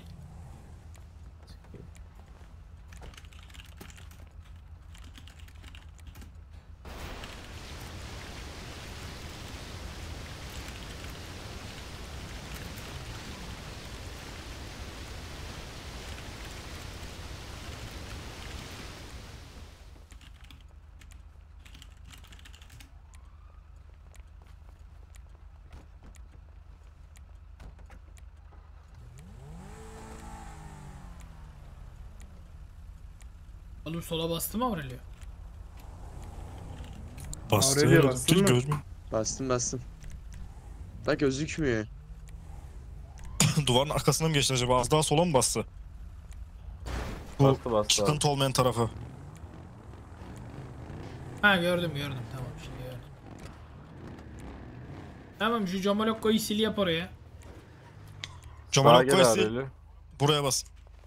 Oğlum sola bastı mı Aurelio? Bastı. Aurelio herhalde. bastın Değil, mı? gözüm. Bastım. Bak gözükmüyor. Duvarın arkasına mı geçti acaba? Az daha sola mı bastı? Bu Bastı. çıkıntı olmayan tarafı. Ha gördüm tamam şimdi gördüm. Tamam şu Jamalokko'yu sil yap oraya. Jamal Sağa gel Okkoy abi. buraya bas.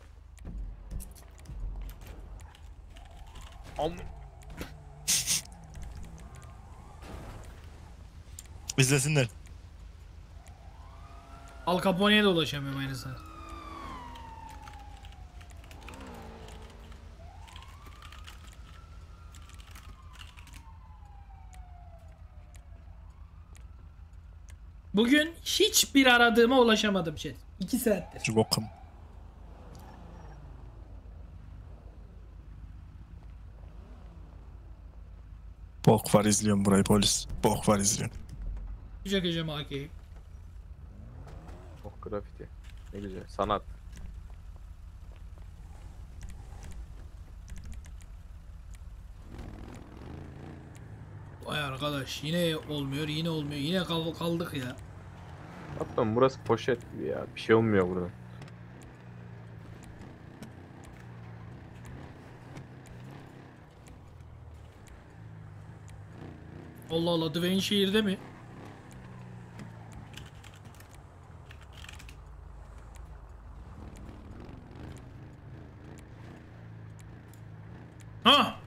İzlesinler. Al Capone'ye de ulaşamıyorum aynısını. Bugün hiçbir aradığıma ulaşamadım chat. 2 saattir. Bokum. Bok var izliyorum burayı polis. Bok var izliyorum. Çakacağım AK'yi. Oh grafiti. Ne güzel. Sanat. Vay arkadaş yine olmuyor yine kaldık ya. Patron burası poşet gibi ya. Bir şey olmuyor burada. Allah Allah Dwayne şehirde mi? Ha!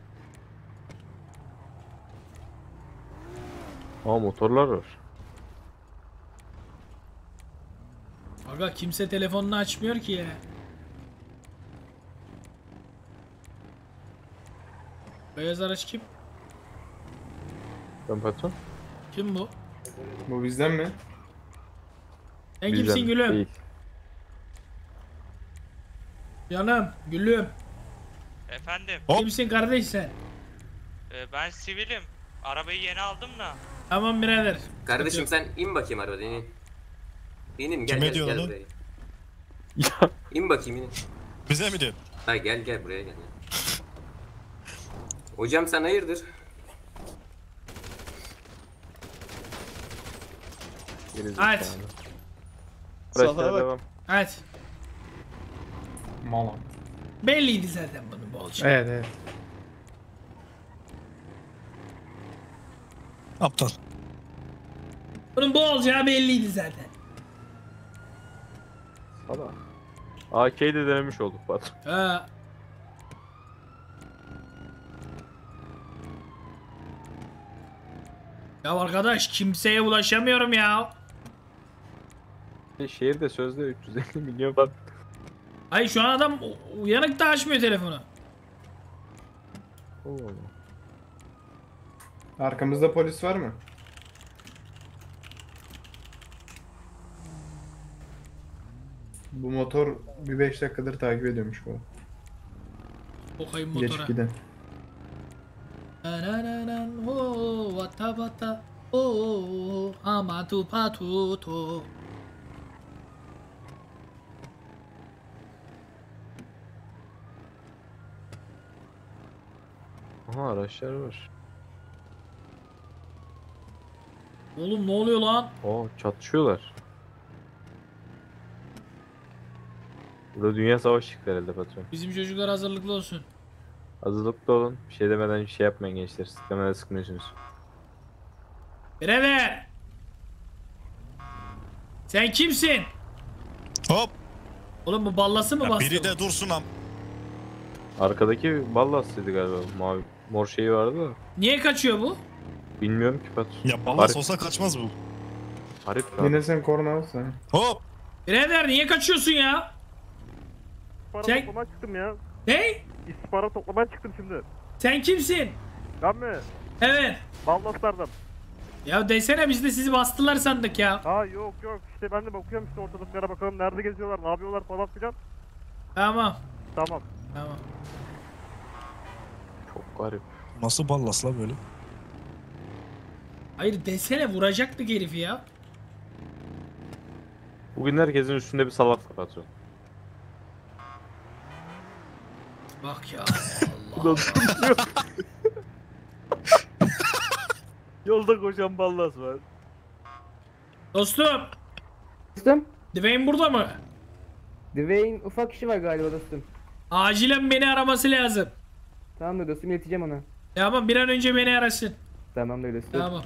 Aa motorlar var. Aga kimse telefonunu açmıyor ki ya. Beyaz araç kim? Ben patron. Kim bu? Bu bizden mi? Sen Bizden kimsin gülüm? değil. Canım gülüm. Efendim, Kimsin kardeş sen? ben sivilim. Arabayı yeni aldım da. Tamam birader. Kardeşim sen in bakayım arabadan in. İnin gel Kime gel diyor gel lan? buraya. Ya İn bakayım in. Bize mi diyorsun? Ha gel buraya gel. Hocam sen hayırdır? Hadi. Araçlara devam. Hadi. Mala. Belliydi zaten bunun bolca. Evet. Aptal. Bunun bu olacağı belliydi zaten. Salak. AK'yi de denemiş olduk patron. Ha. Ya arkadaş kimseye ulaşamıyorum ya. Şehirde sözde 350 milyon var. Ay şu an adam uyanık da açmıyor telefonu. Oo. Arkamızda polis var mı? Bu motor bir 5 dakikadır takip ediyormuş bu. Bakayım motora. Geçip giden. Vata vata. Oo, amatu patuto. Aha araçlar var. Oğlum ne oluyor lan? Oo çatışıyorlar. Burada dünya savaşı çıktı herhalde patron. Bizim çocuklar hazırlıklı olsun. Hazırlıklı olun. Bir şey demeden bir şey yapmayın gençler. Sıklamada sıkmıyorsunuz. Birader! Sen kimsin? Hop! Oğlum bu ballası mı bastı? Biri de dursun am. Arkadaki ballasıydı galiba. Mavi mor şeyi vardı da. Niye kaçıyor bu? Bilmiyorum ki patron. Ya ballas olsa kaçmaz bu. Harip Yine sen korna alsın. Hop! Birader niye kaçıyorsun ya? İstihbarat toplamaya çıktım ya. Ne? İstihbarat toplamaya çıktım şimdi. Sen kimsin? Ben mi? Evet. Ballaslardan. Ya desene biz de sizi bastılar sandık ya. Ha yok işte ben de bakıyorum işte ortalıklara bakalım nerede geziyorlar ne yapıyorlar falan filan. Tamam. Tamam. Tamam. Çok garip. Nasıl ballas la böyle? Hayır desene vuracaktık herifi ya. Bugün herkesin üstünde bir salak var patron. Bak ya Allah Allah. Yolda koşan ballas var. Dostum. Dostum. Dwayne burada mı? Dwayne ufak işi var galiba dostum. Acilen beni araması lazım. Tamamdır dostum ileteceğim ona. Tamam bir an önce beni arasın. Tamamdır dostum. Tamam.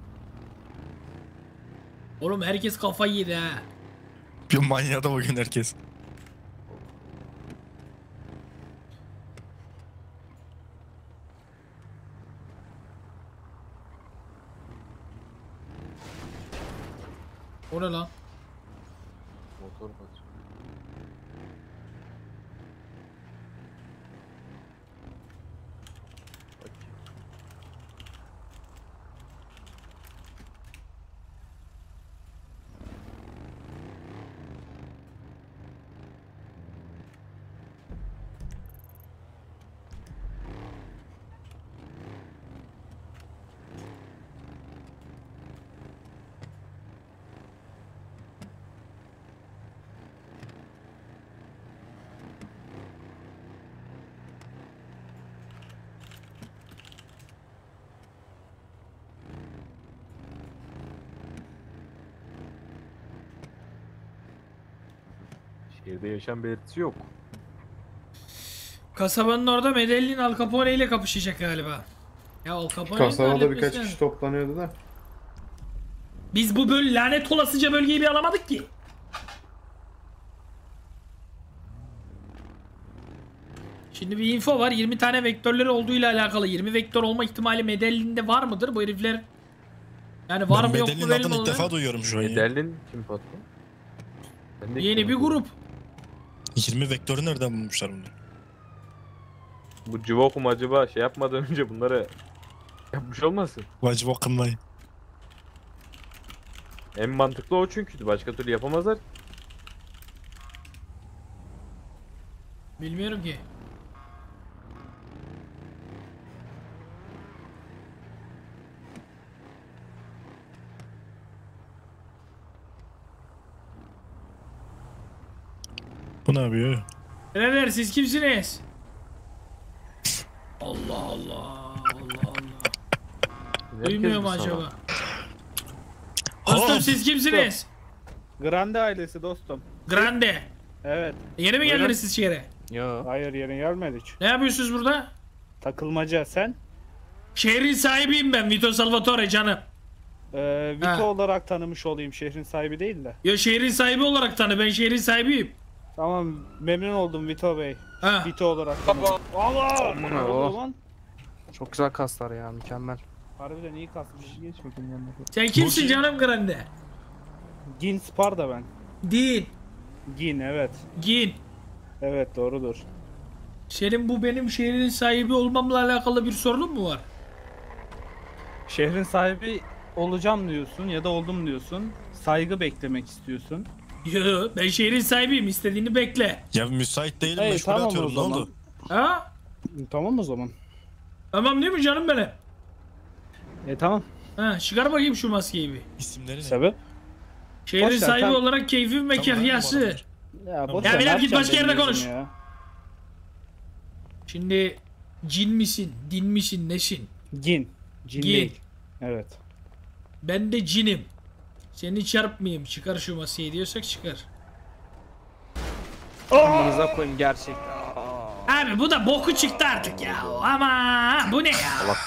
Oğlum herkes kafayı yedi ha. Bir manyadı bugün herkes. O ne lan? Motor patron. Şehirde yaşam belirtisi yok. Kasabanın orada Medellin Al Capone ile kapışacak galiba. Ya Al Capone'yi Kasabada birkaç kişi toplanıyordu da. Biz bu böyle lanet olasıca bölgeyi bir alamadık ki. Şimdi bir info var. 20 tane vektörleri olduğuyla alakalı. 20 vektör olma ihtimali Medellin'de var mıdır? Bu herifler yani var mı yok mu Medellin belli adını ilk olmuyor. defa duyuyorum şu an ya. Medellin kim patron? Ben de Yeni ilk bir defa grup. 20 vektörü nereden bulmuşlar bunu? Bu Civokum acaba şey yapmadan önce bunları yapmış olmasın? Vacı bakımlayın. En mantıklı o çünkü başka türlü yapamazlar. Bilmiyorum ki. Bu ne yapıyor? Birader siz kimsiniz? Allah Allah. Allah Allah. Duymuyor mu acaba? Dostum siz kimsiniz? Grande ailesi dostum. Grande. Evet. Yeni mi geldiniz siz şehre? Yo. Hayır yeni gelmedik. Ne yapıyorsunuz burada? Takılmaca sen? Şehrin sahibiyim ben Vito Salvatore canım. Vito Ha. olarak tanımış olayım şehrin sahibi değil de. Ya şehrin sahibi olarak tanı ben şehrin sahibiyim. Tamam memnun oldum Vito Bey. Ha. Vito olarak tanıdım. Allah! Aman Ne Allah. oluyor lan? Çok güzel kaslar ya mükemmel. Harbiden iyi kasmış. Geç bakayım yanına. Sen kimsin canım Grande? Gin Sparda ben. Değil. Gin evet. Gin. Evet doğrudur. Senin bu benim şehrin sahibi olmamla alakalı bir sorunun mu var? Şehrin sahibi olacağım diyorsun ya da oldum diyorsun. Saygı beklemek istiyorsun. Yo ben şehrin sahibiyim istediğini bekle. Ya müsait değilim Hey, meşgul tamam o atıyorum ne zaman. oldu? Ha? Tamam o zaman. Tamam değil mi canım benim? Tamam. Ha, çıkar bakayım şu maskeyi bir. İsimleri ne? Sebep? Şehrin Boş ver, sahibi tam- olarak keyfim ve kahyası. Ya, boş Ya ver, Bilal ne git başka yapacaksın yerde benim konuş. yüzüm ya? Şimdi cin misin, din misin, nesin? Cin. Cin Gin. değil. Evet. Ben de cinim. Seni çarpmayayım. Çıkar şu maskeyi diyorsak çıkar. Amınıza koyayım gerçekten. Abi bu da boku çıktı artık ya. Ama bu ne ya?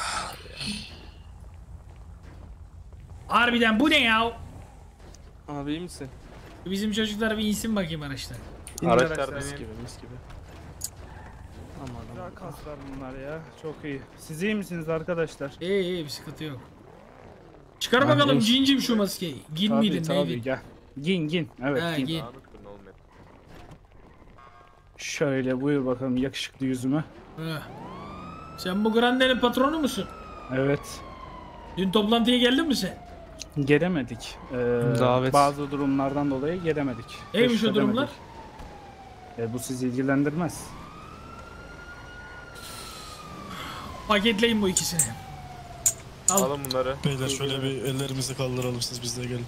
Harbiden bu ne ya? Abi iyi misin? Bizim çocuklar bir insin bakayım araçtan. Araçlar mis deneyin. gibi mis gibi. Güzel kaslar bunlar ya. Çok iyi. Siz iyi misiniz arkadaşlar? İyi bir sıkıntı yok. Çıkar bakalım cincim şu maskeyi. Gin miydin Tabii neydin? gel. Gin. Evet Ha, gin. gin. Şöyle buyur bakalım yakışıklı yüzüme. Ha. Sen bu Grande'nin patronu musun? Evet. Dün toplantıya geldin mi sen? Gelemedik. Davet. Bazı durumlardan dolayı gelemedik. Neymiş o durumlar? Bu sizi ilgilendirmez. Paketleyin bu ikisini. Al. Alın bunları. Beyler şöyle bir ellerimizi kaldıralım, siz bizle gelin.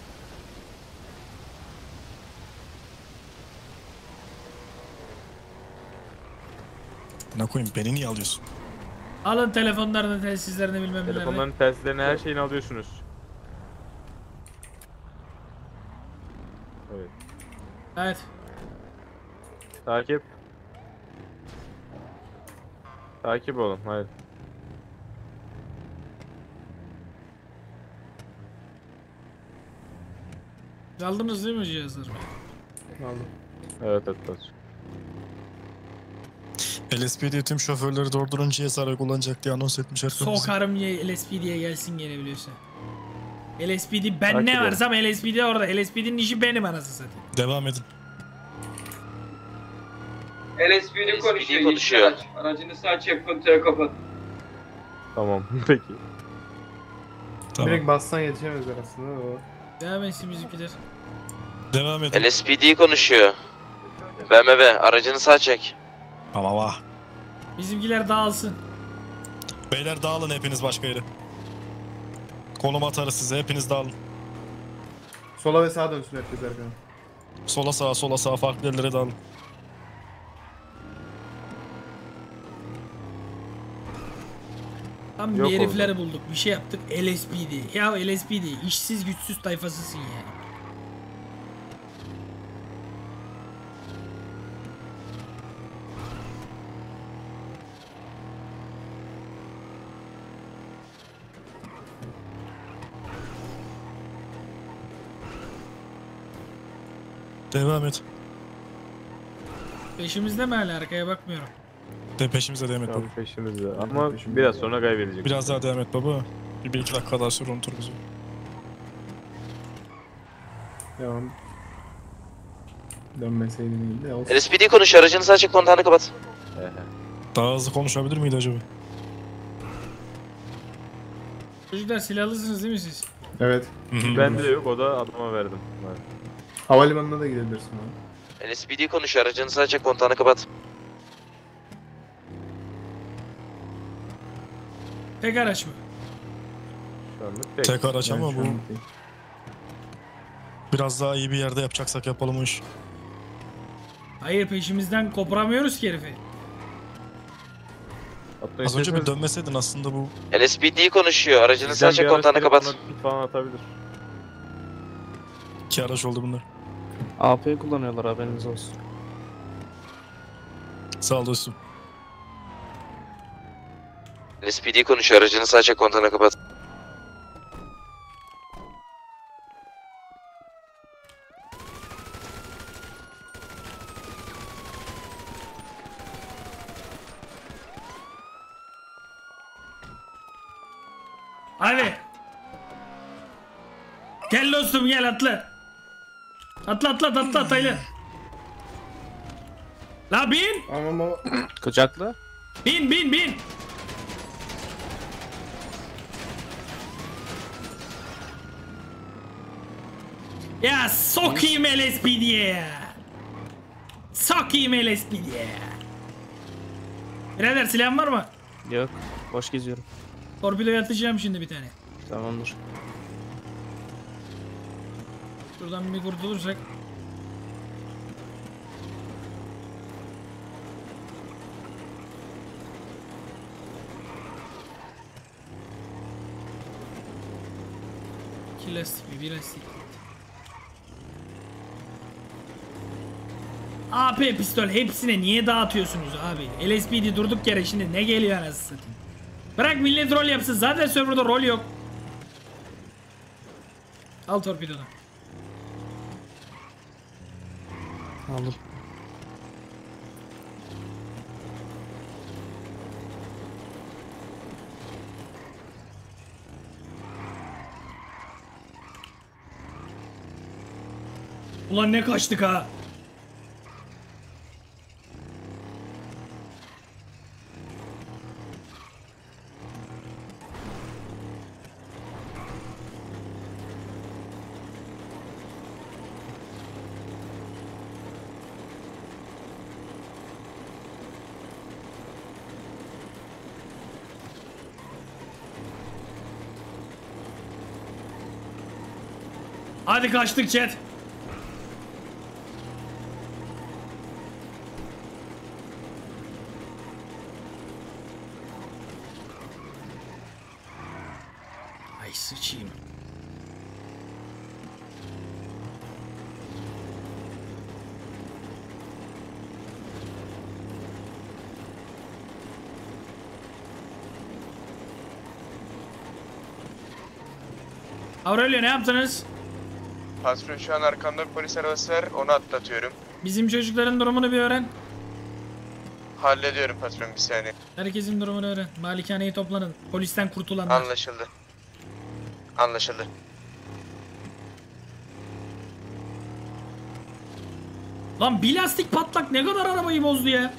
Ne koyayım, beni niye alıyorsun? Alın telefonlarını, telsizlerini bilmem nelerini. Telefonların telsizlerini her şeyini alıyorsunuz. Evet. Evet. Takip. Takip olun hadi. Aldınız değil mi cihazları? Aldım. Evet. LSPD tüm şoförleri durdurun, GSR'ı kullanacak diye anons etmiş herkes. Sokarım ya LSPD'ye gelsin gene biliyorsun. LSPD ben Takip ne edin. varsam LSPD orada. LSPD'nin işi benim anasını satayım. Devam edin. LSPD konuşuyor. Aracını sağ çek, kontağı kapat. Tamam peki. Tamam. Direkt bassan yetişemezler aslında o. Devam etsin bizimkiler. Devam edin. LSPD konuşuyor. BMW aracını sağ çek. Tamam ha. Bizimkiler dağılsın. Beyler dağılın hepiniz başka yere. Konum atarız size, hepiniz dağılın. Sola ve sağa dönsün herkes arkana. Sola sağa farklı yerlere dağılın. Tam Yok bir herifleri oldu. bulduk. Bir şey yaptık. LSPD. Ya LSPD işsiz güçsüz tayfasısın yani. Devam et. Peşimizde mi hala, arkaya bakmıyorum. De peşimize devam et baba. Peşimizde ama biraz sonra kaybedecek. Biraz daha devam et baba. Bir iki dakika daha sonra unutur bizi. Devam. Dönmeseydin iyiydi de olsun. LSPD konuşuyor. Aracını sağ çek, kontağını kapat. Daha hızlı konuşabilir miydi acaba? Çocuklar silahlısınız değil mi siz? Evet. Bende yok, o da adama verdim. Havalimanına da gidebilirsin abi. LSPD konuşuyor. Aracını sağ çek, kontağını kapat. Tek araç mı? Şu anlık Tek araç ama Yani şu bu an değil. biraz daha iyi bir yerde yapacaksak yapalım o iş. Hayır, peşimizden koparamıyoruz ki herifi. Hatta Az önce bir isterseniz dönmeseydin aslında bu. LSPD konuşuyor. Aracını bizden sağ çek, bir araç kontağını gelip kapat. ona pit falan atabilir. 2 araç oldu bunlar. AP kullanıyorlar, haberiniz olsun. Sağ ol dostum. LSPD konuşuyor. Aracını sağ çek, kontağını kapat. Hadi. Gel dostum, gel atla. Atla Taylan. La bin. Ama Kucakla. Bin. Ya sokayım LSPD'ye ya. Sokayım LSPD'ye ya. Birader silahın var mı? Yok. Boş geziyorum. Torpidoya atacağım şimdi bir tane. Tamamdır. Şuradan bir kurtulursak. İki lastik, bir lastik. AP pistol hepsine niye dağıtıyorsunuz abi? LSPD durduk yere şimdi ne geliyor anasını satayım. Bırak millet rol yapsın, zaten serverda rol yok. Al torpidodan. Aldım. Ulan ne kaçtık ha. Hadi kaçtık chat. Ay sıçayım. Aurelio ne yaptınız? Patron şu an arkamda bir polis arabası var, onu atlatıyorum. Bizim çocukların durumunu bir öğren. Hallediyorum patron, bir saniye. Herkesin durumunu öğren. Malikaneyi toplanın. Polisten kurtulanlar. Anlaşıldı. Anlaşıldı. Lan bir lastik patlak ne kadar arabayı bozdu ya.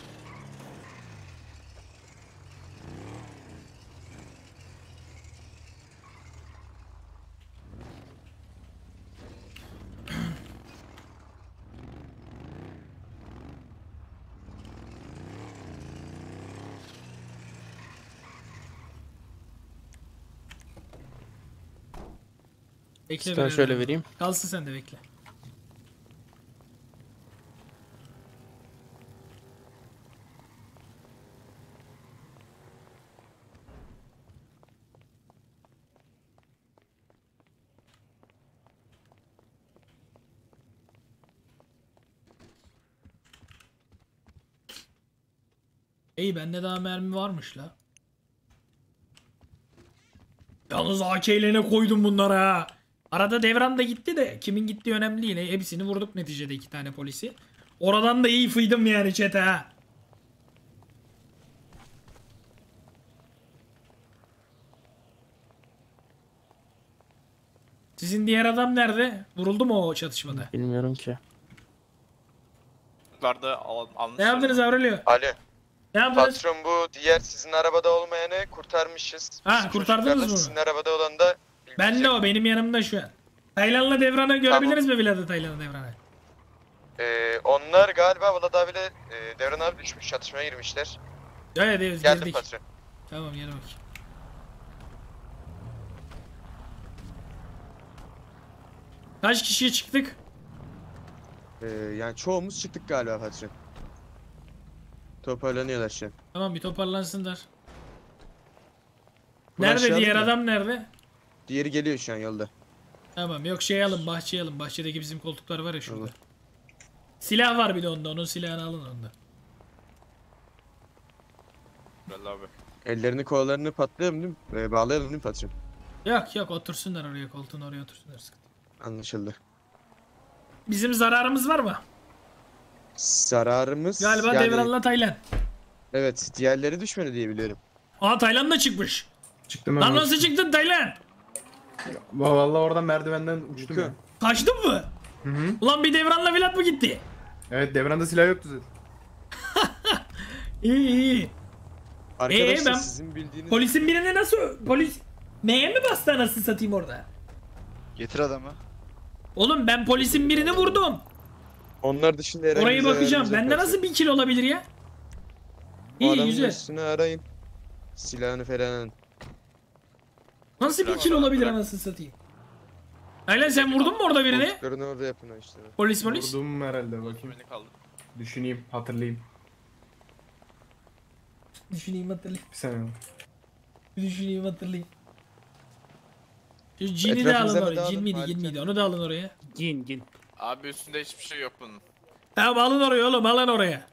Bekle Ben şöyle vereyim. Kalsın sen de bekle. İyi bende daha mermi varmış la. Yalnız AK ile ne koydum bunlara ha. Arada devran da gitti de kimin gittiği önemli değil. Hepsini vurduk neticede 2 tane polisi. Oradan da iyi fıydım yani chat'e ha. Sizin diğer adam nerede? Vuruldu mu o çatışmada? Bilmiyorum ki. Ne yaptınız Aurelio? Alo. Ne yaptınız? Patron bu diğer sizin arabada olmayanı kurtarmışız. Ha, Bizim kurtardınız çocuklarla mı? Sizin arabada olan da Ben de o benim yanımda şu an. Taylan'la Devran'ı görebiliriz mi Vlad'ı Taylan'la Devran'ı? Onlar galiba Vlad abiyle Devran abi düşmüş, çatışmaya girmişler. Evet evet Geldim girdik. patron. Tamam gel bak. Kaç kişiye çıktık? Yani çoğumuz çıktık galiba patron. Toparlanıyorlar şu an. Tamam bir toparlansınlar. Bunu Nerede aşağı diğer alın da. adam nerede? Diğeri geliyor şu an yolda. Tamam yok şey alın bahçeye alın. Bahçedeki bizim koltuklar var ya şurada. Silah var bir de onda. Onun silahını alın onda. Abi. Ellerini kollarını patlayalım değil mi? Bağlayalım değil mi patron? Yok yok otursunlar oraya koltuğun oraya otursunlar. Sıkıntı. Anlaşıldı. Bizim zararımız var mı? Zararımız Galiba yani... Devran'la Taylan. Evet diğerleri düşmedi diye biliyorum. Aa Taylan da çıkmış. Çıktım Lan nasıl çıktın Taylan? Vallahi oradan merdivenden uçtum ya. Kaçtın mı? Hı hı. Ulan bir Devran'la Vlad mı gitti? Evet Devran'da silah yoktu zaten. İyi iyi. Arkadaşlar ben sizin bildiğiniz... polisin birine nasıl polis neye mi bastı anasını satayım orada? Getir adamı. Oğlum ben polisin birini vurdum. Onlar dışında herhangi Oraya bir bakacağım. zararımız yok Bende patron. nasıl bir kill olabilir ya? Bu İyi adamın güzel. üstüne arayın. Silahını falan. Nasıl bir kill olabilir anasını satayım? Aynen sen vurdun mu orada birini? Koltuklarını orada yapın işte. Polis. Vurdum herhalde bakayım. Düşüneyim, hatırlayayım. Düşüneyim hatırlayayım. Bir saniye. Düşüneyim hatırlayayım. Şu Cin'i de alın oraya. Cin miydi? Onu da alın oraya. Cin. Abi üstünde hiçbir şey yok bunun. Tamam alın oraya oğlum, alın oraya.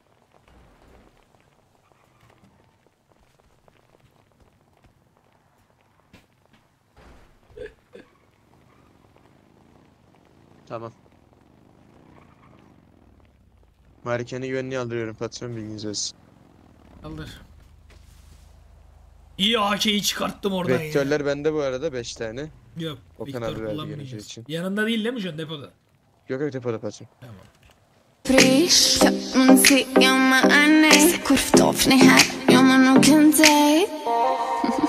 Tamam. Marikeni güvenliğe aldırıyorum patron, bilginiz olsun. Aldır. İyi AK'yi çıkarttım oradan ya. Vektörler bende bu arada 5 tane. Yok, Okan Vektör abi verdi kullanmayacağız. geleceği için. Yanında değil mi şu an, depoda? Yok depoda patron. Frisch, man ser mig ane. Kurvt av ni här, ja man nog kan dej.